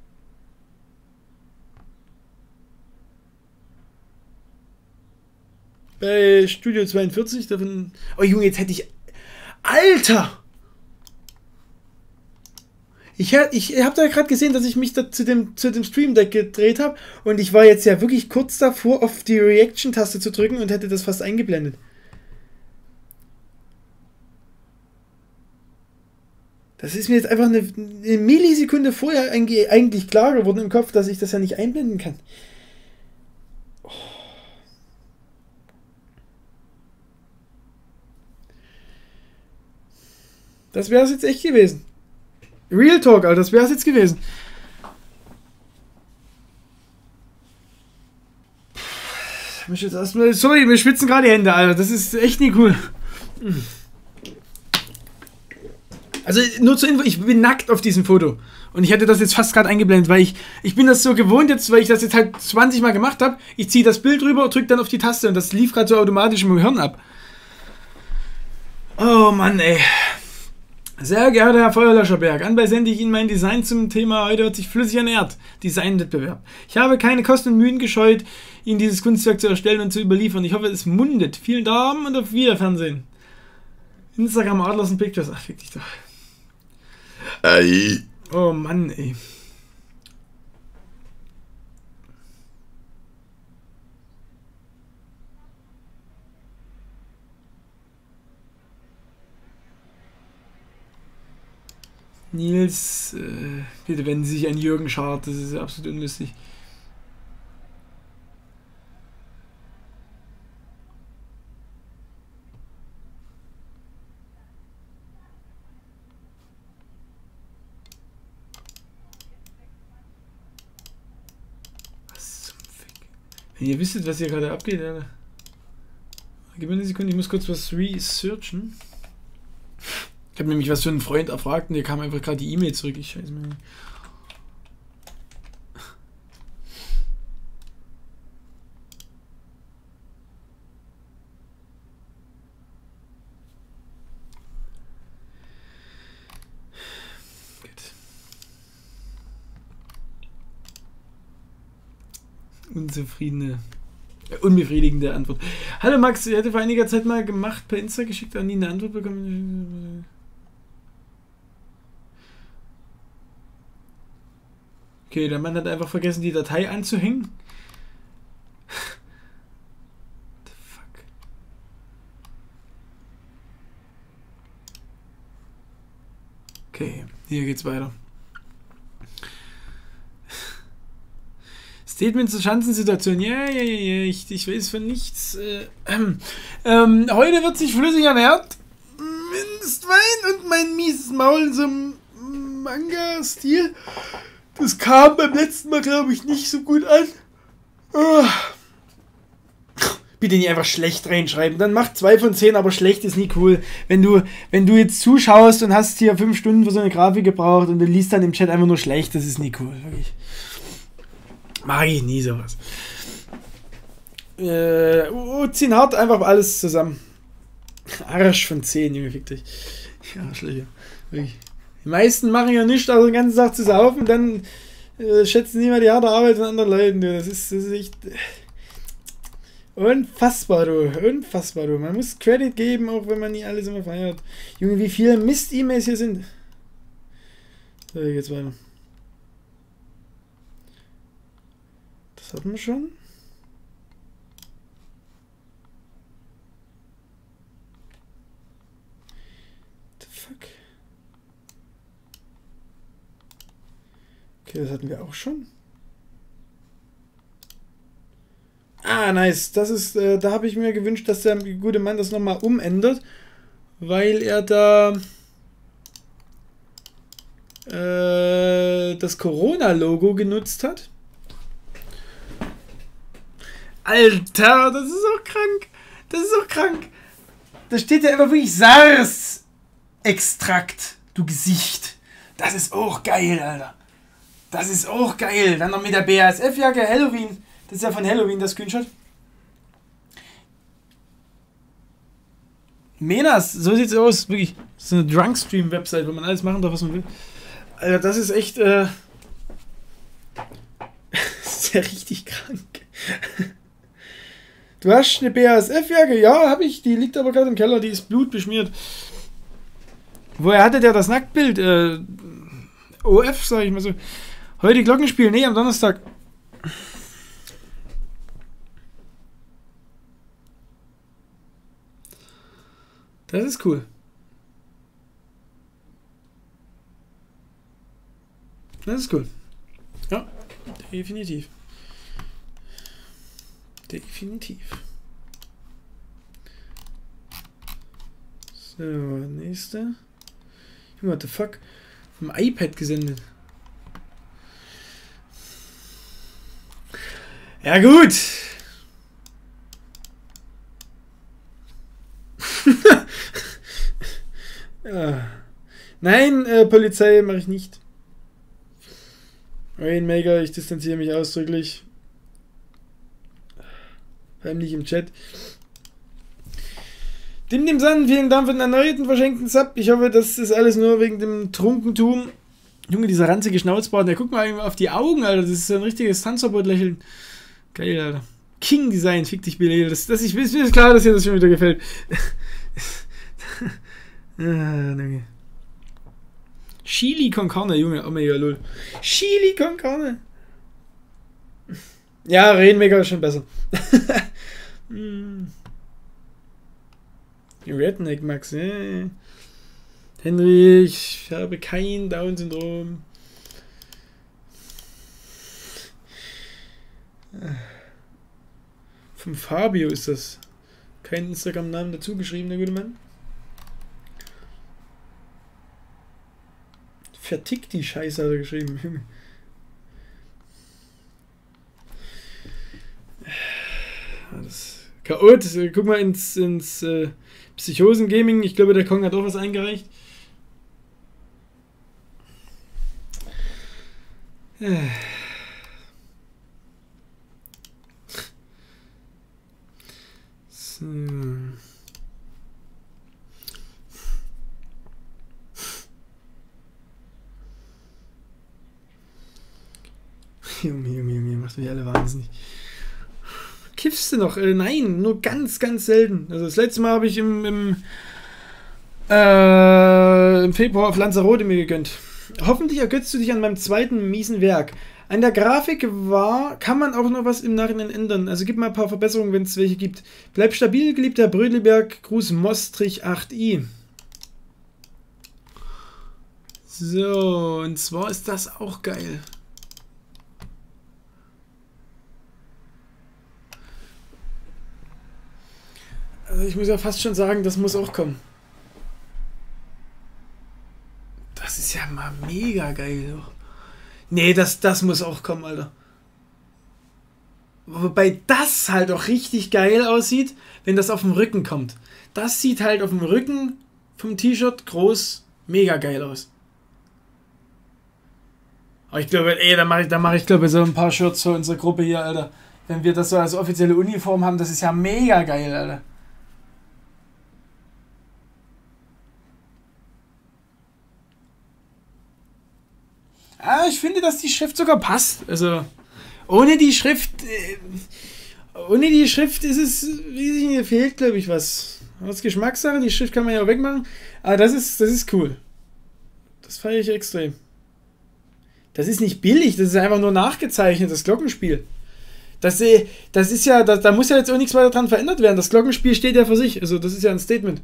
S1: Bei Studio 42 davon... Oh Junge, jetzt hätte ich... Alter! Ich habe da gerade gesehen, dass ich mich da zu dem Stream Deck gedreht habe und ich war jetzt ja wirklich kurz davor, auf die Reaction-Taste zu drücken und hätte das fast eingeblendet. Das ist mir jetzt einfach eine Millisekunde vorher eigentlich klar geworden im Kopf, dass ich das ja nicht einblenden kann. Oh. Das wäre es jetzt echt gewesen. Real Talk, Alter, das wäre es jetzt gewesen. Sorry, mir schwitzen gerade die Hände, Alter. Das ist echt nie cool. Also nur zur Info, ich bin nackt auf diesem Foto. Und ich hätte das jetzt fast gerade eingeblendet, weil ich bin das so gewohnt jetzt, weil ich das jetzt halt 20 Mal gemacht habe. Ich ziehe das Bild rüber, drücke dann auf die Taste und das lief gerade so automatisch im Gehirn ab. Oh Mann, ey. Sehr geehrter Herr Feuerlöscherberg, anbei sende ich Ihnen mein Design zum Thema heute wird sich flüssig ernährt. Designwettbewerb. Ich habe keine Kosten und Mühen gescheut, Ihnen dieses Kunstwerk zu erstellen und zu überliefern. Ich hoffe, es mundet. Vielen Dank und auf Wiederfernsehen. Instagram Adlersen Pictures. Ach, fick dich doch.
S2: Ei.
S1: Oh Mann, ey. Nils, bitte wenden Sie sich an Jürgen Schart, das ist absolut unlustig. Was zum Fick? Wenn ihr wisstet, was hier gerade abgeht, Alter. Gib mir eine Sekunde, ich muss kurz was researchen. Ich habe nämlich was für einen Freund erfragt und der kam einfach gerade die E-Mail zurück. Ich weiß nicht. Unbefriedigende Antwort. Hallo Max, ich hatte vor einiger Zeit mal gemacht, per Insta geschickt, an nie eine Antwort bekommen. Okay, der Mann hat einfach vergessen, die Datei anzuhängen. What the fuck? Okay, hier geht's weiter. Statement zur Schanzensituation. Ja, ich weiß von nichts. Heute wird sich flüssig ernährt. Mindestwein und mein mieses Maul in so einem Manga-Stil. Das kam beim letzten Mal, glaube ich, nicht so gut an. Bitte nicht einfach schlecht reinschreiben. Dann macht 2 von 10, aber schlecht ist nie cool. Wenn du jetzt zuschaust und hast hier 5 Stunden für so eine Grafik gebraucht und du liest dann im Chat einfach nur schlecht, das ist nie cool, wirklich. Mag ich nie sowas. Ziehen hart einfach alles zusammen. Arsch von 10, Junge, fick dich. Ja, Arschlöcher. Wirklich. Die meisten machen ja nichts, also den ganzen Tag zu saufen und dann schätzen die mal die harte Arbeit von anderen Leuten. Du. Das ist echt unfassbar, du. Unfassbar, du. Man muss Credit geben, auch wenn man nie alles immer feiert. Junge, wie viele Mist-E-Mails hier sind. So, hier geht's weiter. Das hatten wir schon. The fuck? Okay, das hatten wir auch schon. Ah, nice. Das ist, da habe ich mir gewünscht, dass der gute Mann das nochmal umändert, weil er da das Corona-Logo genutzt hat. Alter, das ist auch krank. Das ist auch krank. Da steht ja immer wirklich SARS-Extrakt, du Gesicht. Das ist auch geil, Alter. Das ist auch geil. Dann noch mit der BASF-Jacke, Halloween. Das ist ja von Halloween, das Screenshot. Menas, so sieht's aus. Wirklich. Das ist eine Drunkstream-Website, wo man alles machen darf, was man will. Alter, das ist echt, das ist ja richtig krank. Du hast eine BASF-Jacke? Ja, habe ich. Die liegt aber gerade im Keller. Die ist blutbeschmiert. Woher hatte der das Nacktbild? OF, sag ich mal so. Heute Glockenspiel? Nee, am Donnerstag. Das ist cool. Das ist cool. Ja, definitiv. Definitiv. So, nächste. What the fuck? Vom iPad gesendet. Ja, gut. Ja. Nein, Polizei mache ich nicht. Rainmaker, ich distanziere mich ausdrücklich. Vor allem nicht im Chat. Dim San, vielen Dank für den erneuten verschenkten Sub. Ich hoffe, das ist alles nur wegen dem Trunkentum. Junge, dieser ranzige Schnauzbart, der guckt mal auf die Augen, Alter. Das ist so ein richtiges Tanzverbot-Lächeln. Geil, Alter. King Design, fick dich, Billy. Ich bin mir klar, dass dir das schon wieder gefällt. Danke. Chili con Carne, Junge. Oh mein Gott, lol. Chili con Carne. Ja, Rainmaker ist schon besser. Redneck Max, Henry, ich habe kein Down-Syndrom. Vom Fabio ist das. Kein Instagram-Namen dazu geschrieben, der gute Mann. Vertickt die Scheiße hat er geschrieben. Chaot, guck mal ins Psychosen-Gaming. Ich glaube, der Kong hat auch was eingereicht. So. Junge, macht mich alle wahnsinnig. Kiffst du noch? Nein, nur ganz, ganz selten. Also das letzte Mal habe ich im Februar auf Lanzarote mir gegönnt. Hoffentlich ergötzt du dich an meinem zweiten miesen Werk. An der Grafik kann man auch noch was im Nachhinein ändern. Also gib mal ein paar Verbesserungen, wenn es welche gibt. Bleib stabil, geliebter Brödliberg. Gruß Mostrich8i. So, und zwar ist das auch geil. Also ich muss ja fast schon sagen, das muss auch kommen. Das ist ja mal mega geil. Nee, das muss auch kommen, Alter. Wobei das halt auch richtig geil aussieht, wenn das auf dem Rücken kommt. Das sieht halt auf dem Rücken vom T-Shirt groß mega geil aus. Aber ich glaube, da mache ich glaube so ein paar Shirts für unsere Gruppe hier, Alter. Wenn wir das so als offizielle Uniform haben, das ist ja mega geil, Alter. Ah, ich finde, dass die Schrift sogar passt. Also, ohne die Schrift ist es, wie ich nicht, fehlt, glaube ich, was. Aus Geschmackssache, die Schrift kann man ja auch wegmachen. Aber das ist cool. Das feiere ich extrem. Das ist nicht billig, das ist einfach nur nachgezeichnet, das Glockenspiel. Das ist ja, da muss ja jetzt auch nichts weiter dran verändert werden. Das Glockenspiel steht ja für sich. Also, das ist ja ein Statement.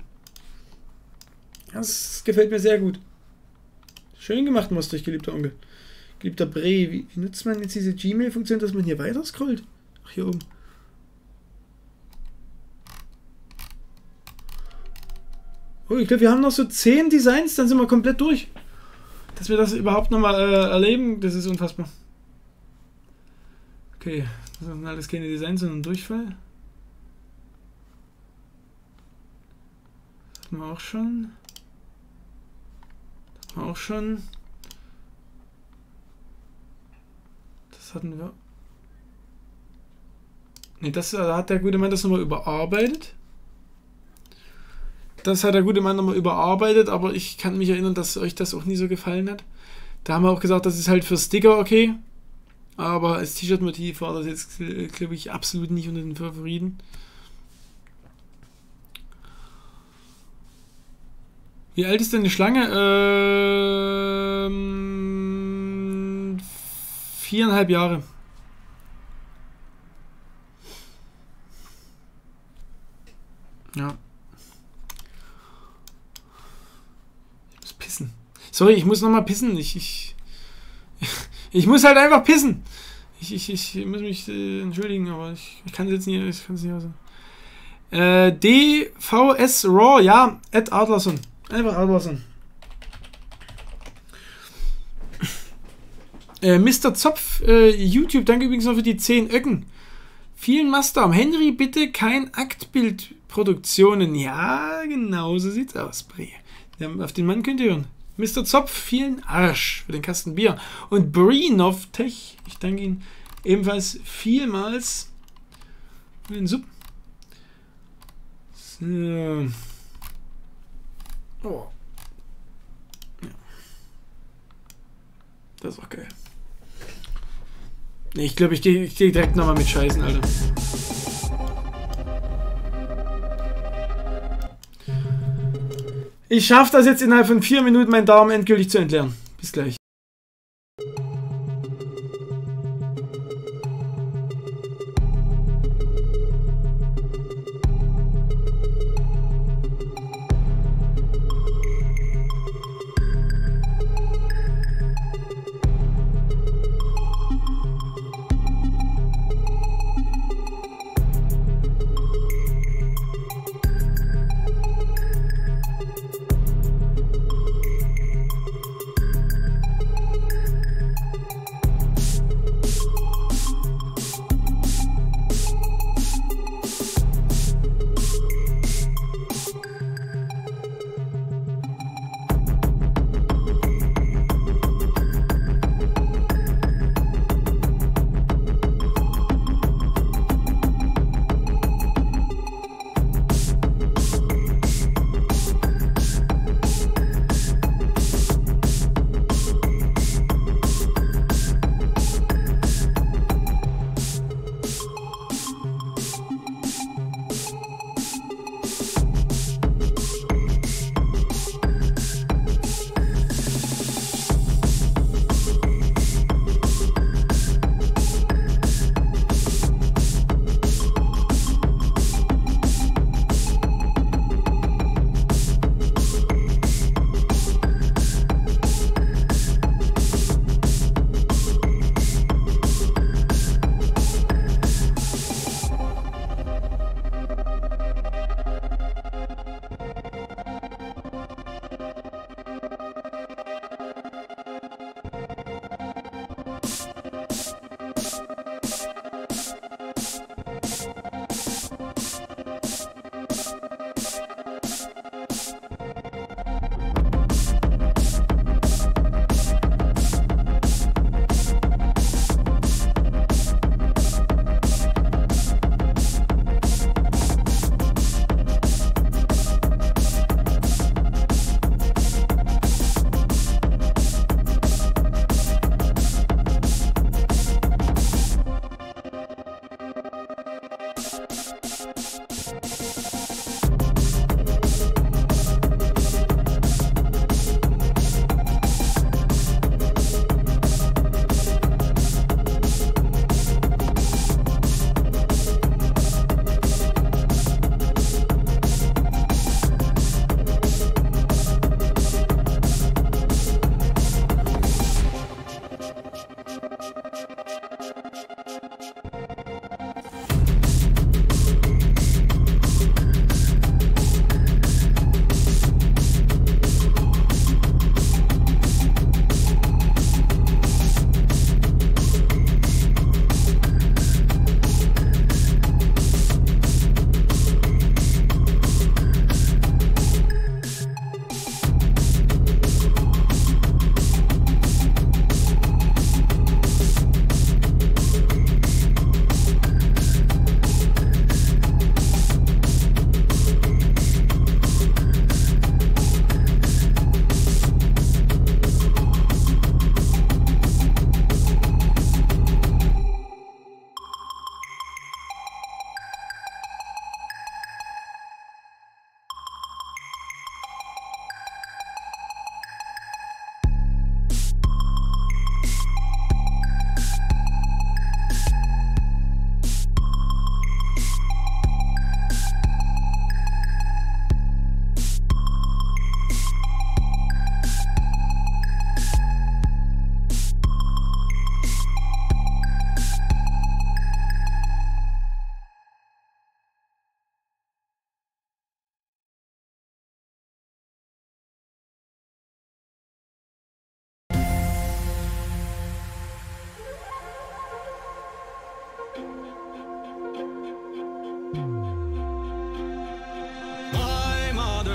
S1: Das gefällt mir sehr gut. Schön gemacht, Mostrich, geliebter Onkel. Geliebter Bre, wie nutzt man jetzt diese Gmail-Funktion, dass man hier weiter scrollt? Ach, hier oben. Oh, ich glaube, wir haben noch so 10 Designs, dann sind wir komplett durch. Dass wir das überhaupt nochmal erleben, das ist unfassbar. Okay, das sind alles keine Designs, sondern Durchfall. Das hatten wir auch schon. Das hatten wir auch schon. Das hatten wir. Ne, das hat der gute Mann das nochmal überarbeitet. Das hat der gute Mann nochmal überarbeitet, aber ich kann mich erinnern, dass euch das auch nie so gefallen hat. Da haben wir auch gesagt, das ist halt für Sticker okay. Aber als T-Shirt-Motiv war das jetzt, glaube ich, absolut nicht unter den Favoriten. Wie alt ist denn die Schlange? 4,5 Jahre. Ja. Ich muss pissen. Sorry, ich muss nochmal pissen. Ich muss halt einfach pissen. Ich muss mich entschuldigen, aber ich kann es jetzt nicht. Ich kann es nicht also. DVS Raw, ja, @Adlerson. Einfach Adlerson. Mr. Zopf, YouTube, danke übrigens noch für die 10 Öcken. Vielen Mastarm. Henry, bitte kein Aktbildproduktionen. Ja, genau so sieht's aus, Bre. Auf den Mann könnt ihr hören. Mr. Zopf, vielen Arsch für den Kasten Bier. Und Breenov Tech, ich danke Ihnen ebenfalls vielmals für den Sub. So. Oh. Ja. Das ist auch geil. Nee, ich glaube, ich gehe direkt nochmal mit Scheißen, Alter. Ich schaffe das jetzt innerhalb von 4 Minuten, meinen Darm endgültig zu entleeren. Bis gleich.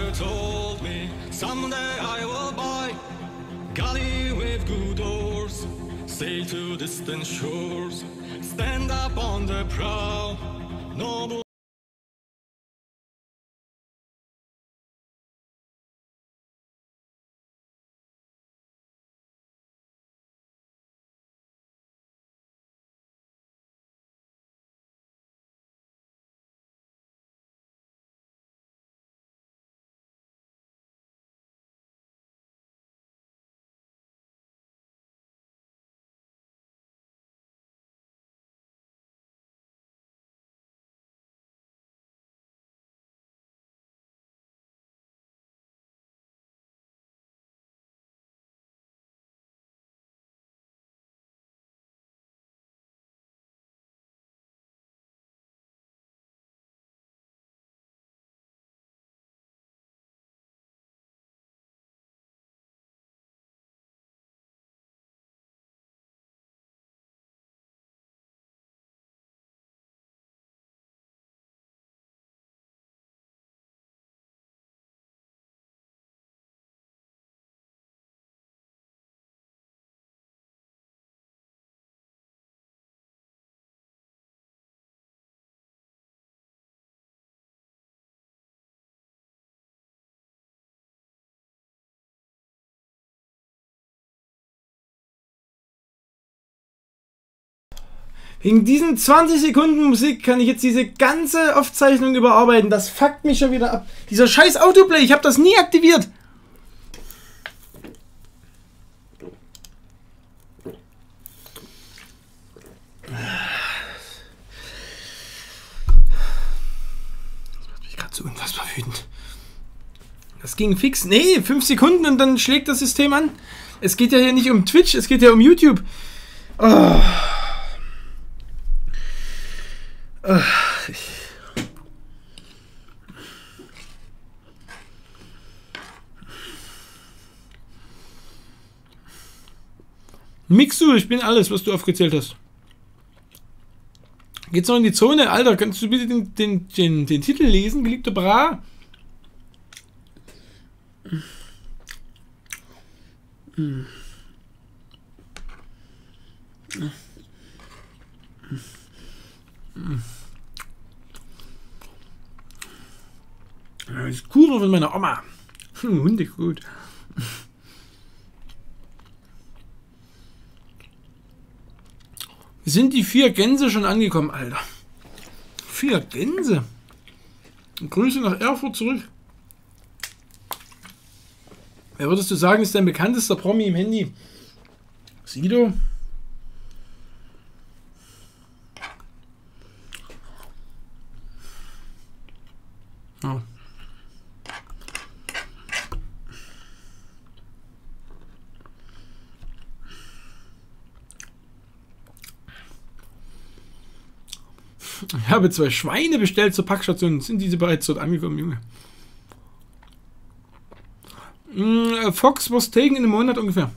S5: father told me someday I will buy galley with good oars, sail to distant shores, stand up on the prow, noble.
S1: Wegen diesen 20 Sekunden Musik kann ich jetzt diese ganze Aufzeichnung überarbeiten. Das fuckt mich schon wieder ab. Dieser scheiß Autoplay, ich habe das nie aktiviert. Das macht mich gerade so unfassbar wütend. Das ging fix. Nee, 5 Sekunden und dann schlägt das System an. Es geht ja hier nicht um Twitch, es geht ja um YouTube. Oh. Mixu, ich bin alles, was du aufgezählt hast. Geht's noch in die Zone? Alter, kannst du bitte den Titel lesen, geliebter Bra? Das Kuchen von meiner Oma. Hundig gut. Sind die 4 Gänse schon angekommen, Alter? 4 Gänse? Grüße nach Erfurt zurück. Wer würdest du sagen, ist dein bekanntester Promi im Handy? Sido? Oh. Ich habe 2 Schweine bestellt zur Packstation. Sind diese bereits dort angekommen, Junge? Fox was taken in einem Monat ungefähr.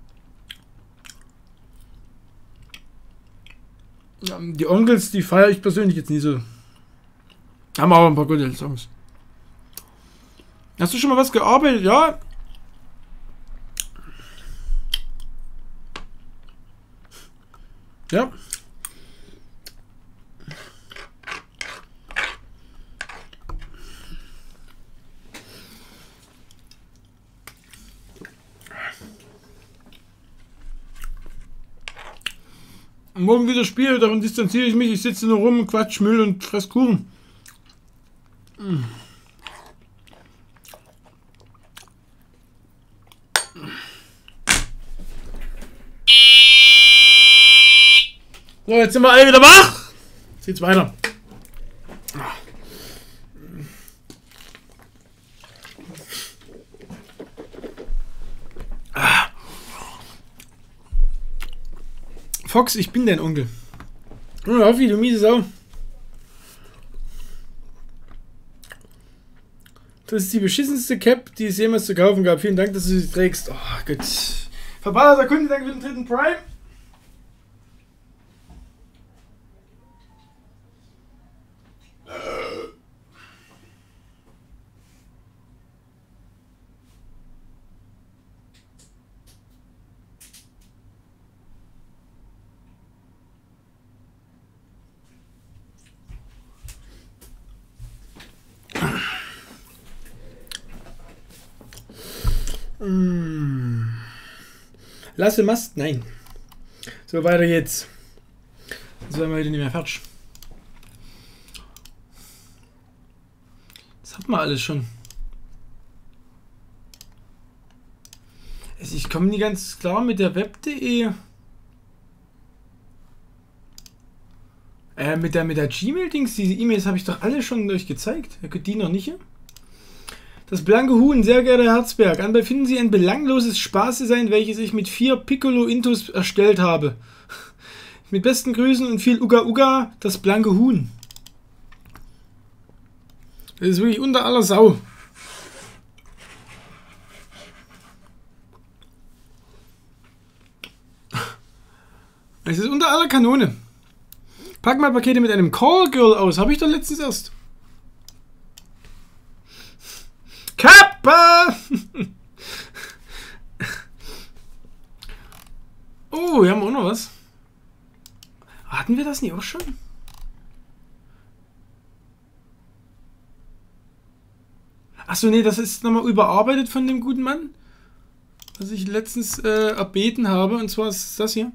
S1: Ja, die Onkels, die feiere ich persönlich jetzt nie so. Haben aber ein paar gute Songs. Hast du schon mal was gearbeitet? Ja. Ja. Morgen wieder Spiel, davon distanziere ich mich. Ich sitze nur rum, quatsch Müll und fress Kuchen. So, jetzt sind wir alle wieder wach. Jetzt geht's weiter. Fox, ich bin dein Onkel. Oh, Hoffi, du miese Sau. Das ist die beschissenste Cap, die es jemals zu kaufen gab. Vielen Dank, dass du sie trägst. Oh Gott. Verballerter Kunde, danke für den 3. Prime. Lasse Mast? Nein. So, weiter geht's. Jetzt werden wir heute nicht mehr fertig. Das hat man alles schon. Also ich komme nicht ganz klar mit der Web.de. Mit der Gmail-Dings, diese E-Mails habe ich doch alle schon euch gezeigt. Die noch nicht? Das blanke Huhn, sehr geehrter Herr Herzberg. Anbei finden Sie ein belangloses Spaßdesign, welches ich mit 4 Piccolo-Intos erstellt habe. Mit besten Grüßen und viel Uga Uga, das blanke Huhn. Das ist wirklich unter aller Sau. Es ist unter aller Kanone. Pack mal Pakete mit einem Callgirl aus. Habe ich doch letztens erst. Kappa! Oh, wir haben auch noch was. Hatten wir das nicht auch schon? Achso, nee, das ist nochmal überarbeitet von dem guten Mann. Was ich letztens erbeten habe. Und zwar ist das hier.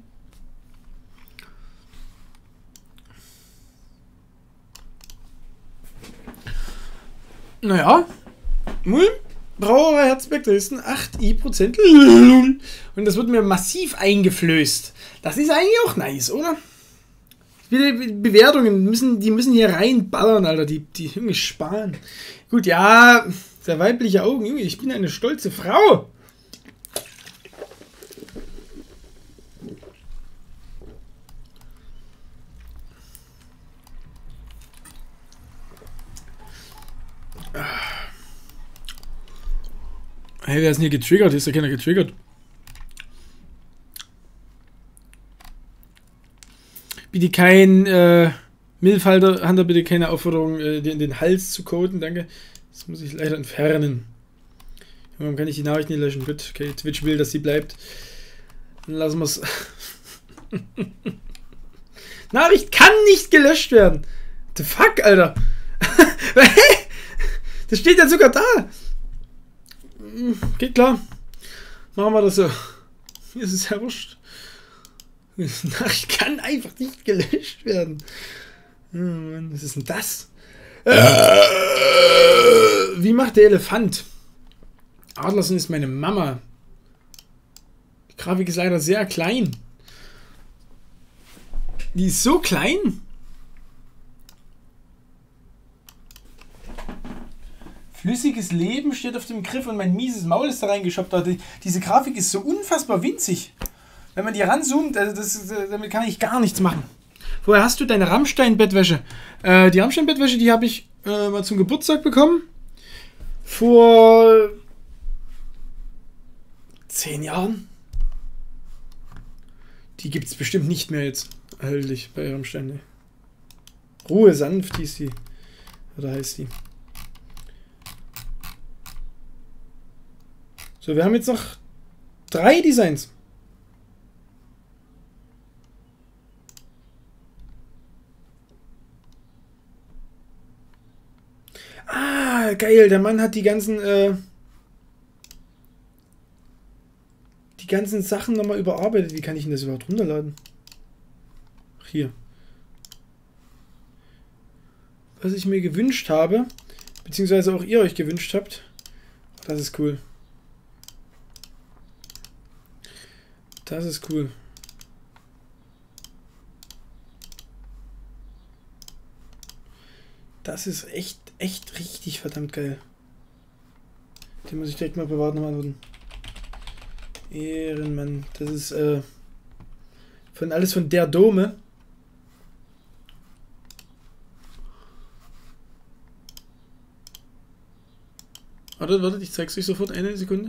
S1: Naja, Mulm, Brauerei Herzberg Dresden, 8% und das wird mir massiv eingeflößt. Das ist eigentlich auch nice, oder? Die Bewertungen, die müssen hier reinballern, Alter, die Junge sparen. Gut, ja, sehr weibliche Augen, Junge, ich bin eine stolze Frau. Hey, wer ist denn hier getriggert? Hier ist ja keiner getriggert. Bitte kein Milfhalter, Hunter, bitte keine Aufforderung, dir in den Hals zu coden, danke. Das muss ich leider entfernen. Warum kann ich die Nachricht nicht löschen? Gut, okay, Twitch will, dass sie bleibt. Dann lassen wir es. Nachricht kann nicht gelöscht werden. What the fuck, Alter? Das steht ja sogar da. Geht klar. Machen wir das so. Mir ist es ja wurscht. Nachricht kann einfach nicht gelöscht werden. Oh Mann, was ist denn das? Wie macht der Elefant? Adlerson ist meine Mama. Die Grafik ist leider sehr klein. Die ist so klein. Flüssiges Leben steht auf dem Griff und mein mieses Maul ist da reingeschoppt. Diese Grafik ist so unfassbar winzig. Wenn man die ranzoomt, damit kann ich gar nichts machen. Woher hast du deine Rammstein-Bettwäsche? Die Rammstein-Bettwäsche, die habe ich mal zum Geburtstag bekommen. Vor 10 Jahren. Die gibt es bestimmt nicht mehr jetzt erhältlich bei Rammstein. Ne? Ruhe sanft hieß die. Oder heißt die. So, wir haben jetzt noch 3 Designs. Ah, geil, der Mann hat die ganzen Sachen nochmal überarbeitet. Wie kann ich denn das überhaupt runterladen? Ach, hier. Was ich mir gewünscht habe, beziehungsweise auch ihr euch gewünscht habt. Das ist cool. Das ist cool. Das ist echt richtig verdammt geil. Den muss ich direkt mal privat nochmal antworten. Ehrenmann. Das ist alles von der Dome. Warte, ich zeig's euch sofort. Eine Sekunde.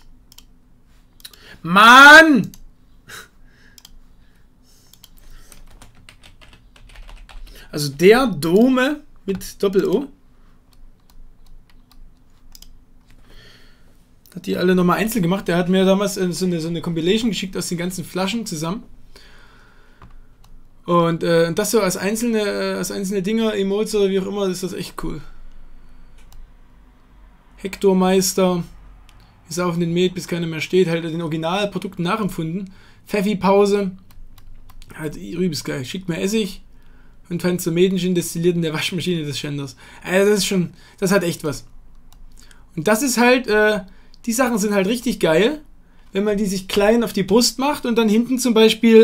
S1: Mann! Also der Dome mit Doppel-O. Hat die alle nochmal einzeln gemacht. Der hat mir damals so eine Compilation geschickt aus den ganzen Flaschen zusammen. Und das so als einzelne Dinger, Emotes oder wie auch immer, ist das echt cool. Hektormeister. Wir saufen den Met, bis keiner mehr steht. Halt den Originalprodukten nachempfunden. Pfeffi-Pause. Halt übelst geil. Schickt mir Essig und Pfannenzumätenchen destilliert in der Waschmaschine des Schänders. Das ist schon, das hat echt was. Und das ist halt, die Sachen sind halt richtig geil, wenn man die sich klein auf die Brust macht und dann hinten zum Beispiel,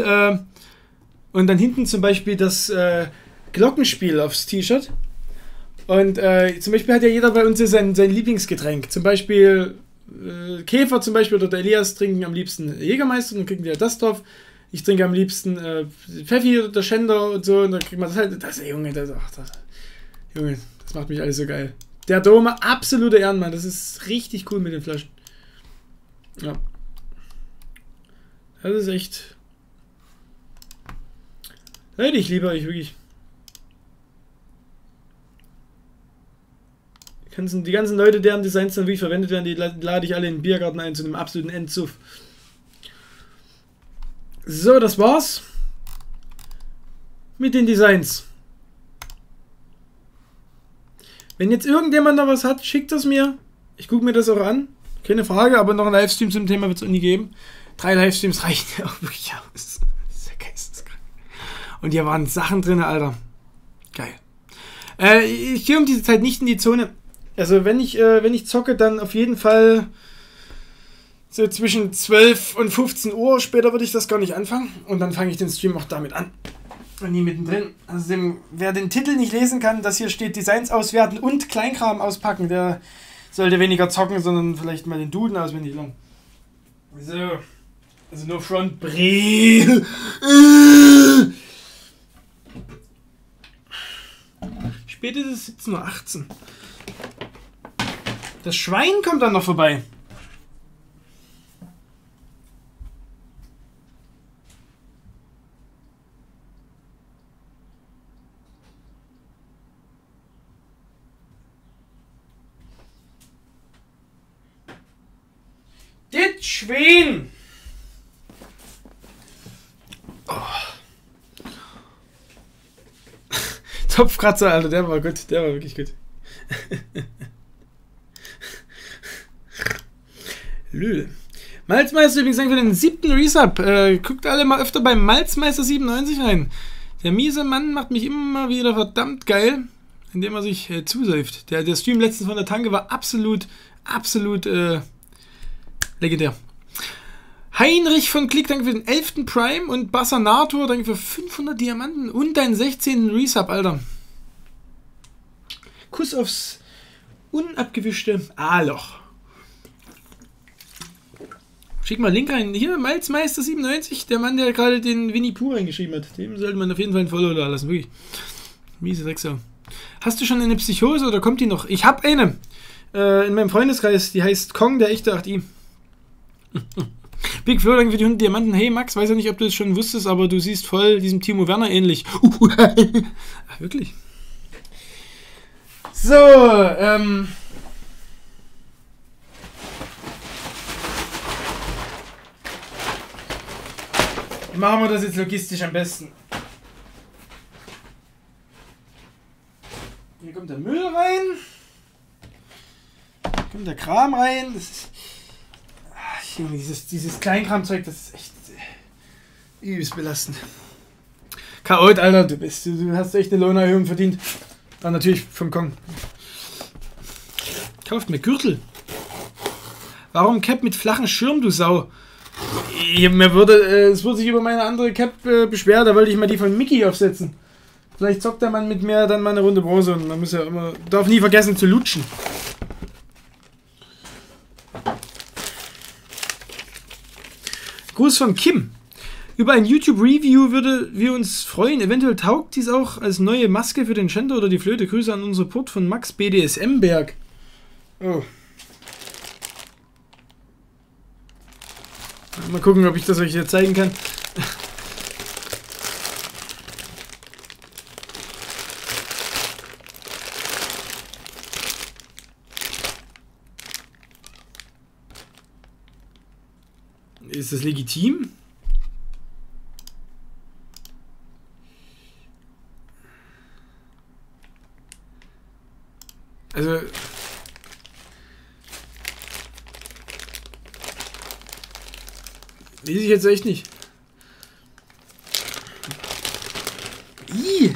S1: das Glockenspiel aufs T-Shirt. Und zum Beispiel hat ja jeder bei uns sein Lieblingsgetränk. Zum Beispiel Käfer zum Beispiel oder der Elias trinken am liebsten Jägermeister und dann kriegen die ja das drauf. Ich trinke am liebsten Pfeffi oder der Schänder und so. Und dann kriegt man das halt. Junge, das macht mich alles so geil. Der Dome, absoluter Ehrenmann. Das ist richtig cool mit den Flaschen. Ja. Das ist echt. Leute, ich liebe euch wirklich. Die ganzen Leute, deren Designs dann wirklich verwendet werden, die lade ich alle in den Biergarten ein zu einem absoluten Endsuff. So, das war's mit den Designs. Wenn jetzt irgendjemand noch was hat, schickt es mir. Ich gucke mir das auch an. Keine Frage, aber noch ein Livestream zum Thema wird es auch nie geben. 3 Livestreams reichen ja auch wirklich aus. Das ist ja geisteskrank. Und hier waren Sachen drin, Alter. Geil. Ich gehe um diese Zeit nicht in die Zone. Also wenn ich zocke, dann auf jeden Fall so zwischen 12 und 15 Uhr. Später würde ich das gar nicht anfangen. Und dann fange ich den Stream auch damit an. Und nie mittendrin. Also wer den Titel nicht lesen kann, das hier steht Designs auswerten und Kleinkram auspacken, der sollte weniger zocken, sondern vielleicht mal den Duden auswendig lernen. So. Also nur Front Brill. Spät ist es 17:18 Uhr. Das Schwein kommt dann noch vorbei. Das Schwein! Oh. Topfkratzer, Alter, der war gut, der war wirklich gut. Lül. Malzmeister übrigens für den 7. Resub. Guckt alle mal öfter beim Malzmeister 97 rein. Der miese Mann macht mich immer wieder verdammt geil, indem er sich zusäuft. Der Stream letztens von der Tanke war absolut legendär. Heinrich von Klick, danke für den 11. Prime und Bassanator, danke für 500 Diamanten und deinen 16. Resub, Alter. Kuss aufs unabgewischte A-Loch. Schick mal Link rein. Hier, Malzmeister 97, der Mann, der gerade den Winnie Pooh reingeschrieben hat. Dem sollte man auf jeden Fall ein Follow da lassen. Wirklich. Miese Drecksau. Hast du schon eine Psychose oder kommt die noch? Ich habe eine. In meinem Freundeskreis, die heißt Kong, der echte 8i. Big Flo, danke für die 100 Diamanten. Hey Max, weiß ja nicht, ob du es schon wusstest, aber du siehst voll diesem Timo Werner ähnlich. Ach, wirklich? So, wie machen wir das jetzt logistisch am besten? Hier kommt der Müll rein. Hier kommt der Kram rein. Das ist, Junge, dieses Kleinkramzeug, das ist echt übelst belastend. Chaot, Alter, du hast echt eine Lohnerhöhung verdient. Dann natürlich vom Kong. Kauft mir Gürtel. Warum Cap mit flachen Schirm, du Sau? Es wurde sich über meine andere Cap beschwert, da wollte ich mal die von Mickey aufsetzen. Vielleicht zockt der Mann mit mir dann mal eine Runde Bronze und man muss ja immer, darf nie vergessen zu lutschen. Gruß von Kim. Über ein YouTube-Review würde wir uns freuen. Eventuell taugt dies auch als neue Maske für den Schänder oder die Flöte. Grüße an unseren Support von Max BDSM-Berg. Oh. Mal gucken, ob ich das euch hier zeigen kann. Ist das legitim? Also Weiß ich jetzt echt nicht. Ih.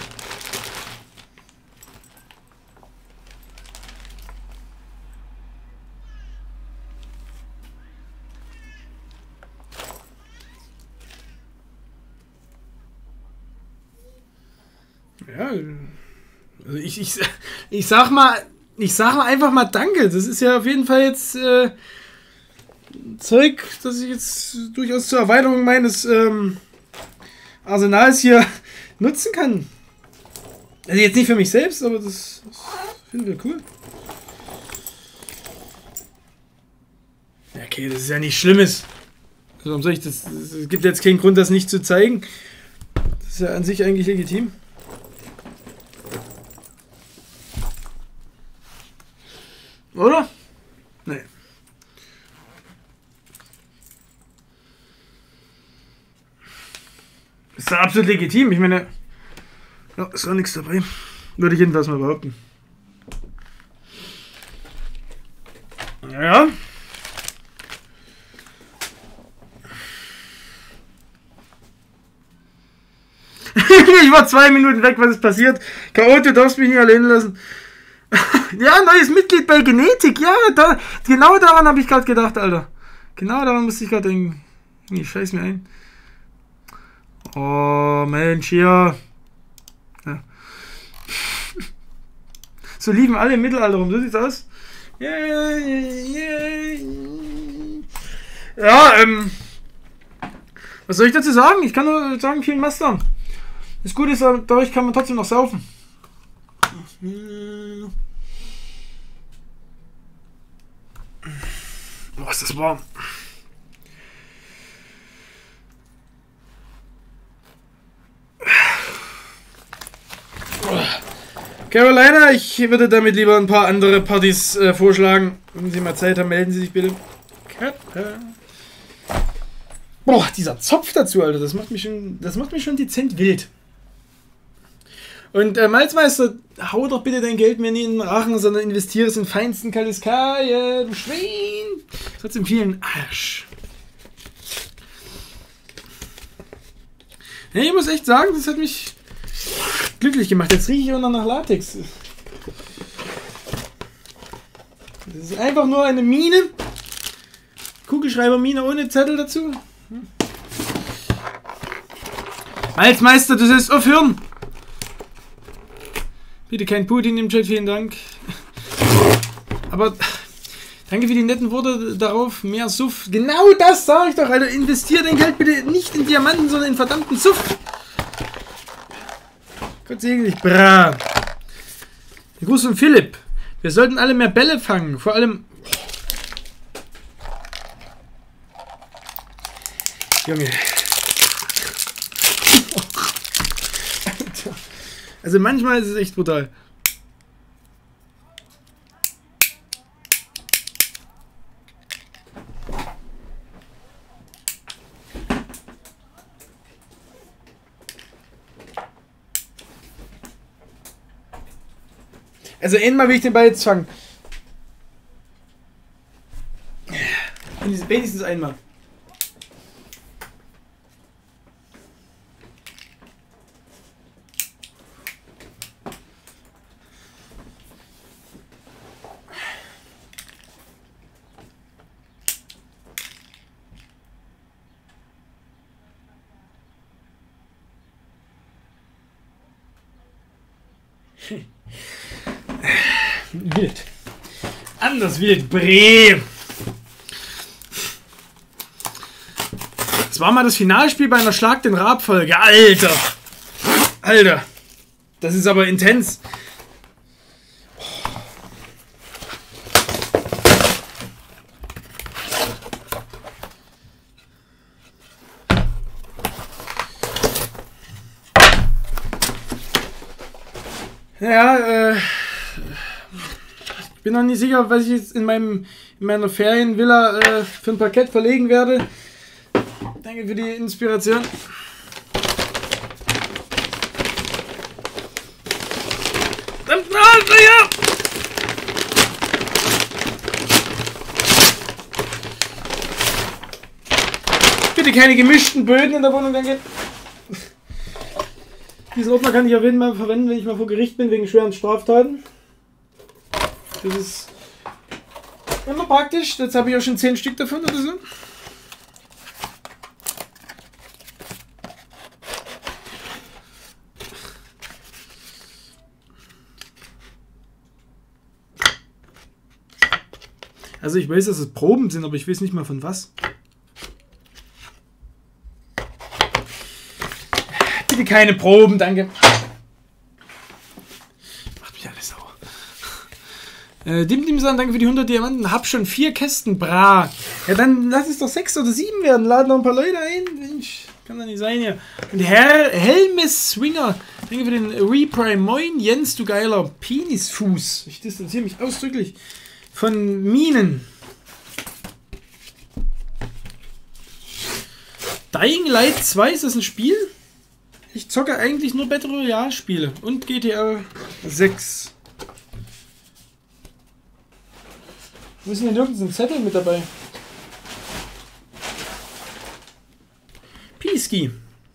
S1: Ja, also ich sag mal einfach mal Danke. Das ist ja auf jeden Fall jetzt Zeug, das ich jetzt durchaus zur Erweiterung meines Arsenals hier nutzen kann. Also jetzt nicht für mich selbst, aber das finden wir cool. Ja, okay, das ist ja nichts Schlimmes. Also, warum soll ich das? Es gibt jetzt keinen Grund, das nicht zu zeigen. Das ist ja an sich eigentlich legitim. Oder? Nee. Ist ja absolut legitim. Ich meine, ja, ist auch nichts dabei. Würde ich jedenfalls mal behaupten. Ja. Ich war 2 Minuten weg, was ist passiert? K.O., du darfst mich nicht allein lassen. Ja, neues Mitglied bei Genetik. Ja, genau daran habe ich gerade gedacht, Alter. Genau daran musste ich gerade denken. Ich scheiß mir ein. Oh, Mensch, hier. Ja. So liefen alle im Mittelalter rum. So sieht's aus. Ja, was soll ich dazu sagen? Ich kann nur sagen, vielen Mastern. Das Gute ist, dadurch kann man trotzdem noch saufen. Boah, ist das warm. Carolina, ich würde damit lieber ein paar andere Partys vorschlagen. Wenn Sie mal Zeit haben, melden Sie sich bitte. Boah, dieser Zopf dazu, Alter, das macht mich schon dezent wild. Und Malzmeister, hau doch bitte dein Geld mir nie in den Rachen, sondern investiere es in feinsten Kaliskaje, du Schwein. Trotzdem vielen Arsch. Ja, ich muss echt sagen, das hat mich glücklich gemacht. Jetzt rieche ich auch noch nach Latex. Das ist einfach nur eine Mine. Kugelschreibermine ohne Zettel dazu. Malzmeister, du sollst aufhören. Bitte kein Putin im Chat, vielen Dank. Aber danke für die netten Worte darauf. Mehr Suff. Genau das sage ich doch, Alter. Investier dein Geld bitte nicht in Diamanten, sondern in verdammten Suff. Gott segne dich. Bra. Gruß von Philipp. Wir sollten alle mehr Bälle fangen. Vor allem... Junge. Also manchmal ist es echt brutal. Also einmal will ich den Ball jetzt fangen. Wenigstens einmal. Wild. Anders wild. Bre. Das war mal das Finalspiel bei einer Schlag den Rab-Folge. Alter. Alter. Das ist aber intens. Ja, ich bin noch nicht sicher, was ich jetzt in meiner Ferienvilla für ein Parkett verlegen werde. Danke für die Inspiration. Bitte Bitte keine gemischten Böden in der Wohnung, danke. Diesen Ordner kann ich auf jeden Fall verwenden, wenn ich mal vor Gericht bin, wegen schweren Straftaten. Das ist immer praktisch. Jetzt habe ich auch schon 10 Stück davon oder so. Also ich weiß, dass es Proben sind, aber ich weiß nicht mal von was. Bitte keine Proben, danke. Macht mich alles sauer. Dim sagen, danke für die 100 Diamanten. Hab schon 4 Kästen, bra. Ja, dann lass es doch 6 oder 7 werden. Laden noch ein paar Leute ein. Mensch, kann doch nicht sein hier. Und Herr Helmes Swinger, danke für den Reprime. Moin, Jens, du geiler Penisfuß. Ich distanziere mich ausdrücklich von Minen. Dying Light 2, ist das ein Spiel? Ich zocke eigentlich nur Battle Royale Spiele und GTA 6. Wo ist denn nirgends ein Zettel mit dabei? Pieski.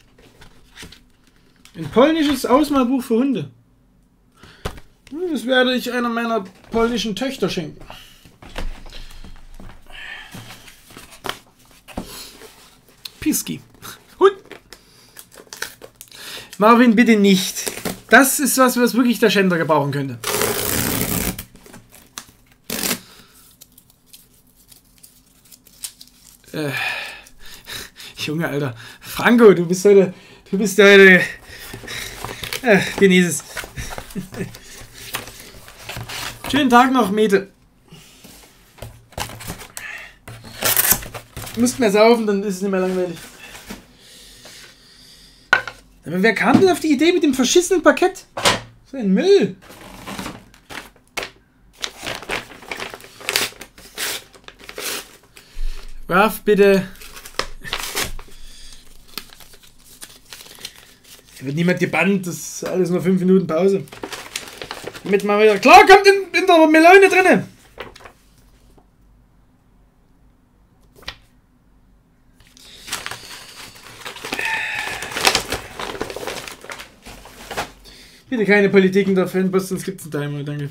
S1: Ein polnisches Ausmalbuch für Hunde. Das werde ich einer meiner polnischen Töchter schenken. Pieski. Hund. Marvin, bitte nicht. Das ist was wirklich der Schänder gebrauchen könnte. Junge, Alter. Franco, du bist heute... genieß es. Schönen Tag noch, Mete. Du musst mehr saufen, dann ist es nicht mehr langweilig. Aber wer kam denn auf die Idee mit dem verschissenen Parkett? So ein Müll. Raf, bitte. Hier wird niemand gebannt, das ist alles nur 5 Minuten Pause. Damit mal wieder. Klar, kommt in der Melone drinne. Bitte keine Politik in der Fanpost, sonst gibt es einen Timer, danke.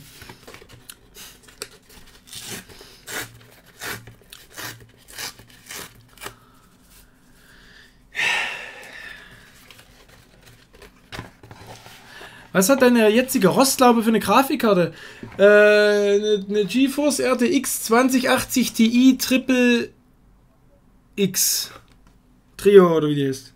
S1: Was hat deine jetzige Rostlaube für eine Grafikkarte? Eine GeForce RTX 2080 Ti Triple X Trio oder wie die ist.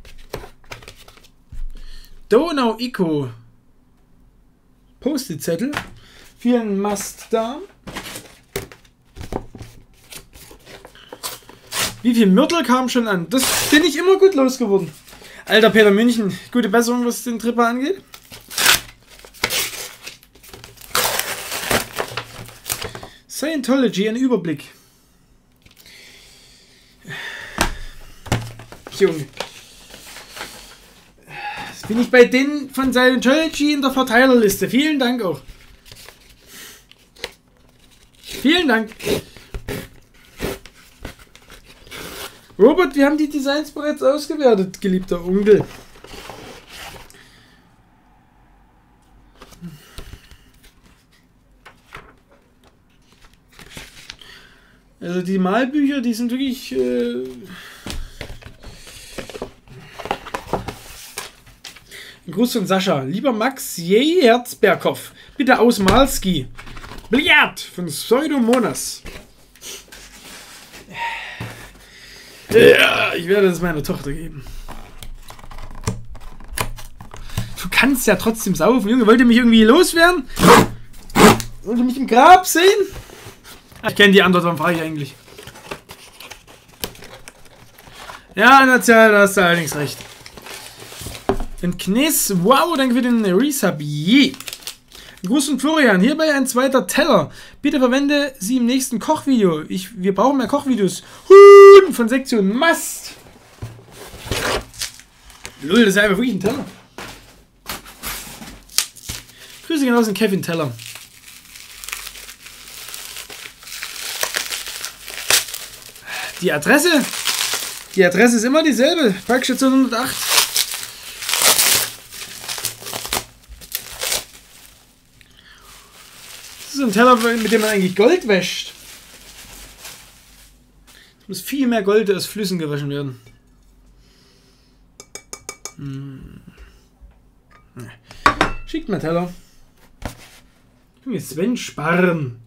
S1: Donau Ico. Post-it-Zettel. Vielen Mast da. Wie viel Mörtel kam schon an? Das bin ich immer gut losgeworden. Alter Peter München, gute Besserung, was den Tripper angeht. Scientology, ein Überblick. Junge. Jetzt bin ich bei denen von Scientology in der Verteilerliste. Vielen Dank auch. Vielen Dank. Robert, wir haben die Designs bereits ausgewertet, geliebter Onkel. Also die Malbücher, die sind wirklich... Ein Gruß von Sascha. Lieber Max Herzberghoff, bitte aus Malski. Billard von Pseudomonas. Ja, ich werde es meiner Tochter geben. Du kannst ja trotzdem saufen, Junge. Wollt ihr mich irgendwie loswerden? Wollt ihr mich im Grab sehen? Ich kenne die Antwort, warum frage ich eigentlich? Ja, National, da hast du allerdings recht. Ein Kniss, wow, danke für den Resub. Je. Gruß von Florian, hierbei ein zweiter Teller. Bitte verwende sie im nächsten Kochvideo. Wir brauchen mehr Kochvideos. Huhn von Sektion Mast. Lul, das ist einfach wirklich ein Teller. Grüße gehen raus an Kevin Teller. Die Adresse, Die Adresse ist immer dieselbe. Packstation 108. Das ist ein Teller, mit dem man eigentlich Gold wäscht. Es muss viel mehr Gold aus Flüssen gewaschen werden. Schickt mir Teller. Junge, Sven Sparren.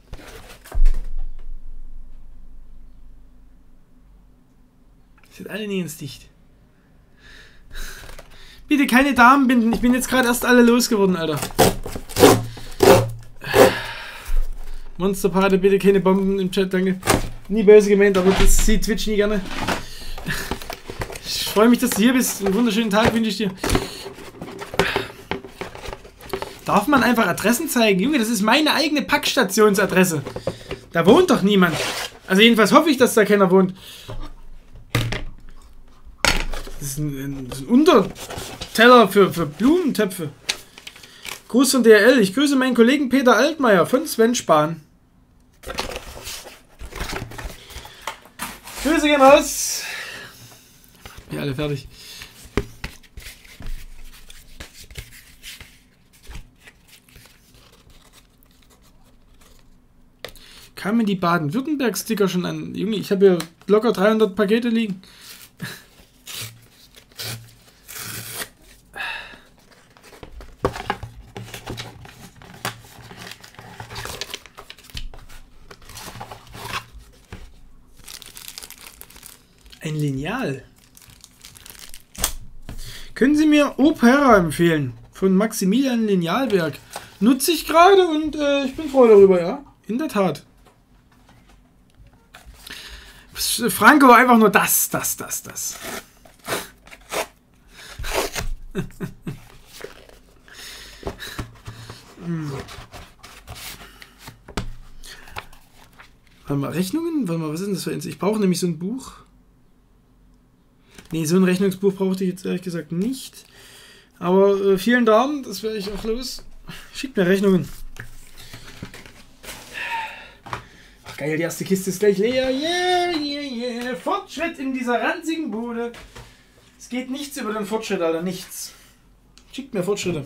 S1: Sind alle nie ins Dicht. Bitte keine Damenbinden. Ich bin jetzt gerade erst alle losgeworden, Alter. Monsterparty, bitte keine Bomben im Chat, danke. Nie böse gemeint, aber das sieht Twitch nie gerne. Ich freue mich, dass du hier bist. Einen wunderschönen Tag wünsche ich dir. Darf man einfach Adressen zeigen? Junge, das ist meine eigene Packstationsadresse. Da wohnt doch niemand. Also jedenfalls hoffe ich, dass da keiner wohnt. Das ist ein Unterteller für Blumentöpfe. Gruß von DRL. Ich grüße meinen Kollegen Peter Altmaier von Sven Spahn. Grüße gehen raus. Wir alle fertig. Kamen die Baden-Württemberg-Sticker schon an? Junge, ich habe hier locker 300 Pakete liegen. Ein Lineal. Können Sie mir Opera empfehlen? Von Maximilian Linealwerk. Nutze ich gerade und ich bin froh darüber, ja. In der Tat. Franco, einfach nur das. Warte mal, Rechnungen? Warte mal, was ist denn das für eins? Ich brauche nämlich so ein Buch. Nee, so ein Rechnungsbuch brauchte ich jetzt ehrlich gesagt nicht. Aber vielen Dank, das werde ich auch los. Schickt mir Rechnungen. Ach geil, die erste Kiste ist gleich leer. Yeah. Fortschritt in dieser ranzigen Bude. Es geht nichts über den Fortschritt, Alter, nichts. Schickt mir Fortschritte.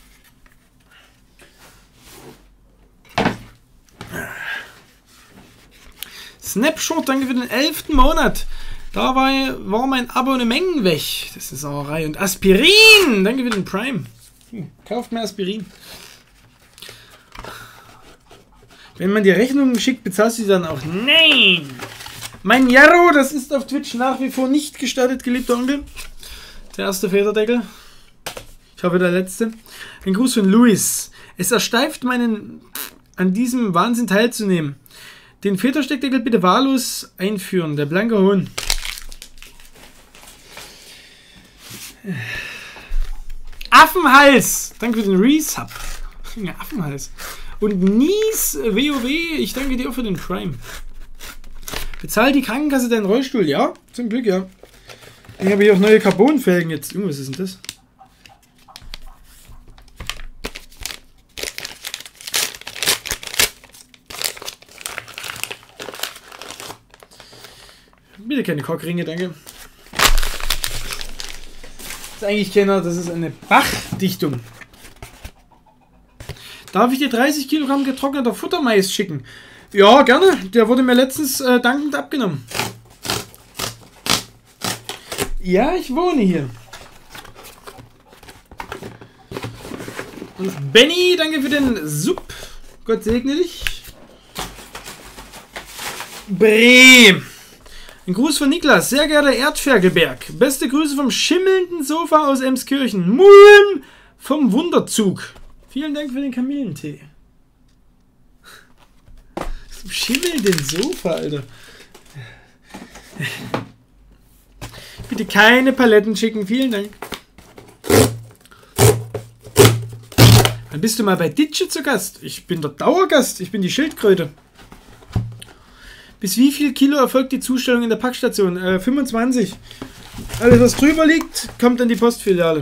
S1: Snapshot, danke für den 11. Monat. Dabei war mein Abonnement weg. Das ist Sauerei. Und Aspirin! Danke für den Prime. Kauft mir Aspirin. Wenn man die Rechnungen schickt, bezahlst du sie dann auch? Nein! Mein Jarro, das ist auf Twitch nach wie vor nicht gestartet, geliebter Onkel. Der erste Federdeckel. Ich hoffe, der letzte. Ein Gruß von Luis. Es ersteift meinen, an diesem Wahnsinn teilzunehmen. Den Federsteckdeckel bitte wahllos einführen. Der blanke Hohn. Affenhals! Danke für den Resub. Ja, Affenhals. Und Nies WoW, ich danke dir auch für den Prime. Bezahlt die Krankenkasse deinen Rollstuhl? Ja, zum Glück, ja. Ich habe hier auch neue Carbonfelgen jetzt. Junge, was ist denn das? Bitte keine Kockringe, danke. Das ist eigentlich keiner, das ist eine Bachdichtung. Darf ich dir 30 Kilogramm getrockneter Futtermais schicken? Ja, gerne. Der wurde mir letztens dankend abgenommen. Ja, ich wohne hier. Und Benny, danke für den Sub. Gott segne dich. Brehm. Ein Gruß von Niklas. Sehr geehrter Erdferkelberg. Beste Grüße vom schimmelnden Sofa aus Emskirchen. Mulm vom Wunderzug. Vielen Dank für den Kamillentee. Zum schimmelnden Sofa, Alter. Bitte keine Paletten schicken. Vielen Dank. Dann bist du mal bei Ditsche zu Gast. Ich bin der Dauergast. Ich bin die Schildkröte. Bis wie viel Kilo erfolgt die Zustellung in der Packstation? 25. Alles, was drüber liegt, kommt an die Postfiliale.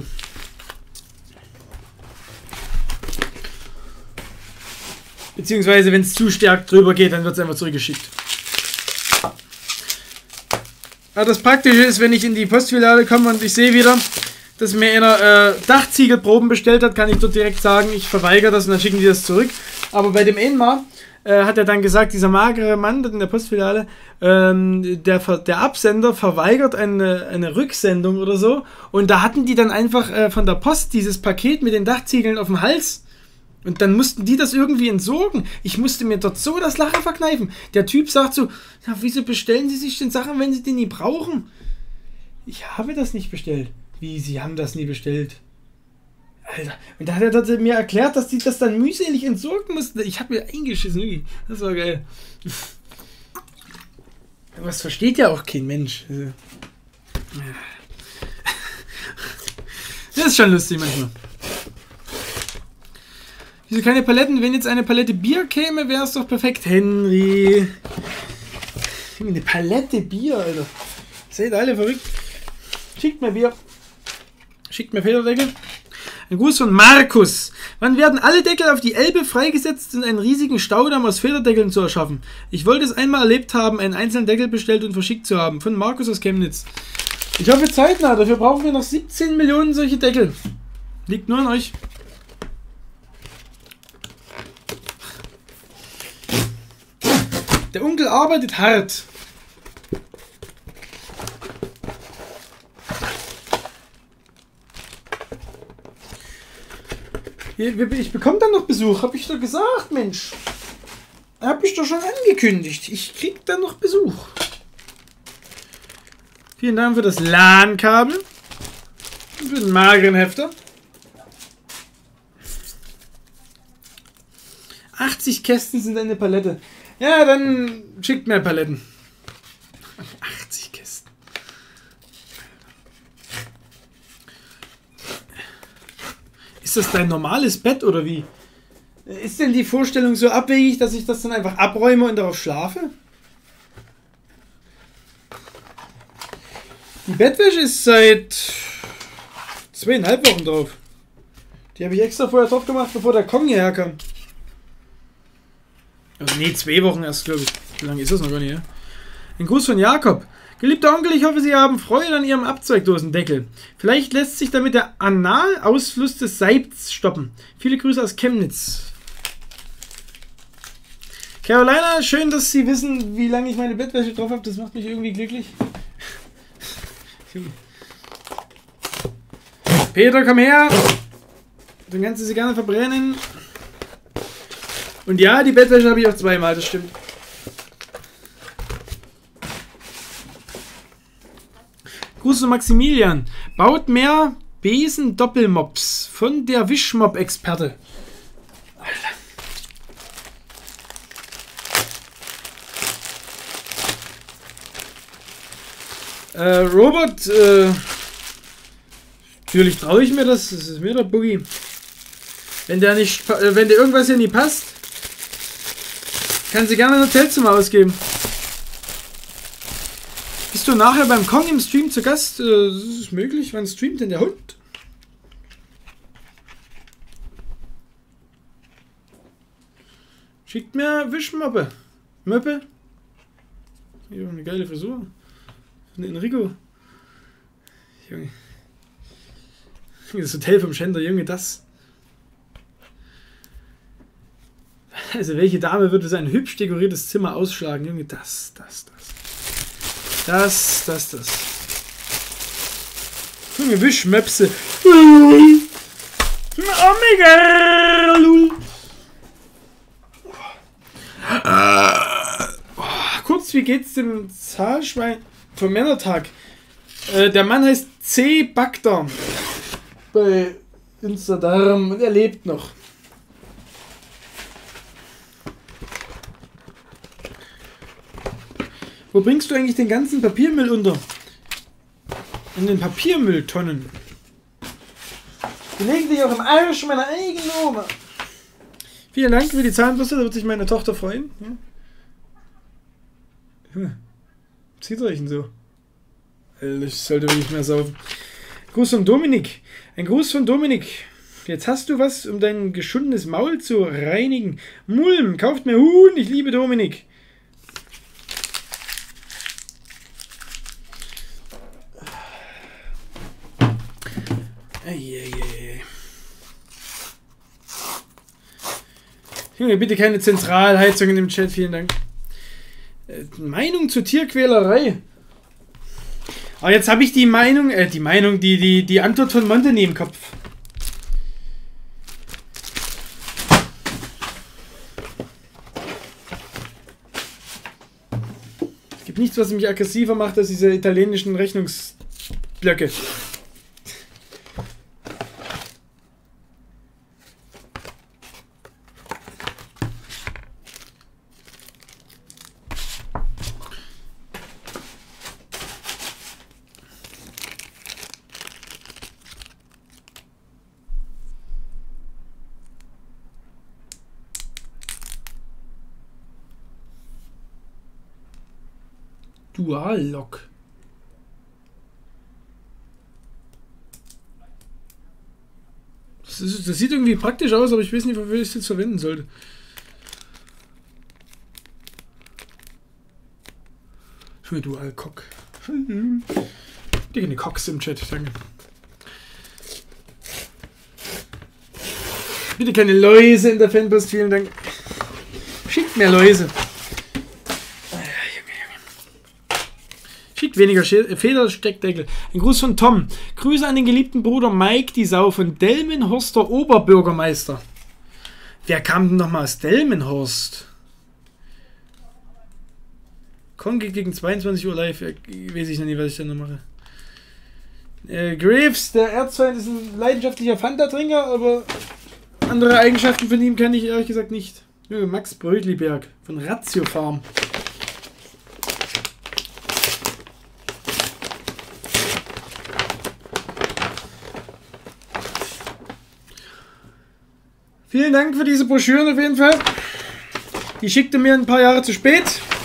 S1: Beziehungsweise, wenn es zu stark drüber geht, dann wird es einfach zurückgeschickt. Aber das Praktische ist, wenn ich in die Postfiliale komme und ich sehe wieder, dass mir einer Dachziegelproben bestellt hat, kann ich dort direkt sagen, ich verweigere das und dann schicken die das zurück. Aber bei dem Enmar hat er dann gesagt, dieser magere Mann in der Postfiliale, der Absender verweigert eine Rücksendung oder so. Und da hatten die dann einfach von der Post dieses Paket mit den Dachziegeln auf dem Hals. Und dann mussten die das irgendwie entsorgen. Ich musste mir dort so das Lachen verkneifen. Der Typ sagt so, ja, wieso bestellen Sie sich denn Sachen, wenn Sie die nie brauchen? Ich habe das nicht bestellt. Wie, Sie haben das nie bestellt? Alter. Und da hat er mir erklärt, dass die das dann mühselig entsorgen mussten. Ich habe mir eingeschissen. Das war geil. Was versteht ja auch kein Mensch. Das ist schon lustig manchmal. Wieso keine Paletten? Wenn jetzt eine Palette Bier käme, wäre es doch perfekt. Henry. Eine Palette Bier, Alter. Seid alle verrückt. Schickt mir Bier. Schickt mir Federdeckel. Ein Gruß von Markus. Wann werden alle Deckel auf die Elbe freigesetzt, um einen riesigen Staudamm aus Federdeckeln zu erschaffen? Ich wollte es einmal erlebt haben, einen einzelnen Deckel bestellt und verschickt zu haben. Von Markus aus Chemnitz. Ich hoffe zeitnah. Dafür brauchen wir noch 17 Millionen solche Deckel. Liegt nur an euch. Der Onkel arbeitet hart. Ich bekomme dann noch Besuch, habe ich doch gesagt, Mensch. Habe ich doch schon angekündigt. Ich krieg dann noch Besuch. Vielen Dank für das LAN-Kabel. Und für den mageren Hefter. 80 Kästen sind eine Palette. Ja, dann schickt mir Paletten. 80 Kästen. Ist das dein normales Bett oder wie? Ist denn die Vorstellung so abwegig, dass ich das dann einfach abräume und darauf schlafe? Die Bettwäsche ist seit 2,5 Wochen drauf. Die habe ich extra vorher drauf gemacht, bevor der Kong hierher kam. Also nee, 2 Wochen erst, glaube ich. Wie lange ist das noch gar nicht, ja? Ein Gruß von Jakob. Geliebter Onkel, ich hoffe, Sie haben Freude an Ihrem Abzweigdosendeckel. Vielleicht lässt sich damit der Analausfluss des Seibs stoppen. Viele Grüße aus Chemnitz. Carolina, schön, dass Sie wissen, wie lange ich meine Bettwäsche drauf habe. Das macht mich irgendwie glücklich. Peter, komm her. Dann kannst du sie gerne verbrennen. Und ja, die Bettwäsche habe ich auch 2-mal, das stimmt. Gruß zu Maximilian. Baut mehr Besen-Doppelmops von der Wischmopp-Experte. Alter. Robert, natürlich traue ich mir das. Das ist mir der Boogie. Wenn der irgendwas hier nie passt, kann sie gerne ein Hotelzimmer ausgeben. Bist du nachher beim Kong im Stream zu Gast? Das ist möglich. Wann streamt denn der Hund? Schickt mir Wischmoppe. Möppe. Hier, eine geile Frisur. Von Enrico. Junge. Das Hotel vom Schänder, Junge, das. Also welche Dame würde sein hübsch dekoriertes Zimmer ausschlagen? Junge, das. Junge, Wischmöpse. Omega. Kurz, wie geht's dem Zahlschwein vom Männertag? Der Mann heißt C. Bagdam bei Instagram und er lebt noch. Wo bringst du eigentlich den ganzen Papiermüll unter? In den Papiermülltonnen. Die legen dich auch im Arsch meiner eigenen Oma. Vielen Dank für die Zahnbürste, da wird sich meine Tochter freuen. Ja. Zieht euch denn so? Ich sollte nicht mehr saufen. Gruß von Dominik. Ein Gruß von Dominik. Jetzt hast du was, um dein geschundenes Maul zu reinigen. Mulm, kauft mir Huhn, ich liebe Dominik. Eieiei. Junge, bitte keine Zentralheizungen im Chat, vielen Dank. Meinung zur Tierquälerei. Aber jetzt habe ich die Antwort von Monteni im Kopf. Es gibt nichts, was mich aggressiver macht, als diese italienischen Rechnungsblöcke. Dual-Lock. Das sieht irgendwie praktisch aus, aber ich weiß nicht, wofür ich es jetzt verwenden sollte. Schon wieder Dual-Cock. Die keine Cocks im Chat, danke. Bitte keine Läuse in der Fanpost, vielen Dank. Schickt mehr Läuse. Schickt weniger Federsteckdeckel. Ein Gruß von Tom. Grüße an den geliebten Bruder Mike, die Sau von Delmenhorster Oberbürgermeister. Wer kam denn nochmal aus Delmenhorst? Kongi gegen 22 Uhr live. Weiß ich noch nicht, was ich da noch mache. Graves, der Erzfeind, ist ein leidenschaftlicher Fanta-Trinker, aber andere Eigenschaften von ihm kenne ich ehrlich gesagt nicht. Max Brötliberg von Ratio Farm. Vielen Dank für diese Broschüren auf jeden Fall. Die schickte mir ein paar Jahre zu spät.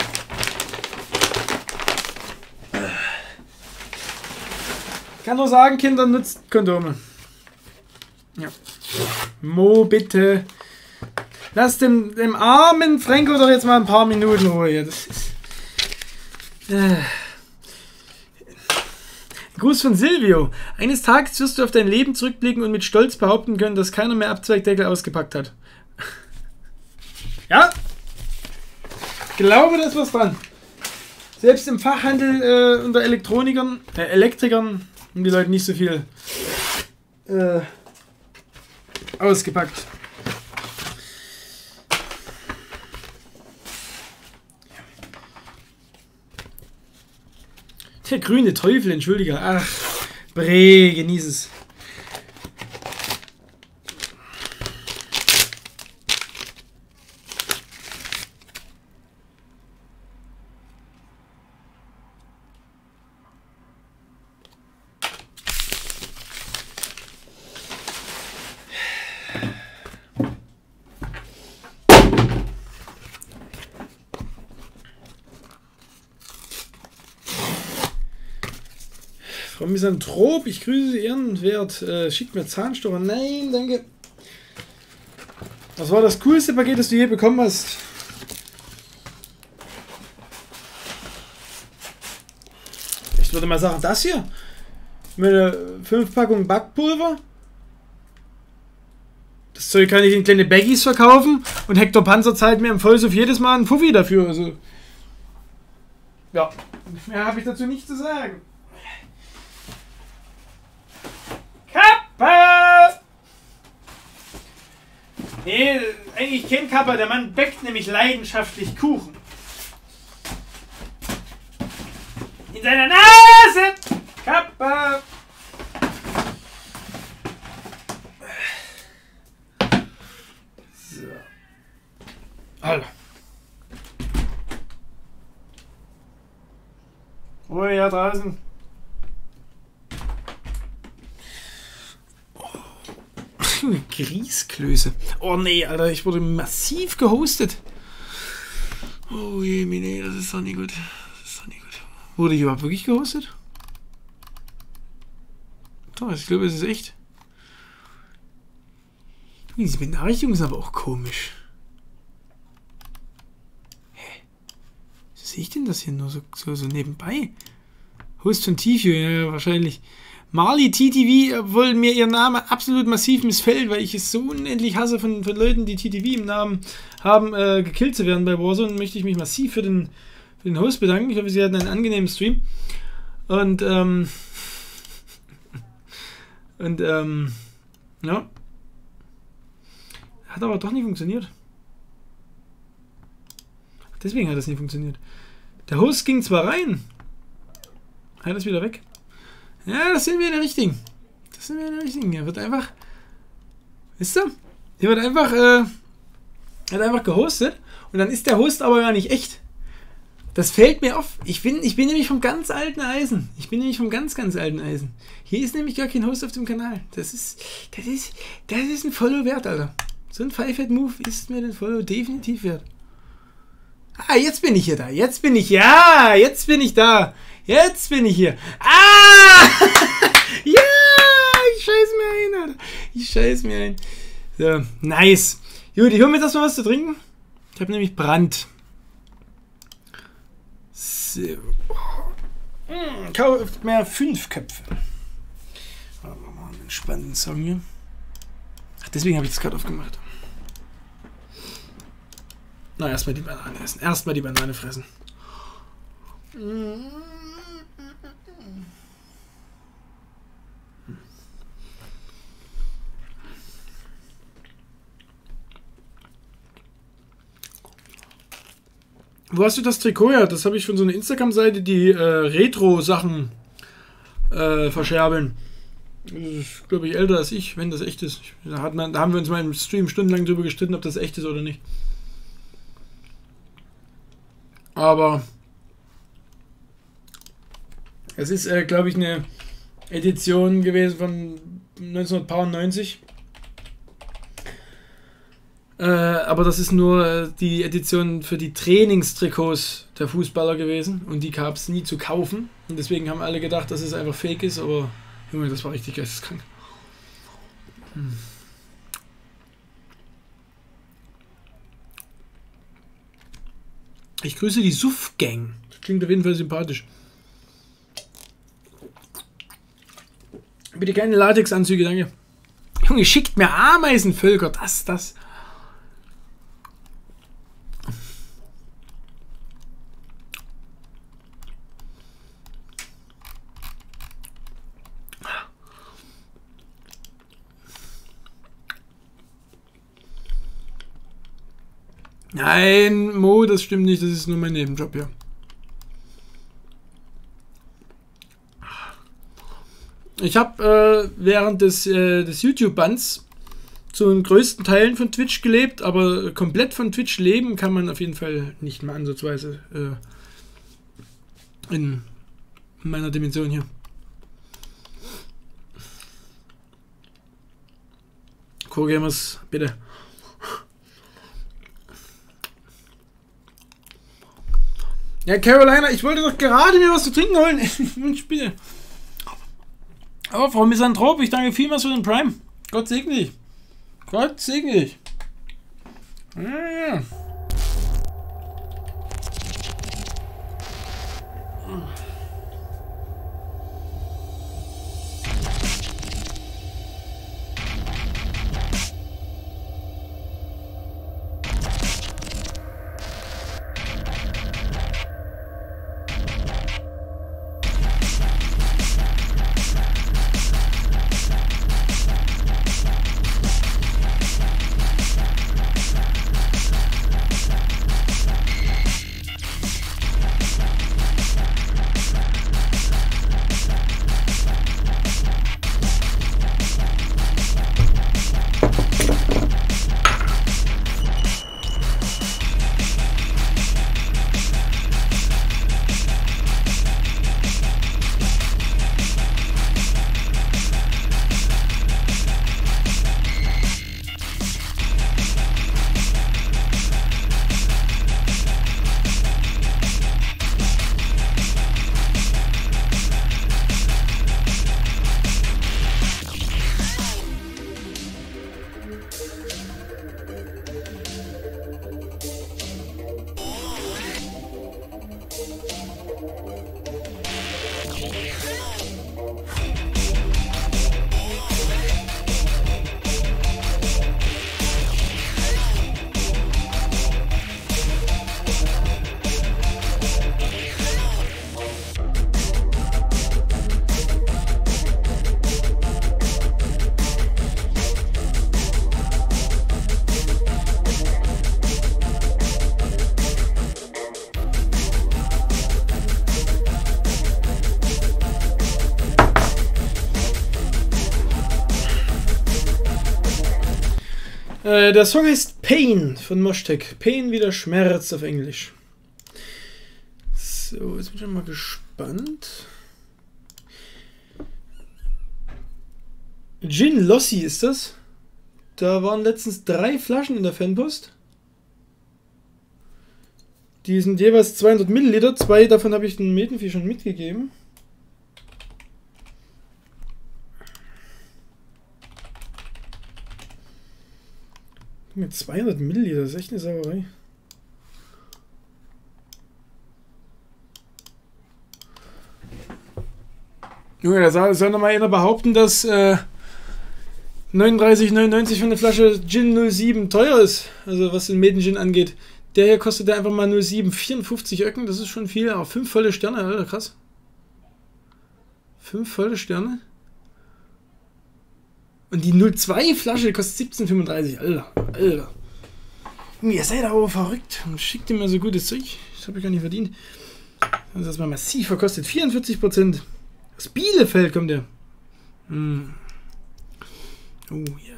S1: Ich kann nur sagen, Kinder, nutzt Kondome. Ja. Mo, bitte. Lass dem armen Franco doch jetzt mal ein paar Minuten Ruhe hier. Das ist... Gruß von Silvio. Eines Tages wirst du auf dein Leben zurückblicken und mit Stolz behaupten können, dass keiner mehr Abzweigdeckel ausgepackt hat. Ja? Ich glaube, da ist was dran. Selbst im Fachhandel unter Elektrikern haben die Leute nicht so viel ausgepackt. Der grüne Teufel, entschuldige. Ach, Bre, genieß es. Frau Misanthrop, ich grüße Sie ehrenwert. Schickt mir Zahnstocher. Nein, danke. Was war das coolste Paket, das du je bekommen hast? Ich würde mal sagen, das hier. Mit 5 Packungen Backpulver. Das Zeug kann ich in kleine Baggies verkaufen und Hector Panzer zahlt mir im Vollsuff jedes Mal einen Fuffi dafür. Also, ja, mehr habe ich dazu nicht zu sagen. Kappa! Nee, eigentlich kein Kappa. Der Mann backt nämlich leidenschaftlich Kuchen. In seiner Nase! Kappa! So. Alter. Oh ja, draußen. Griesklöße. Oh nee, Alter, ich wurde massiv gehostet. Oh je, nee, das ist doch nicht gut. Das ist doch nicht gut. Wurde ich überhaupt wirklich gehostet? Doch, ich glaube, es ist echt. Diese Benachrichtigungen sind aber auch komisch. Hä? Wieso sehe ich denn das hier nur so nebenbei? Host von Tifio, ja, wahrscheinlich. Marley TTV, obwohl mir ihr Name absolut massiv missfällt, weil ich es so unendlich hasse von Leuten, die TTV im Namen haben, gekillt zu werden bei Warzone, möchte ich mich massiv für den Host bedanken. Ich hoffe, Sie hatten einen angenehmen Stream. Und, ja. Hat aber doch nicht funktioniert. Deswegen hat das nicht funktioniert. Der Host ging zwar rein. Hat das wieder weg. Ja, das sind wir in der richtigen. Hier wird einfach... Wisst ihr? Hier wird einfach... hat einfach gehostet. Und dann ist der Host aber gar nicht echt. Das fällt mir auf. Ich bin nämlich vom ganz alten Eisen. Ganz alten Eisen. Hier ist nämlich gar kein Host auf dem Kanal. Das ist ein Follow wert, Alter. So ein Five-Head-Move ist mir den Follow definitiv wert. Ah, jetzt bin ich hier da. Jetzt bin ich da. Jetzt bin ich hier. Ah! Ja! Ich scheiß mir ein. So, nice. Gut, ich hole mir jetzt erstmal was zu trinken. Ich habe nämlich Brand. So. Kauft mehr 5 Köpfe. Machen wir mal einen spannenden Song hier. Ach, deswegen habe ich das gerade aufgemacht. Na, erstmal die Banane essen. Erstmal die Banane fressen. Wo hast du das Trikot her? Das habe ich von so einer Instagram-Seite, die Retro-Sachen verscherbeln. Das ist, glaube ich, älter als ich, wenn das echt ist. Da haben wir uns mal im Stream stundenlang drüber gestritten, ob das echt ist oder nicht. Aber es ist, glaube ich, eine Edition gewesen von 1990. Aber das ist nur die Edition für die Trainingstrikots der Fußballer gewesen. Und die gab es nie zu kaufen. Und deswegen haben alle gedacht, dass es einfach fake ist. Aber Junge, das war richtig geisteskrank. Ich grüße die Suff-Gang. Das klingt auf jeden Fall sympathisch. Bitte keine Latexanzüge, danke. Junge, schickt mir Ameisenvölker. Das. Nein, Mo, das stimmt nicht. Das ist nur mein Nebenjob hier. Ich habe während des YouTube-Bands zu den größten Teilen von Twitch gelebt, aber komplett von Twitch leben kann man auf jeden Fall nicht mal ansatzweise in meiner Dimension hier. Co-Gamers, bitte. Ja, Carolina, ich wollte doch gerade mir was zu trinken holen. Mensch, bitte. Aber Frau Misanthrop, ich danke vielmals für den Prime. Gott segne dich. Gott segne dich. Ja. Der Song heißt Pain von Moshtek. Pain wie der Schmerz auf Englisch. So, jetzt bin ich mal gespannt. Gin Lossi ist das. Da waren letztens 3 Flaschen in der Fanpost. Die sind jeweils 200 Milliliter. 2 davon habe ich den Metenvieh schon mitgegeben. Mit 200 Milliliter, das ist echt eine Sauerei. Junge, da soll noch mal einer behaupten, dass 39,99 für eine Flasche Gin 07 teuer ist. Also was den Meten-Gin angeht. Der hier kostet ja einfach mal 07, 54 Öcken, das ist schon viel. Aber 5 volle Sterne, Alter, krass. 5 volle Sterne. Und die 02 Flasche kostet 17,35, Alter. Ihr seid aber verrückt und schickt mir so gutes Zeug. Das habe ich gar nicht verdient. Das ist mal massiv verkostet. 44%. Aus Bielefeld kommt der. Oh ja.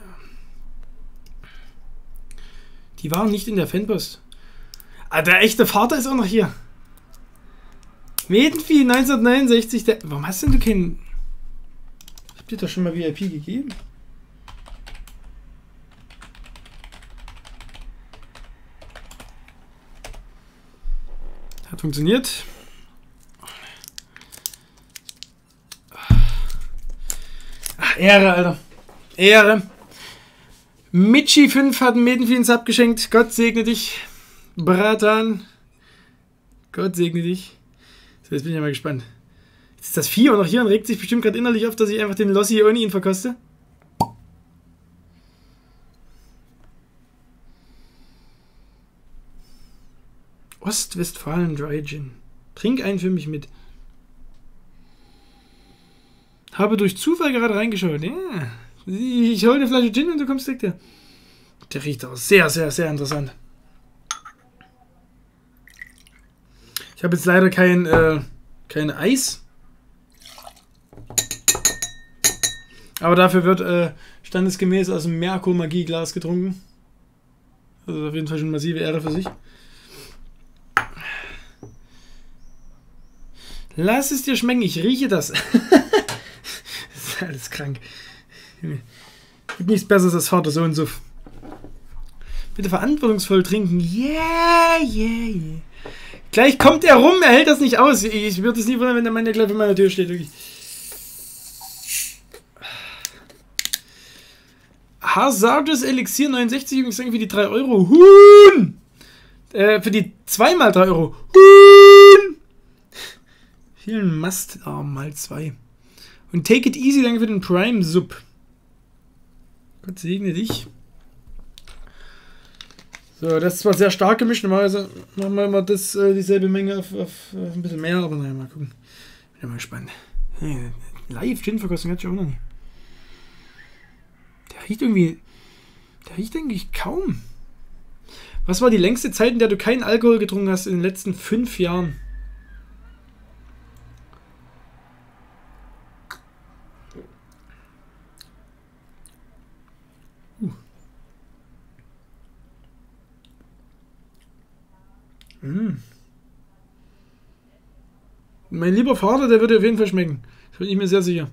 S1: Die waren nicht in der Fanpost. Ah, der echte Vater ist auch noch hier. Metenvieh 1969. Warum hast denn du keinen... Ich hab dir doch schon mal VIP gegeben. Hat funktioniert. Ach, Ehre, Alter. Ehre. Michi 5 hat einen Metenvieh ins abgeschenkt. Gott segne dich. Bratan. Gott segne dich. So, jetzt bin ich ja mal gespannt. Jetzt ist das Vieh auch noch hier und regt sich bestimmt gerade innerlich auf, dass ich einfach den Lossi ohne ihn verkoste. Ostwestfalen Dry Gin. Trink einen für mich mit. Habe durch Zufall gerade reingeschaut. Ja. Ich hole eine Flasche Gin und du kommst direkt her. Der riecht auch sehr, sehr, sehr interessant. Ich habe jetzt leider kein Eis. Aber dafür wird standesgemäß aus dem Merkur-Magie-Glas getrunken. Also auf jeden Fall schon massive Ehre für sich. Lass es dir schmecken, ich rieche das. Das ist alles krank. Gibt nichts Besseres als Vater-Sohn-Suff. Bitte verantwortungsvoll trinken. Yeah, yeah, yeah. Gleich kommt er rum, er hält das nicht aus. Ich würde es nie wundern, wenn der Mann ja gleich vor meiner Tür steht. Wirklich. Hazardous Elixier 69, übrigens für die 3 Euro. Huhn! Für die 2 mal 3 Euro. Huhn! Vielen Mast. Oh, mal 2. Und Take It Easy, danke für den Prime Sub. Gott segne dich. So, das ist zwar sehr stark gemischt, normalerweise machen wir mal das, dieselbe Menge auf ein bisschen mehr, aber naja, mal gucken. Bin mal gespannt. Hey, Live-Gin-Verkostung hatte ich auch noch nie. Der riecht eigentlich kaum. Was war die längste Zeit, in der du keinen Alkohol getrunken hast in den letzten 5 Jahren? Mein lieber Vater, der würde auf jeden Fall schmecken. Das bin ich mir sehr sicher.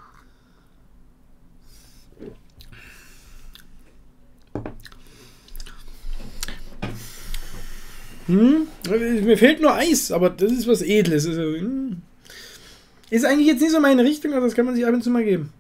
S1: Mir fehlt nur Eis, aber das ist was Edles. Also, ist eigentlich jetzt nicht so meine Richtung, aber das kann man sich ab und zu mal geben.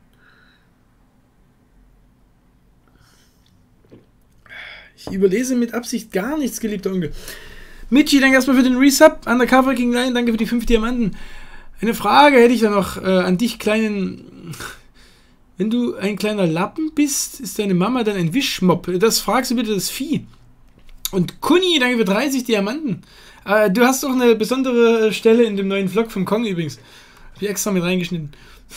S1: Ich überlese mit Absicht gar nichts, geliebter Onkel. Michi, danke erstmal für den Resub. Undercover King Lion, danke für die 5 Diamanten. Eine Frage hätte ich da noch an dich, kleinen... Wenn du ein kleiner Lappen bist, ist deine Mama dann ein Wischmopp? Das fragst du bitte das Vieh. Und Kuni, danke für 30 Diamanten. Du hast doch eine besondere Stelle in dem neuen Vlog vom Kong übrigens. Hab ich extra mit reingeschnitten.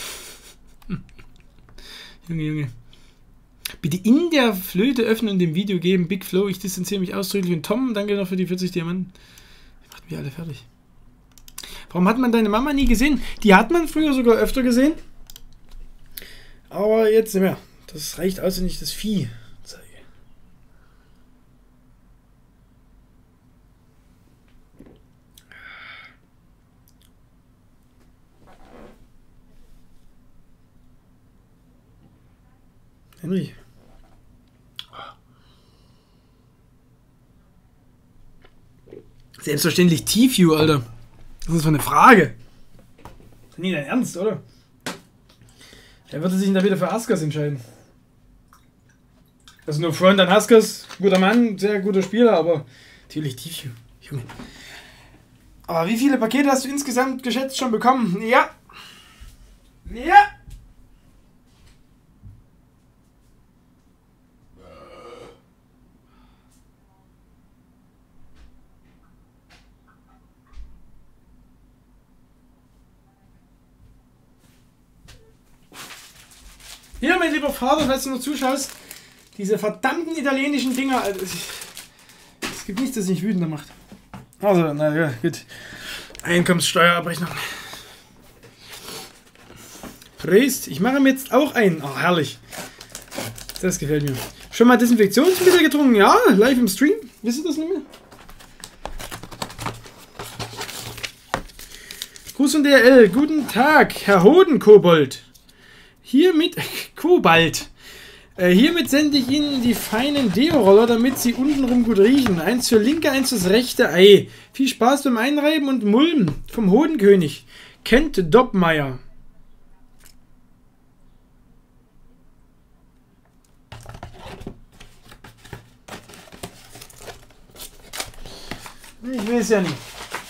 S1: Junge. Bitte in der Flöte öffnen und dem Video geben. Big Flow, ich distanziere mich ausdrücklich. Und Tom, danke noch für die 40 Diamanten. Macht mich alle fertig. Warum hat man deine Mama nie gesehen? Die hat man früher sogar öfter gesehen. Aber jetzt nicht mehr. Das reicht aus, wenn ich das Vieh zeige. Henry. Selbstverständlich T-View, Alter. Das ist für eine Frage. Das ist nie dein Ernst, oder? Er würde sich da wieder für Askas entscheiden. Also nur Front an Askas, guter Mann, sehr guter Spieler, aber natürlich T-View. Junge. Aber wie viele Pakete hast du insgesamt geschätzt schon bekommen? Ja. Ja. Hier, mein lieber Vater, falls du noch zuschaust, diese verdammten italienischen Dinger, also, es gibt nichts, das mich wütender macht. Also, naja, gut. Einkommenssteuerabrechnung. Prost, ich mache mir jetzt auch einen. Oh, herrlich. Das gefällt mir. Schon mal Desinfektionsmittel getrunken? Ja, live im Stream. Wisst ihr das nicht mehr? Gruß von DRL. Guten Tag, Herr Hodenkobold. Hiermit Kobalt. Hiermit sende ich Ihnen die feinen Deo-Roller, damit sie untenrum gut riechen. Eins für linke, eins fürs rechte Ei. Viel Spaß beim Einreiben und Mulmen vom Hodenkönig. Kent Doppmeier. Ich weiß ja nicht.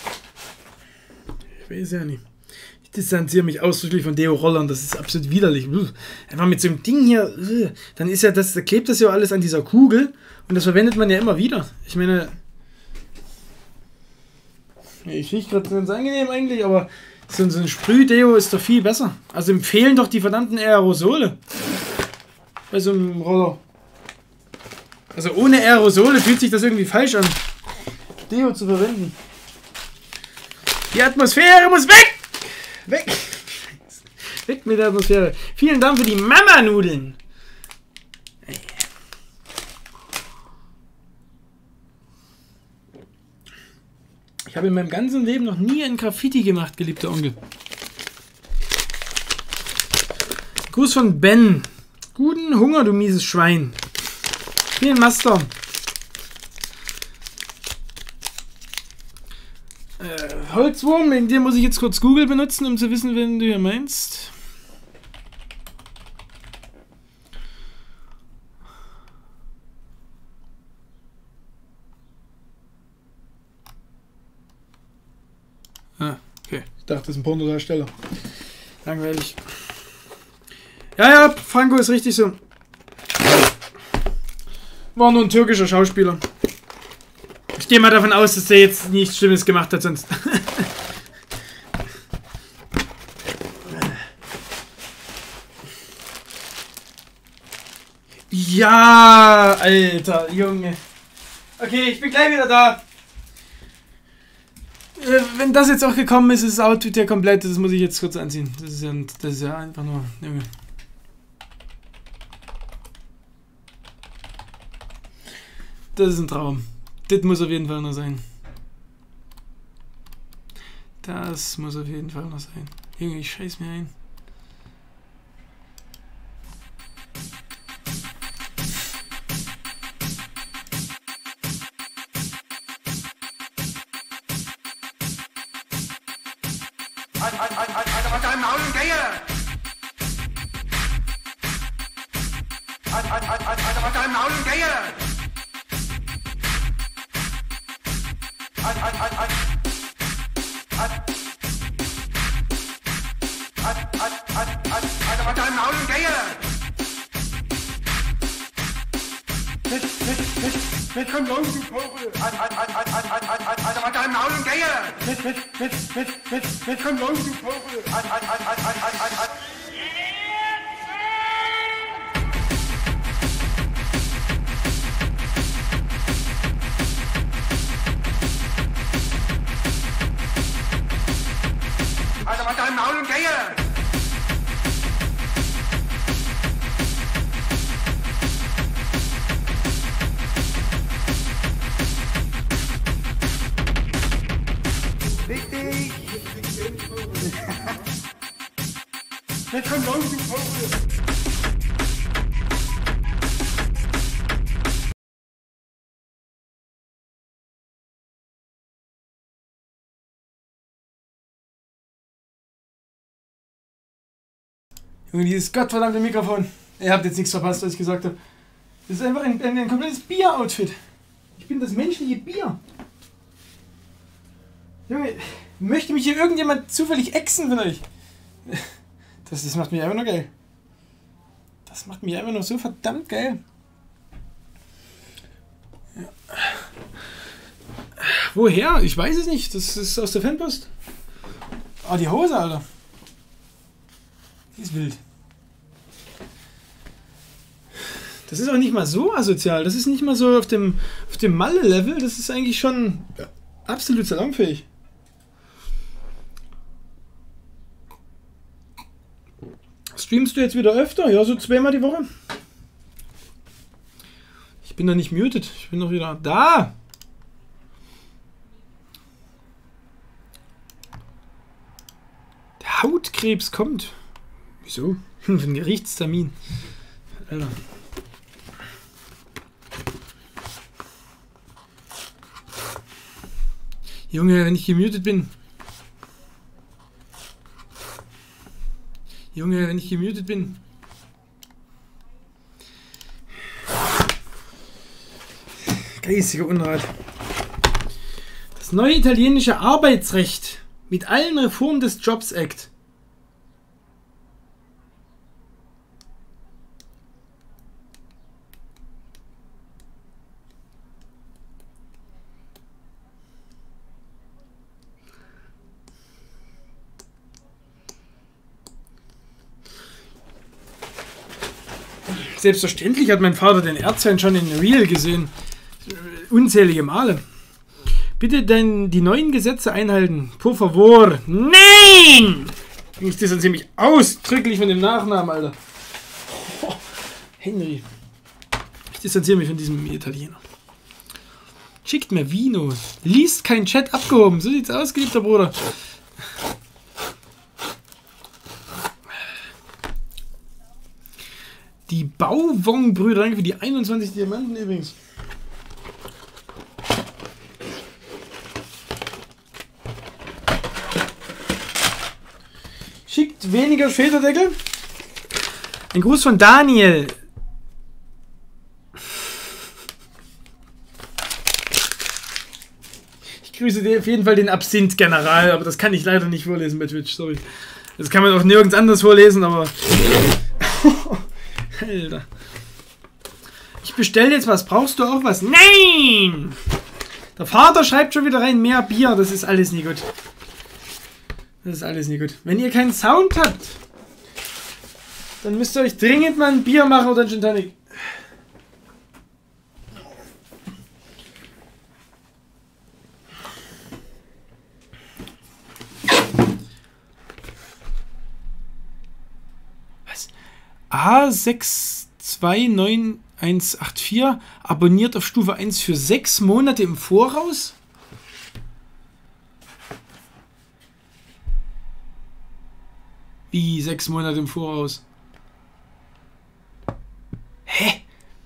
S1: Ich weiß ja nicht. Ich distanziere mich ausdrücklich von Deo-Rollern, das ist absolut widerlich. Einfach mit so einem Ding hier, dann ist ja das, da klebt das ja alles an dieser Kugel und das verwendet man ja immer wieder. Ich meine, ich rieche gerade ganz angenehm eigentlich, aber so ein Sprüh-Deo ist doch viel besser. Also empfehlen doch die verdammten Aerosole bei so einem Roller. Also ohne Aerosole fühlt sich das irgendwie falsch an, Deo zu verwenden. Die Atmosphäre muss weg! Weg! Weg mit der Atmosphäre. Vielen Dank für die Mama-Nudeln. Ich habe in meinem ganzen Leben noch nie ein Graffiti gemacht, geliebter Onkel. Gruß von Ben. Guten Hunger, du mieses Schwein. Vielen Master. Holzwurm, wegen dir muss ich jetzt kurz Google benutzen, um zu wissen, wen du hier meinst. Ah, okay. Ich dachte, das ist ein Pornodarsteller. Langweilig. Ja, Franco ist richtig so. War nur ein türkischer Schauspieler. Ich gehe mal davon aus, dass der jetzt nichts Schlimmes gemacht hat sonst. Ja, Alter, Junge. Okay, ich bin gleich wieder da. Wenn das jetzt auch gekommen ist, ist das Outfit ja komplett. Das muss ich jetzt kurz anziehen. Das ist ja einfach nur... Junge. Das ist ein Traum. Das muss auf jeden Fall noch sein. Das muss auf jeden Fall noch sein. Junge, ich scheiß mir ein.
S6: Alter, was da im Maul und Geier! Alter, was da im Maul und Geier! Alter, was da im Maul und Geier! Mit komm los, du Vogel! Alter, was da im Maul und Geier! Mit komm los, du Vogel! Alter, was da im Maul und Geier! Richtig! Jetzt kommt los, du Vogel!
S1: Junge, dieses gottverdammte Mikrofon. Ihr habt jetzt nichts verpasst, was ich gesagt habe. Das ist einfach ein komplettes Bier-Outfit. Ich bin das menschliche Bier. Junge, möchte mich hier irgendjemand zufällig exen von euch? Das macht mich einfach nur geil. Das macht mich einfach nur so verdammt geil. Ja. Woher? Ich weiß es nicht. Das ist aus der Fanpost. Ah, die Hose, Alter. Die ist wild. Das ist auch nicht mal so asozial. Das ist nicht mal so auf dem Malle-Level. Das ist eigentlich schon absolut salonfähig. Streamst du jetzt wieder öfter? Ja, so 2-mal die Woche. Ich bin doch nicht muted. Ich bin doch wieder da. Der Hautkrebs kommt. Wieso? Ein Gerichtstermin. Alter. Junge, wenn ich gemutet bin. Junge, wenn ich gemutet bin. Geistiger Unrat. Das neue italienische Arbeitsrecht mit allen Reformen des Jobs Act. Selbstverständlich hat mein Vater den Erzfeind schon in Real gesehen. Unzählige Male. Bitte die neuen Gesetze einhalten. Por favor. Nein! Ich distanziere mich ausdrücklich von dem Nachnamen, Alter. Oh, Henry. Ich distanziere mich von diesem Italiener. Schickt mir Vino. Liest kein Chat abgehoben. So sieht's aus, geliebter Bruder. Die Bauwong-Brüder, danke für die 21 Diamanten übrigens. Schickt weniger Schäderdeckel. Ein Gruß von Daniel. Ich grüße dir auf jeden Fall den Absinth-General, aber das kann ich leider nicht vorlesen bei Twitch, sorry. Das kann man auch nirgends anders vorlesen, aber... Alter. Ich bestelle jetzt was. Brauchst du auch was? Nein! Der Vater schreibt schon wieder rein, mehr Bier. Das ist alles nie gut. Das ist alles nie gut. Wenn ihr keinen Sound habt, dann müsst ihr euch dringend mal ein Bier machen oder ein Gin Tonic. Was? A629184 abonniert auf Stufe 1 für 6 Monate im Voraus? Wie 6 Monate im Voraus? Hä?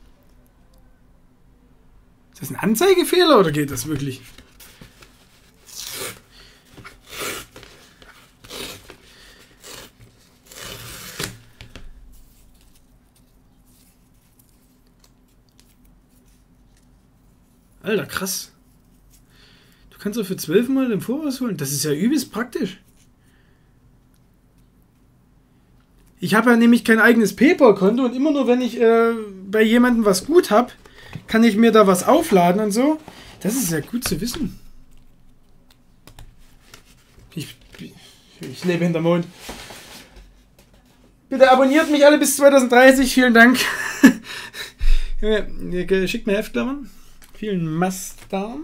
S1: Ist das ein Anzeigefehler oder geht das wirklich? Alter, krass. Du kannst auch für 12 Monate im Voraus holen. Das ist ja übelst praktisch. Ich habe ja nämlich kein eigenes PayPal-Konto und immer nur, wenn ich bei jemandem was gut habe, kann ich mir da was aufladen und so. Das ist ja gut zu wissen. Ich lebe hinterm Mond. Bitte abonniert mich alle bis 2030. Vielen Dank. Schickt mir Heftklammern. Vielen Mastdarm.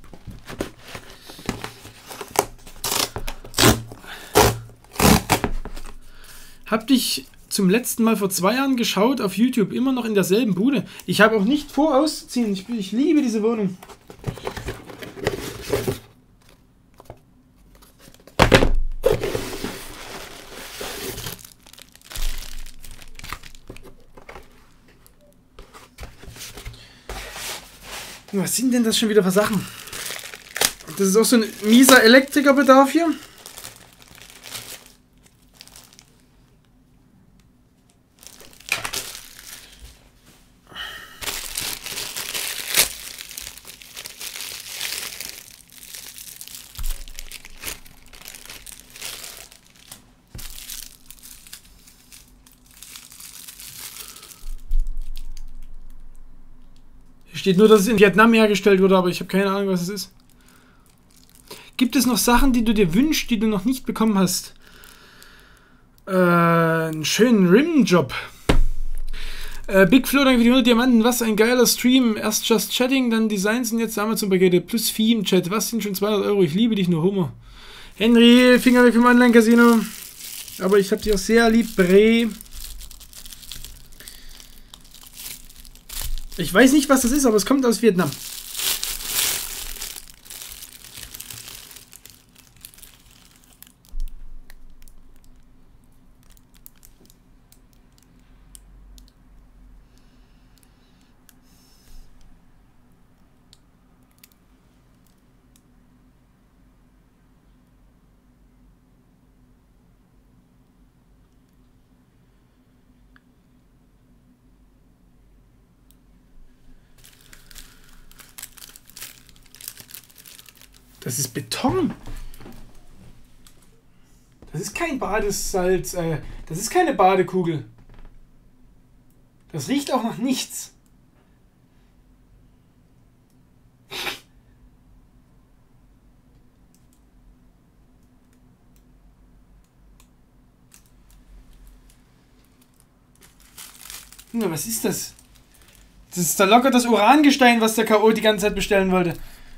S1: Hab dich zum letzten Mal vor 2 Jahren geschaut auf YouTube, immer noch in derselben Bude. Ich habe auch nicht vor, auszuziehen. Ich liebe diese Wohnung. Was sind denn das schon wieder für Sachen? Das ist auch so ein mieser Elektrikerbedarf hier. Hier steht nur, dass es in Vietnam hergestellt wurde, aber ich habe keine Ahnung, was es ist. Gibt es noch Sachen, die du dir wünschst, die du noch nicht bekommen hast? Einen schönen Rimjob. Big Flo, danke für die 100 Diamanten. Was ein geiler Stream. Erst Just Chatting, dann Designs und jetzt Amazon-Pakete plus Vieh im Chat. Was sind schon 200 Euro? Ich liebe dich nur, Homer. Henry, Finger weg vom Online-Casino. Aber ich hab dich auch sehr lieb, Bre. Ich weiß nicht, was das ist, aber es kommt aus Vietnam. Das ist Beton. Das ist kein Badesalz. Das ist keine Badekugel. Das riecht auch nach nichts. Na, was ist das? Das ist da locker das Urangestein, was der K.O. die ganze Zeit bestellen wollte.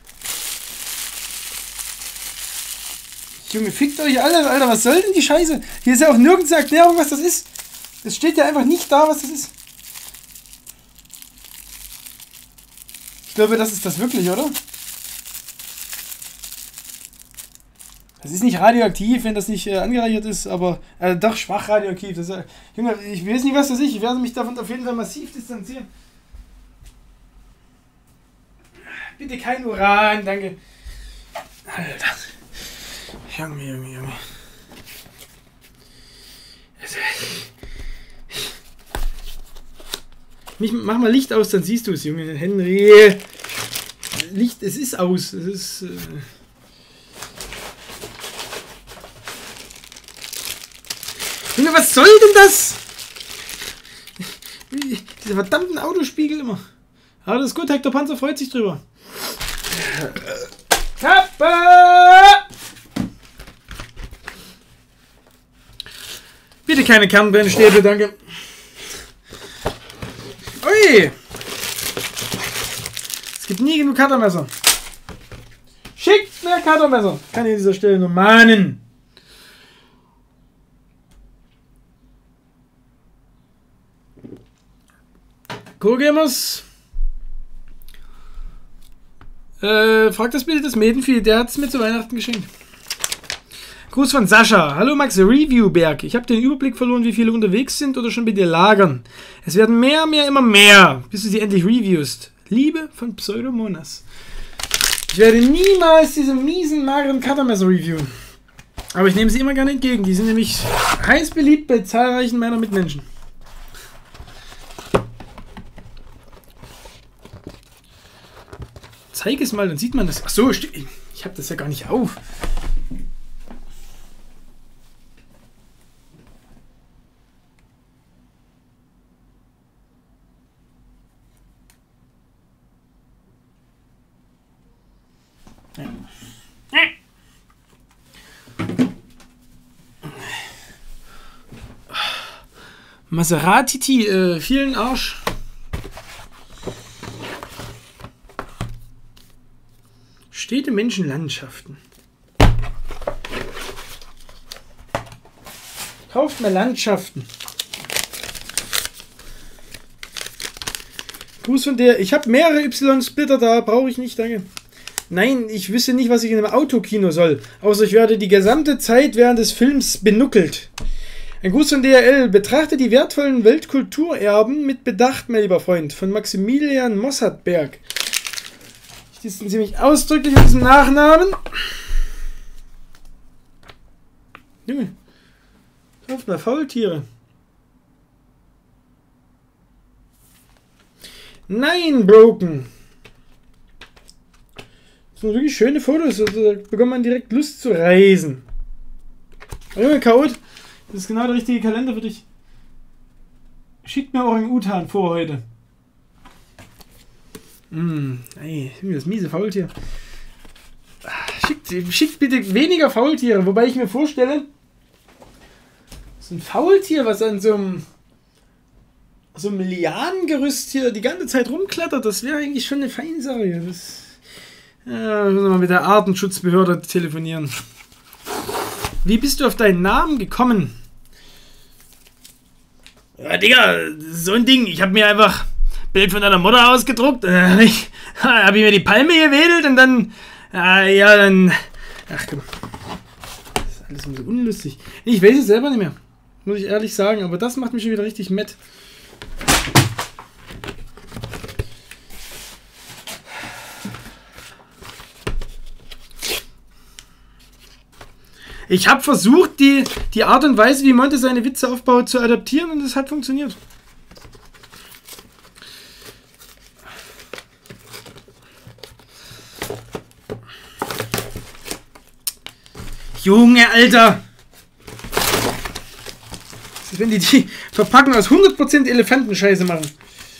S1: Junge, fickt euch alle, Alter, was soll denn die Scheiße? Hier ist ja auch nirgends eine Erklärung, was das ist. Es steht ja einfach nicht da, was das ist. Ich glaube, das ist das wirklich, oder? Das ist nicht radioaktiv, wenn das nicht angereichert ist, aber doch schwach radioaktiv. Das, Junge, ich weiß nicht, was das ist. Ich werde mich davon auf jeden Fall massiv distanzieren. Bitte kein Uran, danke. Alter. Junge. Mach mal Licht aus, dann siehst du es, Junge. Henry. Licht, es ist aus. Es ist. Junge, was soll denn das? Diese verdammten Autospiegel immer. Aber das ist gut, Hector Panzer freut sich drüber. Kappe! Bitte keine Kernbrennstäbe, danke. Ui! Es gibt nie genug Cuttermesser. Schickt mir Cuttermesser. Kann ich an dieser Stelle nur mahnen. Cool-Gamers. Fragt das bitte das Mädenvieh, der hat es mir zu Weihnachten geschenkt. Gruß von Sascha. Hallo Max, Reviewberg. Ich habe den Überblick verloren, wie viele unterwegs sind oder schon bei dir lagern. Es werden mehr, immer mehr, bis du sie endlich reviewst. Liebe von Pseudomonas. Ich werde niemals diese miesen, mageren Cuttermesser reviewen. Aber ich nehme sie immer gerne entgegen. Die sind nämlich heiß beliebt bei zahlreichen meiner Mitmenschen. Zeig es mal, dann sieht man das. Achso, ich habe das ja gar nicht auf. Maserati, vielen Arsch. Städte, Menschen, Landschaften. Kauft mir Landschaften. Gruß von der. Ich habe mehrere Y-Splitter da, brauche ich nicht, danke. Nein, ich wüsste nicht, was ich in einem Autokino soll. Außer ich werde die gesamte Zeit während des Films benuckelt. Ein Gruß von DRL. Betrachte die wertvollen Weltkulturerben mit Bedacht, mein lieber Freund. Von Maximilian Mossatberg. Ich distanziere mich ausdrücklich mit diesem Nachnamen. Junge. Kauft mal Faultiere. Nein, Broken. Das sind wirklich schöne Fotos. Da bekommt man direkt Lust zu reisen. Junge, Chaot. Das ist genau der richtige Kalender für dich. Schickt mir Orang-Utan vor heute. Ey, das miese Faultier. Schickt bitte weniger Faultiere, wobei ich mir vorstelle, so ein Faultier, was an so einem Lianengerüst hier die ganze Zeit rumklettert, das wäre eigentlich schon eine Feinsache. Das müssen wir mal mit der Artenschutzbehörde telefonieren. Wie bist du auf deinen Namen gekommen? Ja, Digga, so ein Ding. Ich habe mir einfach ein Bild von deiner Mutter ausgedruckt. Habe ich mir die Palme gewedelt und dann... Ach komm. Das ist alles so unlustig. Ich weiß es selber nicht mehr. Muss ich ehrlich sagen. Aber das macht mich schon wieder richtig matt. Ich habe versucht, die Art und Weise, wie Monte seine Witze aufbaut, zu adaptieren und es hat funktioniert. Junge, Alter! Das ist, wenn die Verpackung aus 100% Elefantenscheiße machen.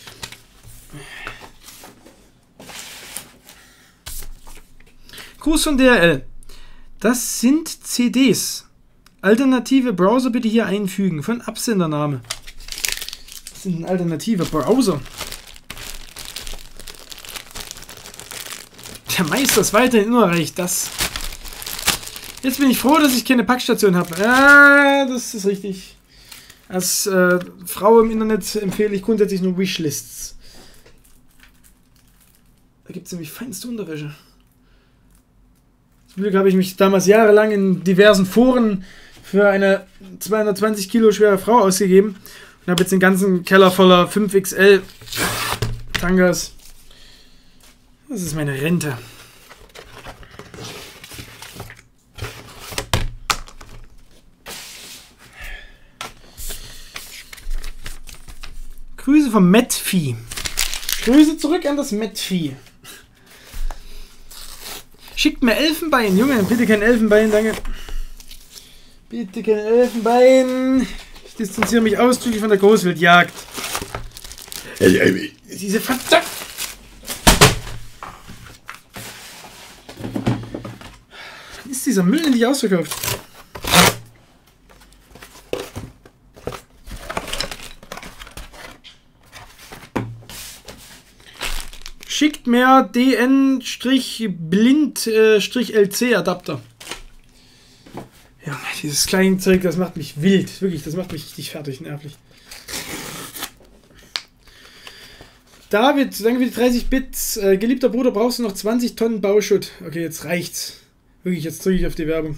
S1: Gruß von DRL. Das sind CDs. Alternative Browser bitte hier einfügen. Von Absendername. Das sind ein alternativer Browser. Der Meister ist weiterhin unerreicht. Jetzt bin ich froh, dass ich keine Packstation habe. Ja, das ist richtig. Als Frau im Internet empfehle ich grundsätzlich nur Wishlists. Da gibt es nämlich feinste Unterwäsche. Zum Glück habe ich mich damals jahrelang in diversen Foren für eine 220 Kilo schwere Frau ausgegeben und habe jetzt den ganzen Keller voller 5XL Tangas. Das ist meine Rente. Grüße vom Metvieh. Grüße zurück an das Metvieh. Schickt mir Elfenbein, Junge, bitte kein Elfenbein, danke. Bitte kein Elfenbein. Ich distanziere mich ausdrücklich von der Großwildjagd. Diese verdammt... Wann ist dieser Müll endlich ausverkauft? Schickt mehr DN-Blind-LC-Adapter. Ja, dieses kleine Zeug, das macht mich wild. Wirklich, das macht mich richtig fertig, nervig. David, danke für die 30 Bits. Geliebter Bruder, brauchst du noch 20 Tonnen Bauschutt? Okay, jetzt reicht's. Wirklich, jetzt drücke ich auf die Werbung.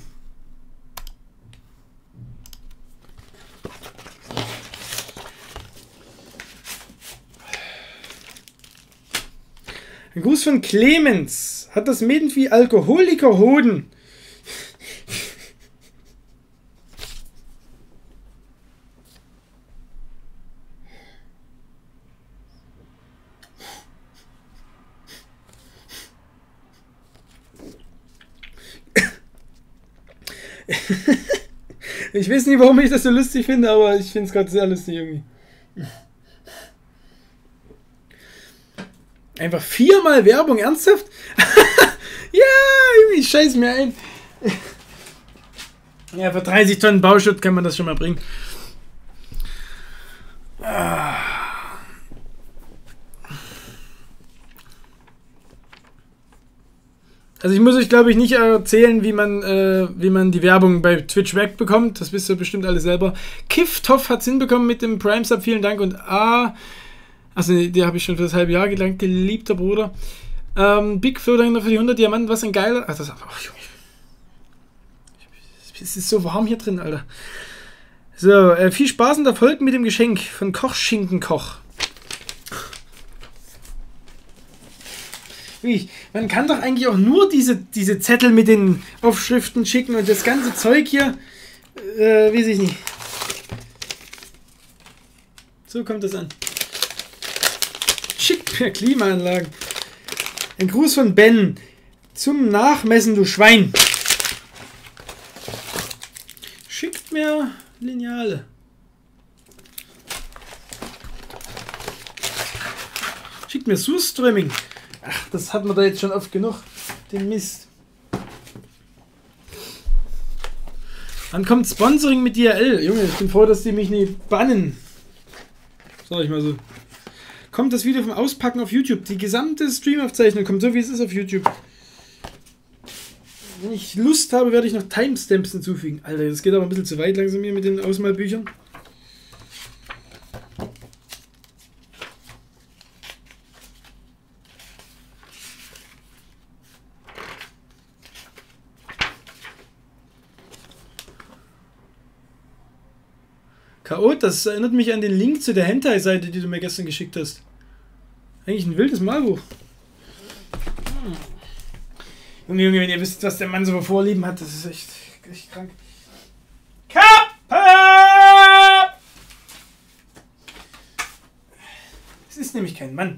S1: Ein Gruß von Clemens. Hat das Medenvieh Alkoholikerhoden? Ich weiß nicht, warum ich das so lustig finde, aber ich finde es gerade sehr lustig irgendwie. Einfach 4-mal Werbung, ernsthaft? Ja, irgendwie scheiß mir ein. Ja, für 30 Tonnen Bauschutt kann man das schon mal bringen. Also ich muss euch, glaube ich, nicht erzählen, wie man die Werbung bei Twitch wegbekommt. Das wisst ihr bestimmt alle selber. Kifftoff hat es hinbekommen mit dem Prime-Sub, vielen Dank. Und also die habe ich schon für das halbe Jahr gelangt, geliebter Bruder. Big Flo, danke für die 100 Diamanten, was ein geiler... Ach, Junge. Es ist so warm hier drin, Alter. So, viel Spaß und Erfolg mit dem Geschenk von Kochschinkenkoch. Man kann doch eigentlich auch nur diese Zettel mit den Aufschriften schicken und das ganze Zeug hier, weiß ich nicht. So kommt das an. Schickt mir Klimaanlagen. Ein Gruß von Ben. Zum Nachmessen, du Schwein. Schickt mir Lineale. Schickt mir Surströmming. Ach, das hatten wir da jetzt schon oft genug. Den Mist. Dann kommt Sponsoring mit DHL. Junge, ich bin froh, dass die mich nicht bannen. Sag ich mal so. Kommt das Video vom Auspacken auf YouTube. Die gesamte Streamaufzeichnung kommt so, wie es ist auf YouTube. Wenn ich Lust habe, werde ich noch Timestamps hinzufügen. Alter, das geht aber ein bisschen zu weit langsam hier mit den Ausmalbüchern. K.O., das erinnert mich an den Link zu der Hentai-Seite, die du mir gestern geschickt hast. Eigentlich ein wildes Malbuch. Junge, Junge, wenn ihr wisst, was der Mann so für Vorlieben hat, das ist echt krank. Kappe! Es ist nämlich kein Mann.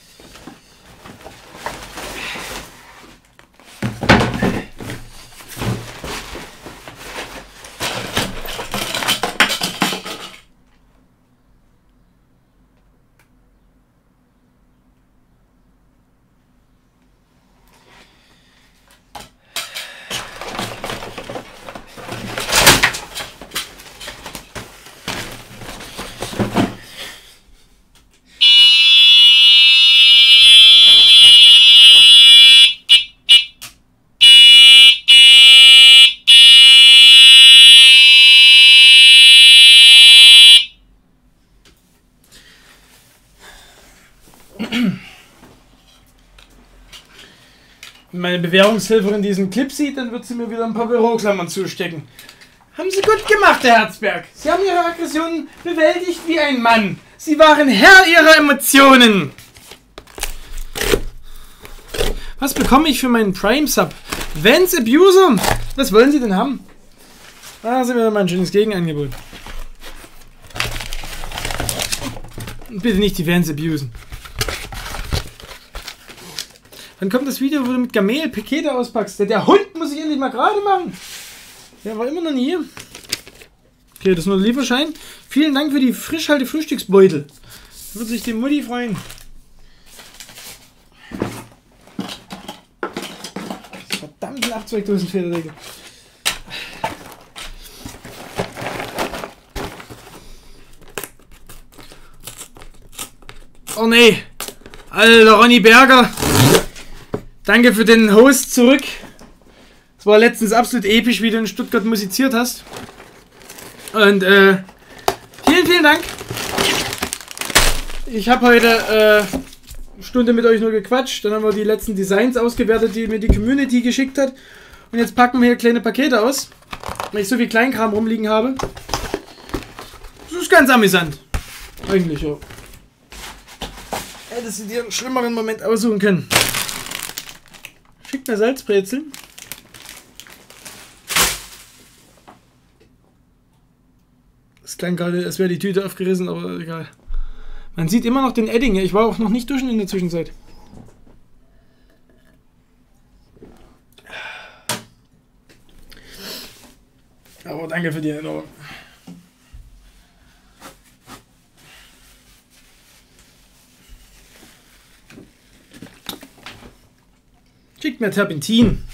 S1: Wenn meine Bewährungshelferin diesen Clip sieht, dann wird sie mir wieder ein paar Büroklammern zustecken. Haben Sie gut gemacht, Herr Herzberg. Sie haben Ihre Aggressionen bewältigt wie ein Mann. Sie waren Herr Ihrer Emotionen. Was bekomme ich für meinen Prime-Sub? Vance Abuser. Was wollen Sie denn haben? Ah, sind wir mal ein schönes Gegenangebot. Bitte nicht die Vance abusen. Dann kommt das Video, wo du mit Gamel Pakete auspackst. Der Hund muss ich endlich mal gerade machen. Der war immer noch nie hier. Okay, das ist nur der Lieferschein. Vielen Dank für die Frischhalte-Frühstücksbeutel. Würde sich die Mutti freuen. Das verdammte Abzweigdosenfederdecke. Oh nee. Alter Ronny Berger. Danke für den Host zurück. Es war letztens absolut episch, wie du in Stuttgart musiziert hast. Und vielen, vielen Dank. Ich habe heute eine Stunde mit euch nur gequatscht. Dann haben wir die letzten Designs ausgewertet, die mir die Community geschickt hat. Und jetzt packen wir hier kleine Pakete aus, weil ich so viel Kleinkram rumliegen habe. Das ist ganz amüsant. Eigentlich, ja. Hättest du dir einen schlimmeren Moment aussuchen können. Schickt mir Salzbrezeln. Das klang gerade, als wäre die Tüte aufgerissen, aber egal. Man sieht immer noch den Edding. Ich war auch noch nicht duschen in der Zwischenzeit. Aber danke für die Erinnerung. Schickt mir Terpentin.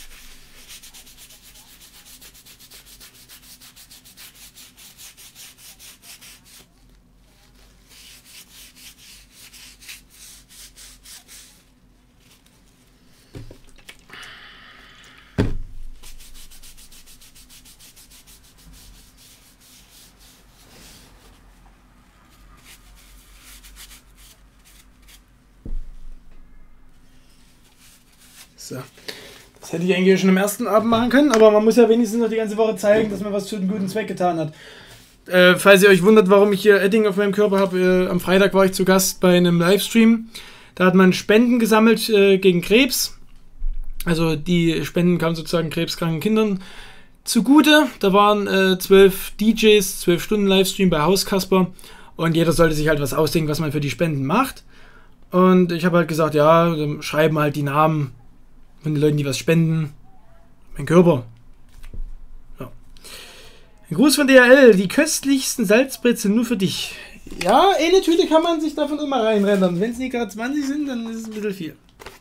S1: So. Das hätte ich eigentlich schon am ersten Abend machen können, aber man muss ja wenigstens noch die ganze Woche zeigen, dass man was für einen guten Zweck getan hat. Falls ihr euch wundert, warum ich hier Edding auf meinem Körper habe, am Freitag war ich zu Gast bei einem Livestream. Da hat man Spenden gesammelt gegen Krebs. Also die Spenden kamen sozusagen krebskranken Kindern zugute. Da waren 12 DJs, 12 Stunden Livestream bei Hauskasper und jeder sollte sich halt was ausdenken, was man für die Spenden macht. Und ich habe halt gesagt, ja, dann schreiben halt die Namen von den Leuten, die was spenden. Mein Körper. Ja. Ein Gruß von DHL. Die köstlichsten Salzbrezeln nur für dich. Ja, eine Tüte kann man sich davon immer reinrennen. Wenn es nicht gerade 20 sind, dann ist es ein bisschen viel.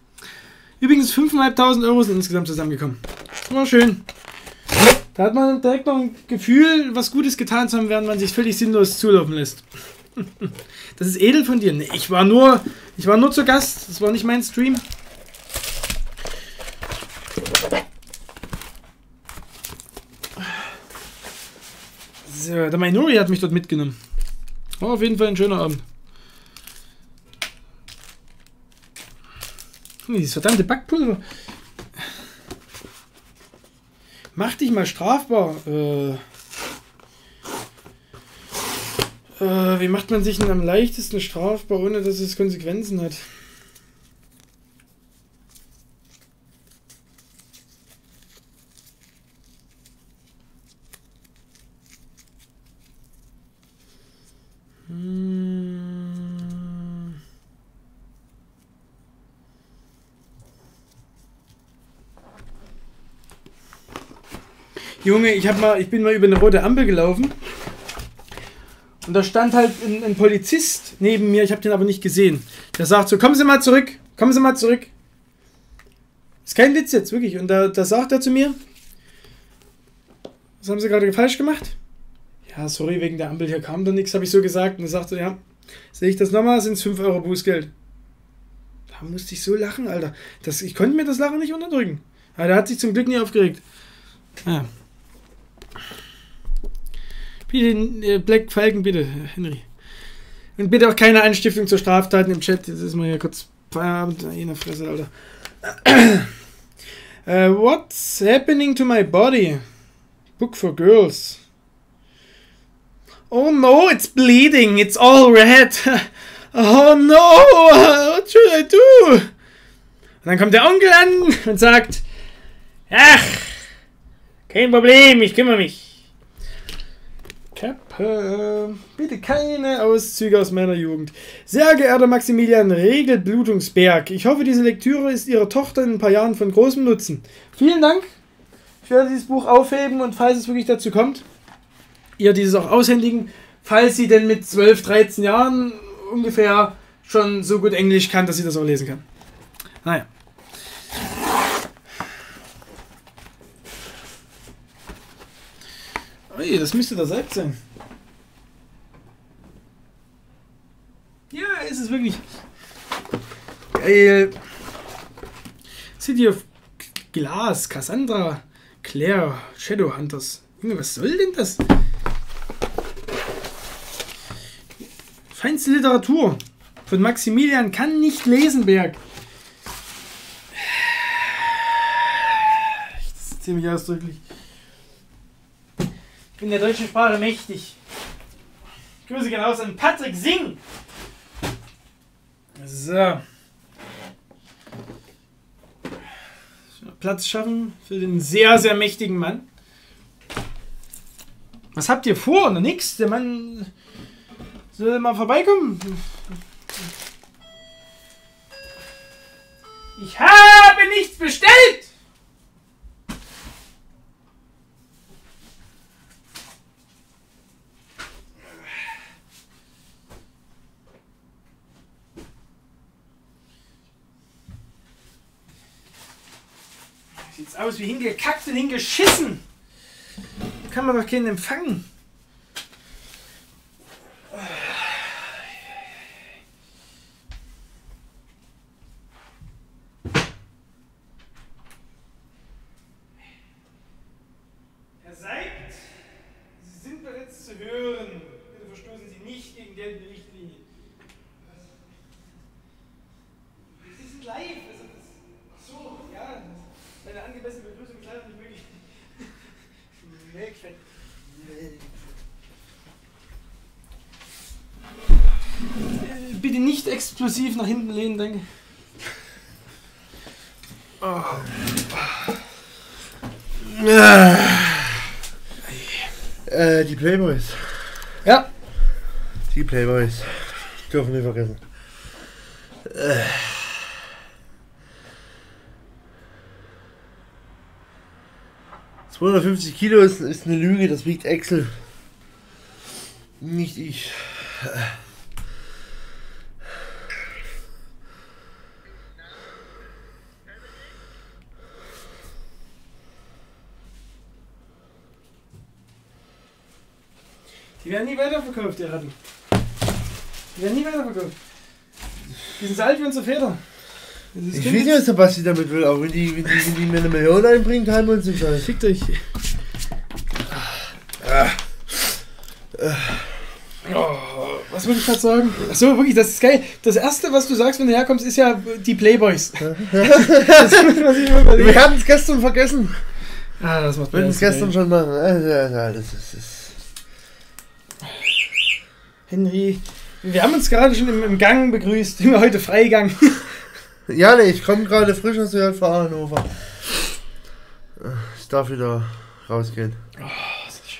S1: Übrigens 5.500 Euro sind insgesamt zusammengekommen. War schön. Da hat man direkt noch ein Gefühl, was Gutes getan zu haben, während man sich völlig sinnlos zulaufen lässt. Das ist edel von dir. Nee, ich war nur zu Gast. Das war nicht mein Stream. So, der Minori hat mich dort mitgenommen. War auf jeden Fall ein schöner Abend. Dieses verdammte Backpulver. Mach dich mal strafbar. Wie macht man sich denn am leichtesten strafbar, ohne dass es Konsequenzen hat? Junge, ich bin mal über eine rote Ampel gelaufen und da stand halt ein Polizist neben mir, ich habe den aber nicht gesehen. Der sagt so, kommen Sie mal zurück, kommen Sie mal zurück. Ist kein Witz jetzt, wirklich. Und da sagt er zu mir, was haben Sie gerade falsch gemacht? Ja, sorry, wegen der Ampel, hier kam doch nichts, habe ich so gesagt. Und er sagte, ja, sehe ich das nochmal, sind es 5 Euro Bußgeld. Da musste ich so lachen, Alter. Ich konnte mir das Lachen nicht unterdrücken. Aber der hat sich zum Glück nie aufgeregt. Ja. Bitte, Black Falcon, bitte, Henry. Und bitte auch keine Anstiftung zur Straftaten im Chat. Jetzt ist mal hier kurz Feierabend. In der Fresse, Alter. What's happening to my body? Book for girls. Oh no, it's bleeding. It's all red. Oh no, what should I do? Und dann kommt der Onkel an und sagt, ach, kein Problem, ich kümmere mich. Bitte keine Auszüge aus meiner Jugend. Sehr geehrter Maximilian Regel-Blutungsberg, ich hoffe, diese Lektüre ist Ihrer Tochter in ein paar Jahren von großem Nutzen. Vielen Dank. Ich werde dieses Buch aufheben und falls es wirklich dazu kommt, ihr dieses auch aushändigen, falls sie denn mit 12, 13 Jahren ungefähr schon so gut Englisch kann, dass sie das auch lesen kann. Naja. Ui, das müsste der Salb sein. Ja, ist es wirklich. Geil. City of Glass, Cassandra, Claire, Shadowhunters. Junge, was soll denn das? Feinste Literatur. Von Maximilian kann nicht Lesenberg. Das ist ziemlich ausdrücklich. Ich bin der deutschen Sprache mächtig. Grüße gehen raus an Patrick Singh. So. Platz schaffen für den sehr, sehr mächtigen Mann. Was habt ihr vor? Na nix. Der Mann soll mal vorbeikommen. Ich habe nichts bestellt. Sieht's aus wie hingekackt und hingeschissen. Kann man doch keinen empfangen. Herr Seibt, Sie sind bereits zu hören. Bitte verstoßen Sie nicht gegen geltende Richtlinien. Sie sind live. Ach so, ja. Eine angemessene Begrüßung ist leider nicht möglich. Bitte nicht explosiv nach hinten lehnen, danke. Oh.
S2: Die Playboys.
S1: Ja.
S2: Die Playboys. Dürfen wir vergessen. 250 Kilo ist eine Lüge, das wiegt Axel. Nicht ich.
S1: Die werden nie weiterverkauft, die Ratten. Die werden nie weiterverkauft. Die sind so alt wie unsere Väter.
S7: Ich weiß nicht, was der Basti damit will, aber wenn die mir 1 Million einbringt, haben wir uns den Scheiß.
S1: Fickt euch. Oh, was wollte ich gerade sagen? Achso, wirklich, das ist geil. Das erste, was du sagst, wenn du herkommst, ist ja die Playboys. Das ist, was ich immer
S7: Wir haben es gestern vergessen.
S1: Ah, das macht
S7: Wir wollten es gestern schon machen. Ja, das ist.
S1: Henry, wir haben uns gerade schon im Gang begrüßt. Immer heute Freigang.
S7: Ja, nee, ich komme gerade frisch aus der JVA Hannover. Ich darf wieder rausgehen.
S1: Oh, das ist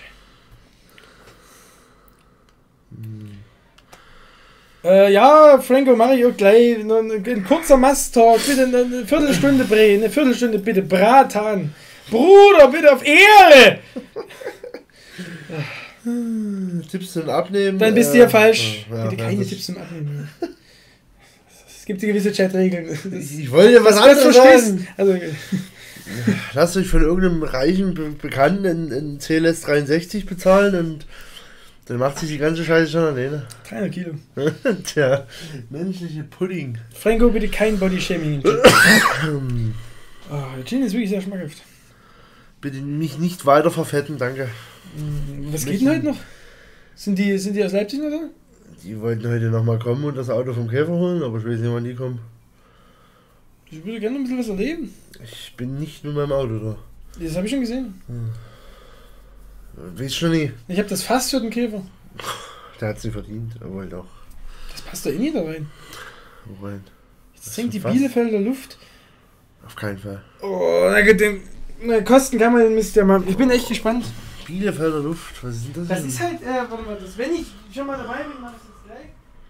S1: schön. Ja, Franco, mache ich auch gleich. Ein kurzer Mast-Talk. Bitte eine Viertelstunde Bre. Eine Viertelstunde bitte. Bratan. Bruder, bitte auf Ehre.
S7: Tipps zum Abnehmen.
S1: Dann bist du ja falsch.
S7: Ja,
S1: bitte keine Tipps zum Abnehmen. Es gibt gewisse Chat-Regeln.
S7: Ich wollte ja was anderes sagen.
S1: Also, okay.
S7: Lasst euch von irgendeinem reichen Bekannten in CLS 63 bezahlen und dann macht sich die ganze Scheiße schon alleine.
S1: 300 Kilo.
S7: Tja, menschliche Pudding.
S1: Franco, bitte kein Bodyshaming. Oh, der Gin ist wirklich sehr schmackhaft.
S7: Bitte mich nicht weiter verfetten, danke.
S1: Was geht denn heute noch? Sind die aus Leipzig oder so?
S7: Die wollten heute nochmal kommen und das Auto vom Käfer holen, aber ich weiß nicht, wann die kommen.
S1: Ich würde gerne ein bisschen was erleben.
S7: Ich bin nicht mit meinem Auto da.
S1: Das habe ich schon gesehen.
S7: Weiß schon nie.
S1: Ich habe das Fass für den Käfer.
S7: Der hat es nicht verdient, er wollte auch.
S1: Das passt doch eh nie da rein.
S7: Wo rein?
S1: Jetzt hängt die Bielefelder Luft.
S7: Auf keinen Fall.
S1: Oh, na gut, den Kosten kann man den Mist ja machen. Ich bin echt gespannt.
S7: Bielefelder Luft, was ist denn das?
S1: Das ist halt, warte mal, wenn ich schon mal dabei bin, mach ich das gleich.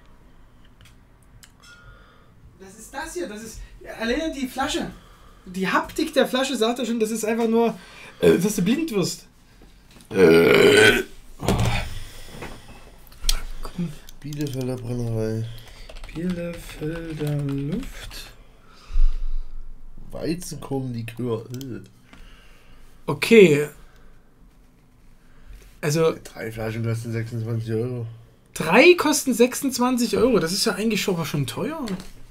S1: Das ist das hier, das ist alleine die Flasche. Die Haptik der Flasche sagt ja schon, das ist einfach nur, dass du blind wirst.
S7: Bielefelder Brennerei.
S1: Bielefelder Luft.
S7: Weizenkornlikör.
S1: Okay. Also
S7: 3 Flaschen kosten 26 Euro.
S1: 3 kosten 26 Euro. Das ist ja eigentlich schon teuer.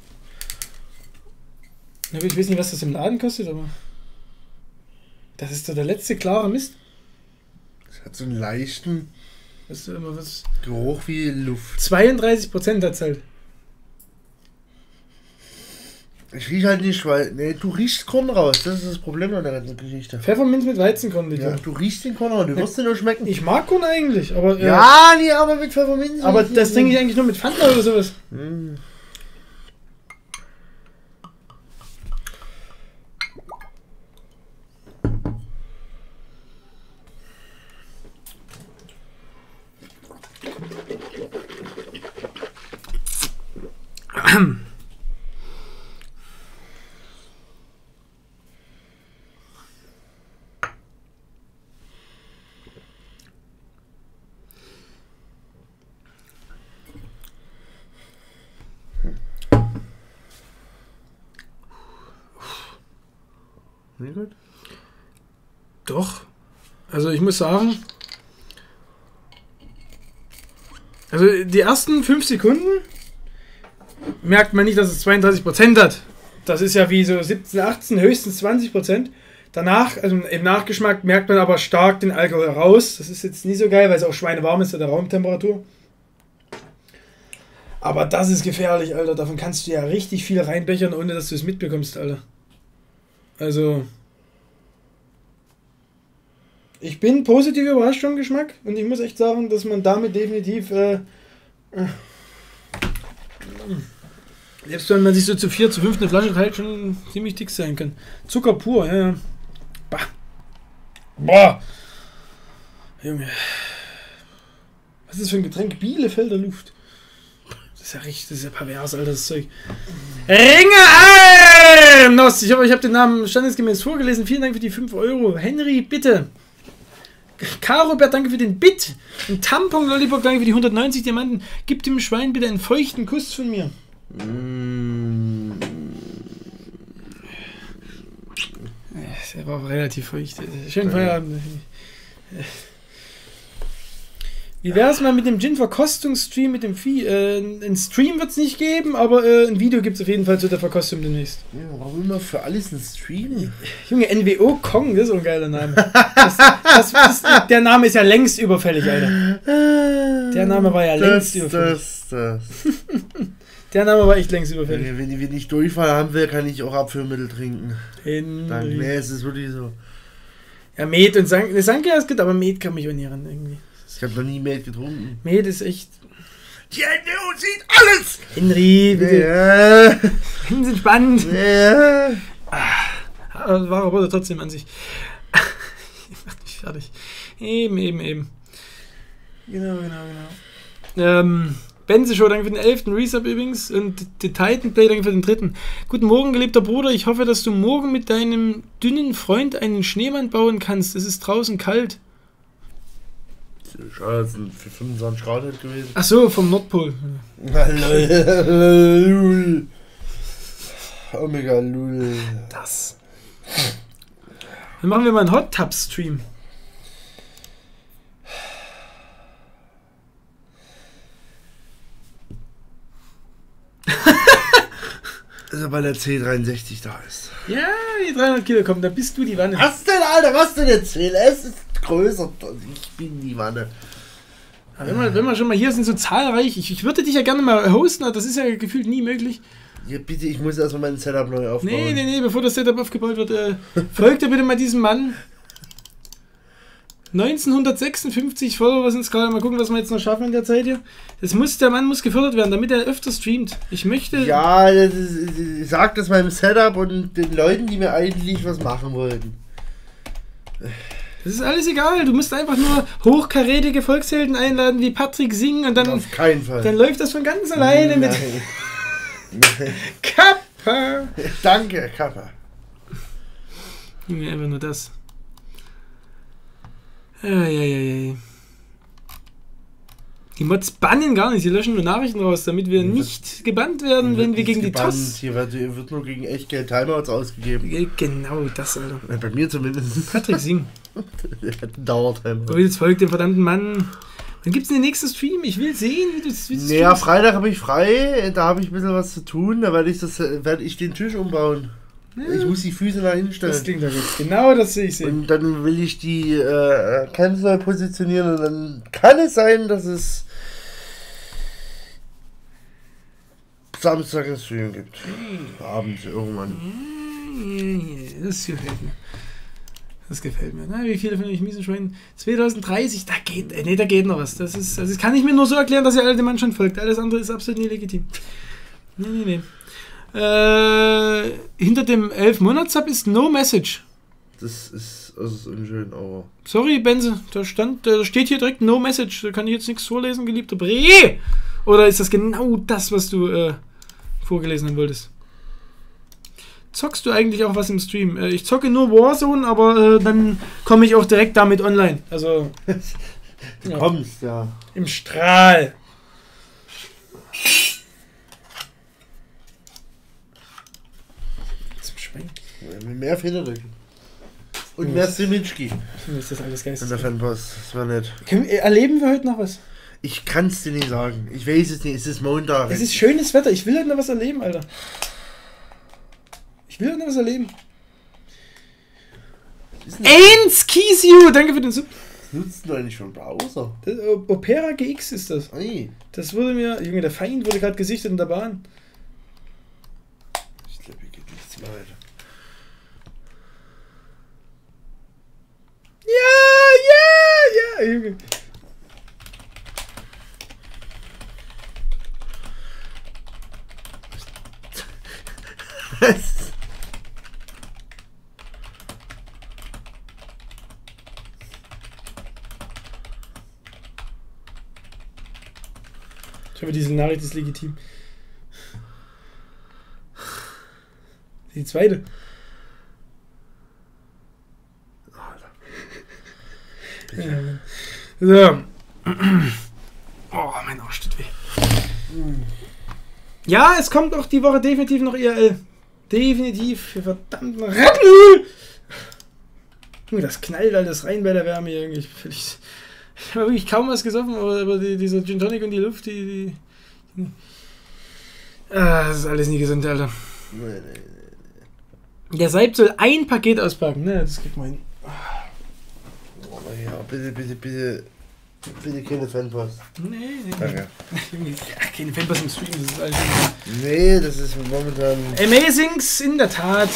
S1: Na gut, ich weiß nicht, was das im Laden kostet, aber das ist doch der letzte klare Mist.
S7: Das hat so einen leichten
S1: Weißt du immer was?
S7: Geruch wie Luft.
S1: 32% hat's halt.
S7: Ich riech halt nicht, weil. Nee, du riechst Korn raus. Das ist das Problem an der ganzen Geschichte.
S1: Pfefferminz mit Weizenkorn, bitte.
S7: Ja, du riechst den Korn raus. Du wirst den nur schmecken.
S1: Ich mag Korn eigentlich, aber.
S7: Ja, nee, aber mit Pfefferminz.
S1: Aber das trinke ich eigentlich nur mit Fanta oder sowas.
S7: Mm. Nicht gut?
S1: Doch. Also ich muss sagen, also die ersten 5 Sekunden merkt man nicht, dass es 32% hat. Das ist ja wie so 17, 18, höchstens 20%. Danach, also im Nachgeschmack, merkt man aber stark den Alkohol raus. Das ist jetzt nicht so geil, weil es auch schweinewarm ist bei der Raumtemperatur. Aber das ist gefährlich, Alter. Davon kannst du ja richtig viel reinbechern, ohne dass du es mitbekommst, Alter. Also ich bin positiv überrascht vom Geschmack und ich muss echt sagen, dass man damit definitiv selbst wenn man sich so zu 4, zu 5 eine Flasche teilt, schon ziemlich dick sein kann. Zucker pur, ja. Bah. Boah. Junge. Was ist das für ein Getränk? Bielefelder Luft. Das ist ja richtig, das ist ja pervers, Alter, das Zeug. Ringe Nost. Ich hoffe, ich habe den Namen standesgemäß vorgelesen. Vielen Dank für die 5 Euro. Henry, bitte. Karobert, danke für den Bit. Und Tampon Lollipop, danke für die 190 Diamanten. Gib dem Schwein bitte einen feuchten Kuss von mir. Der war auch relativ feucht. Schönen Feierabend. Wie wäre es mal mit dem Gin-Verkostungsstream mit dem Vieh? Ein Stream wird es nicht geben, aber ein Video gibt es auf jeden Fall zu der Verkostung demnächst.
S7: Ja, warum immer für alles ein Stream?
S1: Junge, NWO Kong, das ist auch ein geiler Name. Der Name ist ja längst überfällig, Alter. Der Name war ja längst überfällig. Der Name war echt längst überfällig.
S7: Wenn ich Durchfall haben will, kann ich auch Abführmittel trinken.
S1: Henry.
S7: Nee, es ist wirklich so.
S1: Ja, Met und Sanke ist gut, aber Met kann mich auch nie ran irgendwie.
S7: Ich habe noch nie Met getrunken.
S1: Met ist echt...
S7: Die NWO sieht alles!
S1: Henry, bitte.
S7: Ja.
S1: Ganz entspannt.
S7: Ja.
S1: War aber trotzdem an sich. Macht mich fertig. Eben. Genau. Benze Show, danke für den 11. Resub übrigens. Und die Titan Play, danke für den 3. Guten Morgen, geliebter Bruder. Ich hoffe, dass du morgen mit deinem dünnen Freund einen Schneemann bauen kannst. Es ist draußen kalt.
S7: Schade, sind für 25 Grad halt gewesen.
S1: Ach so, vom Nordpol.
S7: Lul. Omega Lul.
S1: Das. Dann machen wir mal einen Hot Tub Stream.
S7: Also weil der C63 da ist.
S1: Ja, die 300 Kilo kommen, da bist du die Wanne.
S7: Was denn, Alter? Was denn erzählt? Es ist größer. Ich bin die Wanne.
S1: Ja, wenn wir schon mal hier sind, so zahlreich, ich würde dich ja gerne mal hosten, aber das ist ja gefühlt nie möglich.
S7: Ja, bitte, ich muss erstmal mein Setup neu aufbauen.
S1: Nee, bevor das Setup aufgebaut wird, folgt ihr bitte mal diesem Mann. 1956 Follower sind es gerade. Mal gucken, was wir jetzt noch schaffen in der Zeit hier. Der Mann muss gefördert werden, damit er öfter streamt. Ich möchte...
S7: Ja, ich sag das meinem Setup und den Leuten, die mir eigentlich was machen wollten.
S1: Das ist alles egal. Du musst einfach nur hochkarätige Volkshelden einladen, wie Patrick Singh und dann...
S7: Auf keinen Fall.
S1: Dann läuft das von ganz alleine mit... Kappa!
S7: Danke, Kappa.
S1: Junge, einfach nur das. Ja. Die Mods bannen gar nicht, sie löschen nur Nachrichten raus, damit wir nicht gebannt werden, wenn wir gegen die TOS...
S7: Hier wird nur gegen Echtgeld Timeouts ausgegeben.
S1: Genau das, Alter.
S7: Bei mir zumindest.
S1: Patrick Singh.
S7: Der hat einen Dauertimer.
S1: So, jetzt folgt dem verdammten Mann. Wann gibt's denn den nächsten Stream? Ich will sehen, wie du das
S7: Naja, Freitag habe ich frei, da habe ich ein bisschen was zu tun, da werde ich den Tisch umbauen. Ja. Ich muss die Füße nach innen stellen.
S1: Das klingt doch gut. Genau das sehe ich sehen.
S7: Und dann will ich die Camps neu positionieren und dann kann es sein, dass es Samstag ein Stream gibt. Abends irgendwann.
S1: Das gefällt mir. Na, wie viele von euch miesen Schweinen? 2030, da geht noch was. Das kann ich mir nur so erklären, dass ihr alle dem Mann schon folgt. Alles andere ist absolut nie legitim. Nee. Hinter dem 11-Monats-Sub ist No Message.
S7: Das ist unschön, aber...
S1: Sorry, Benze, da steht hier direkt No Message. Da kann ich jetzt nichts vorlesen, geliebter Bre. Oder ist das genau das, was du vorgelesen haben wolltest? Zockst du eigentlich auch was im Stream? Ich zocke nur Warzone, aber dann komme ich auch direkt damit online. Also...
S7: Du kommst, ja.
S1: Im Strahl.
S7: Mehr Federdrücken. Und mehr Simitschki.
S1: Ist das alles geistig?
S7: Und der Fanpost, das war nett.
S1: Erleben wir heute noch was?
S7: Ich kann es dir nicht sagen. Ich weiß es nicht, es ist Montag.
S1: Es ist schönes Wetter, ich will heute noch was erleben, Alter. Ich will heute noch was erleben. Eins Kisio, danke für den Sub.
S7: Was nutzt du eigentlich für einen Browser?
S1: Opera GX ist das.
S7: Ei.
S1: Das wurde mir, Junge, der Feind wurde gerade gesichtet in der Bahn.
S7: Ich glaube, hier geht nichts mehr weiter.
S1: Ja, Junge. Ich hoffe, diese Nachricht ist legitim. Die zweite. So. Oh, mein Arsch tut weh. Ja, es kommt auch die Woche definitiv noch IRL. Definitiv. Für verdammten Ratten. Das knallt alles rein bei der Wärme irgendwie. Ich habe wirklich kaum was gesoffen, aber dieser Gin Tonic und die Luft, das ist alles nie gesund, Alter.
S7: Nee.
S1: Der Seib soll ein Paket auspacken, ne? Das kriegt man hin.
S7: Oh, ja, bitte keine Fanpost.
S1: Nee.
S7: Danke.
S1: Ja, keine Fanpost im Stream, das ist alles.
S7: Nee, das ist momentan.
S1: Amazings, in der Tat.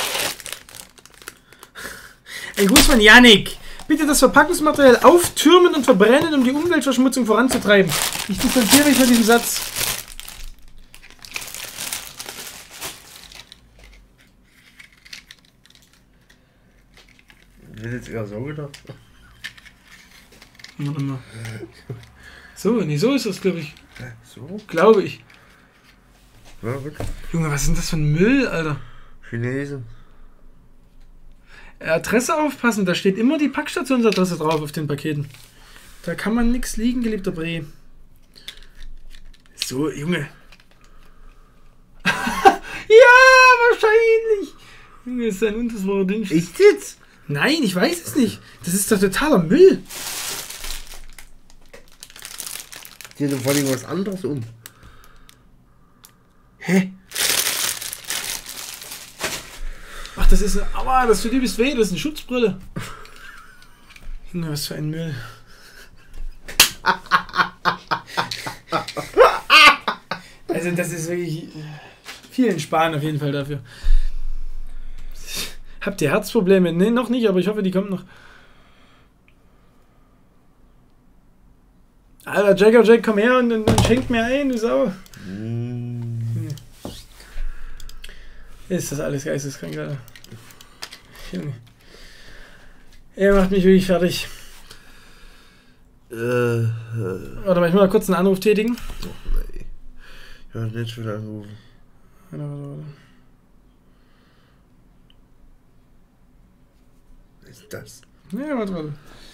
S1: Ein Gruß von Yannick. Bitte das Verpackungsmaterial auftürmen und verbrennen, um die Umweltverschmutzung voranzutreiben. Ich distanziere mich von diesem Satz.
S7: Ich hätte jetzt eher so gedacht.
S1: Warte mal. So, nee, so ist das, glaube ich.
S7: So?
S1: Glaube ich.
S7: Ja, gut.
S1: Junge, was ist denn das für ein Müll, Alter?
S7: Chinesen.
S1: Adresse aufpassen, da steht immer die Packstationsadresse drauf auf den Paketen. Da kann man nichts liegen, geliebter Bre. So, Junge. Ja, wahrscheinlich. Junge, ist ein unfassbarer Dünnschiss.
S7: Echt jetzt?
S1: Nein, ich weiß es nicht. Das ist doch totaler Müll.
S7: Die hat vor allem was anderes um.
S1: Hä? Ach, das ist... Aua, das tut übelst weh. Das ist eine Schutzbrille. Junge, was für ein Müll. Also das ist wirklich... Vielen Sparen auf jeden Fall dafür. Habt ihr Herzprobleme? Ne, noch nicht, aber ich hoffe, die kommen noch. Alter, Jack, komm her und schenkt mir ein, du Sau. Ist das alles geisteskrank, Alter. Junge. Er macht mich wirklich fertig. Warte mal, ich muss mal kurz einen Anruf tätigen.
S7: Nee. Ich habe nicht schon wieder angerufen.
S1: Warte.
S7: Was ist das?
S1: Ja, warte.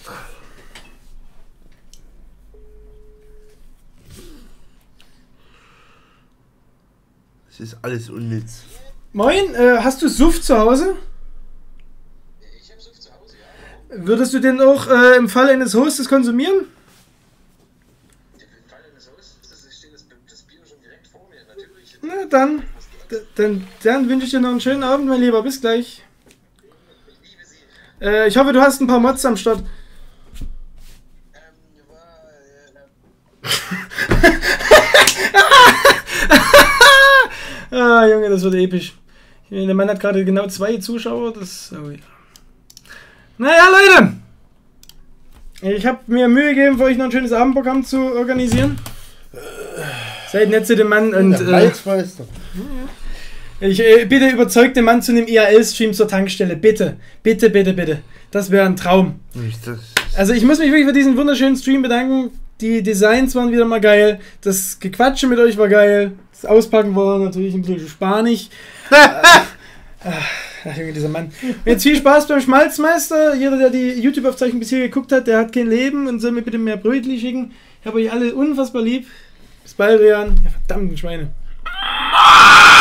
S7: Das ist alles unnütz.
S1: Moin, hast du Suff zu Hause?
S8: Ich habe Suff zu Hause, ja.
S1: Würdest du den auch im Fall eines Hostes konsumieren?
S8: Im Fall eines Hostes steht das Bier schon direkt vor mir, natürlich.
S1: Na dann wünsche ich dir noch einen schönen Abend, mein Lieber. Bis gleich.
S8: Ich liebe Sie.
S1: Ich hoffe, du hast ein paar Mods am Start. Ah, Junge, das wird episch. Der Mann hat gerade genau 2 Zuschauer. Das. Oh ja. Naja, Leute. Ich habe mir Mühe gegeben, für euch noch ein schönes Abendprogramm zu organisieren. Seid nett zu dem Mann und. Ich bitte überzeugt den Mann zu einem IRL-Stream zur Tankstelle. Bitte. Das wäre ein Traum. Also ich muss mich wirklich für diesen wunderschönen Stream bedanken. Die Designs waren wieder mal geil. Das Gequatsche mit euch war geil. Das Auspacken war natürlich ein bisschen spanisch. Junge, dieser Mann. Jetzt viel Spaß beim Schmalzmeister. Jeder, der die YouTube-Aufzeichnung bis hier geguckt hat, der hat kein Leben und soll mir bitte mehr Brötchen schicken. Ich habe euch alle unfassbar lieb. Bis bald, Rian. Ja, verdammten Schweine.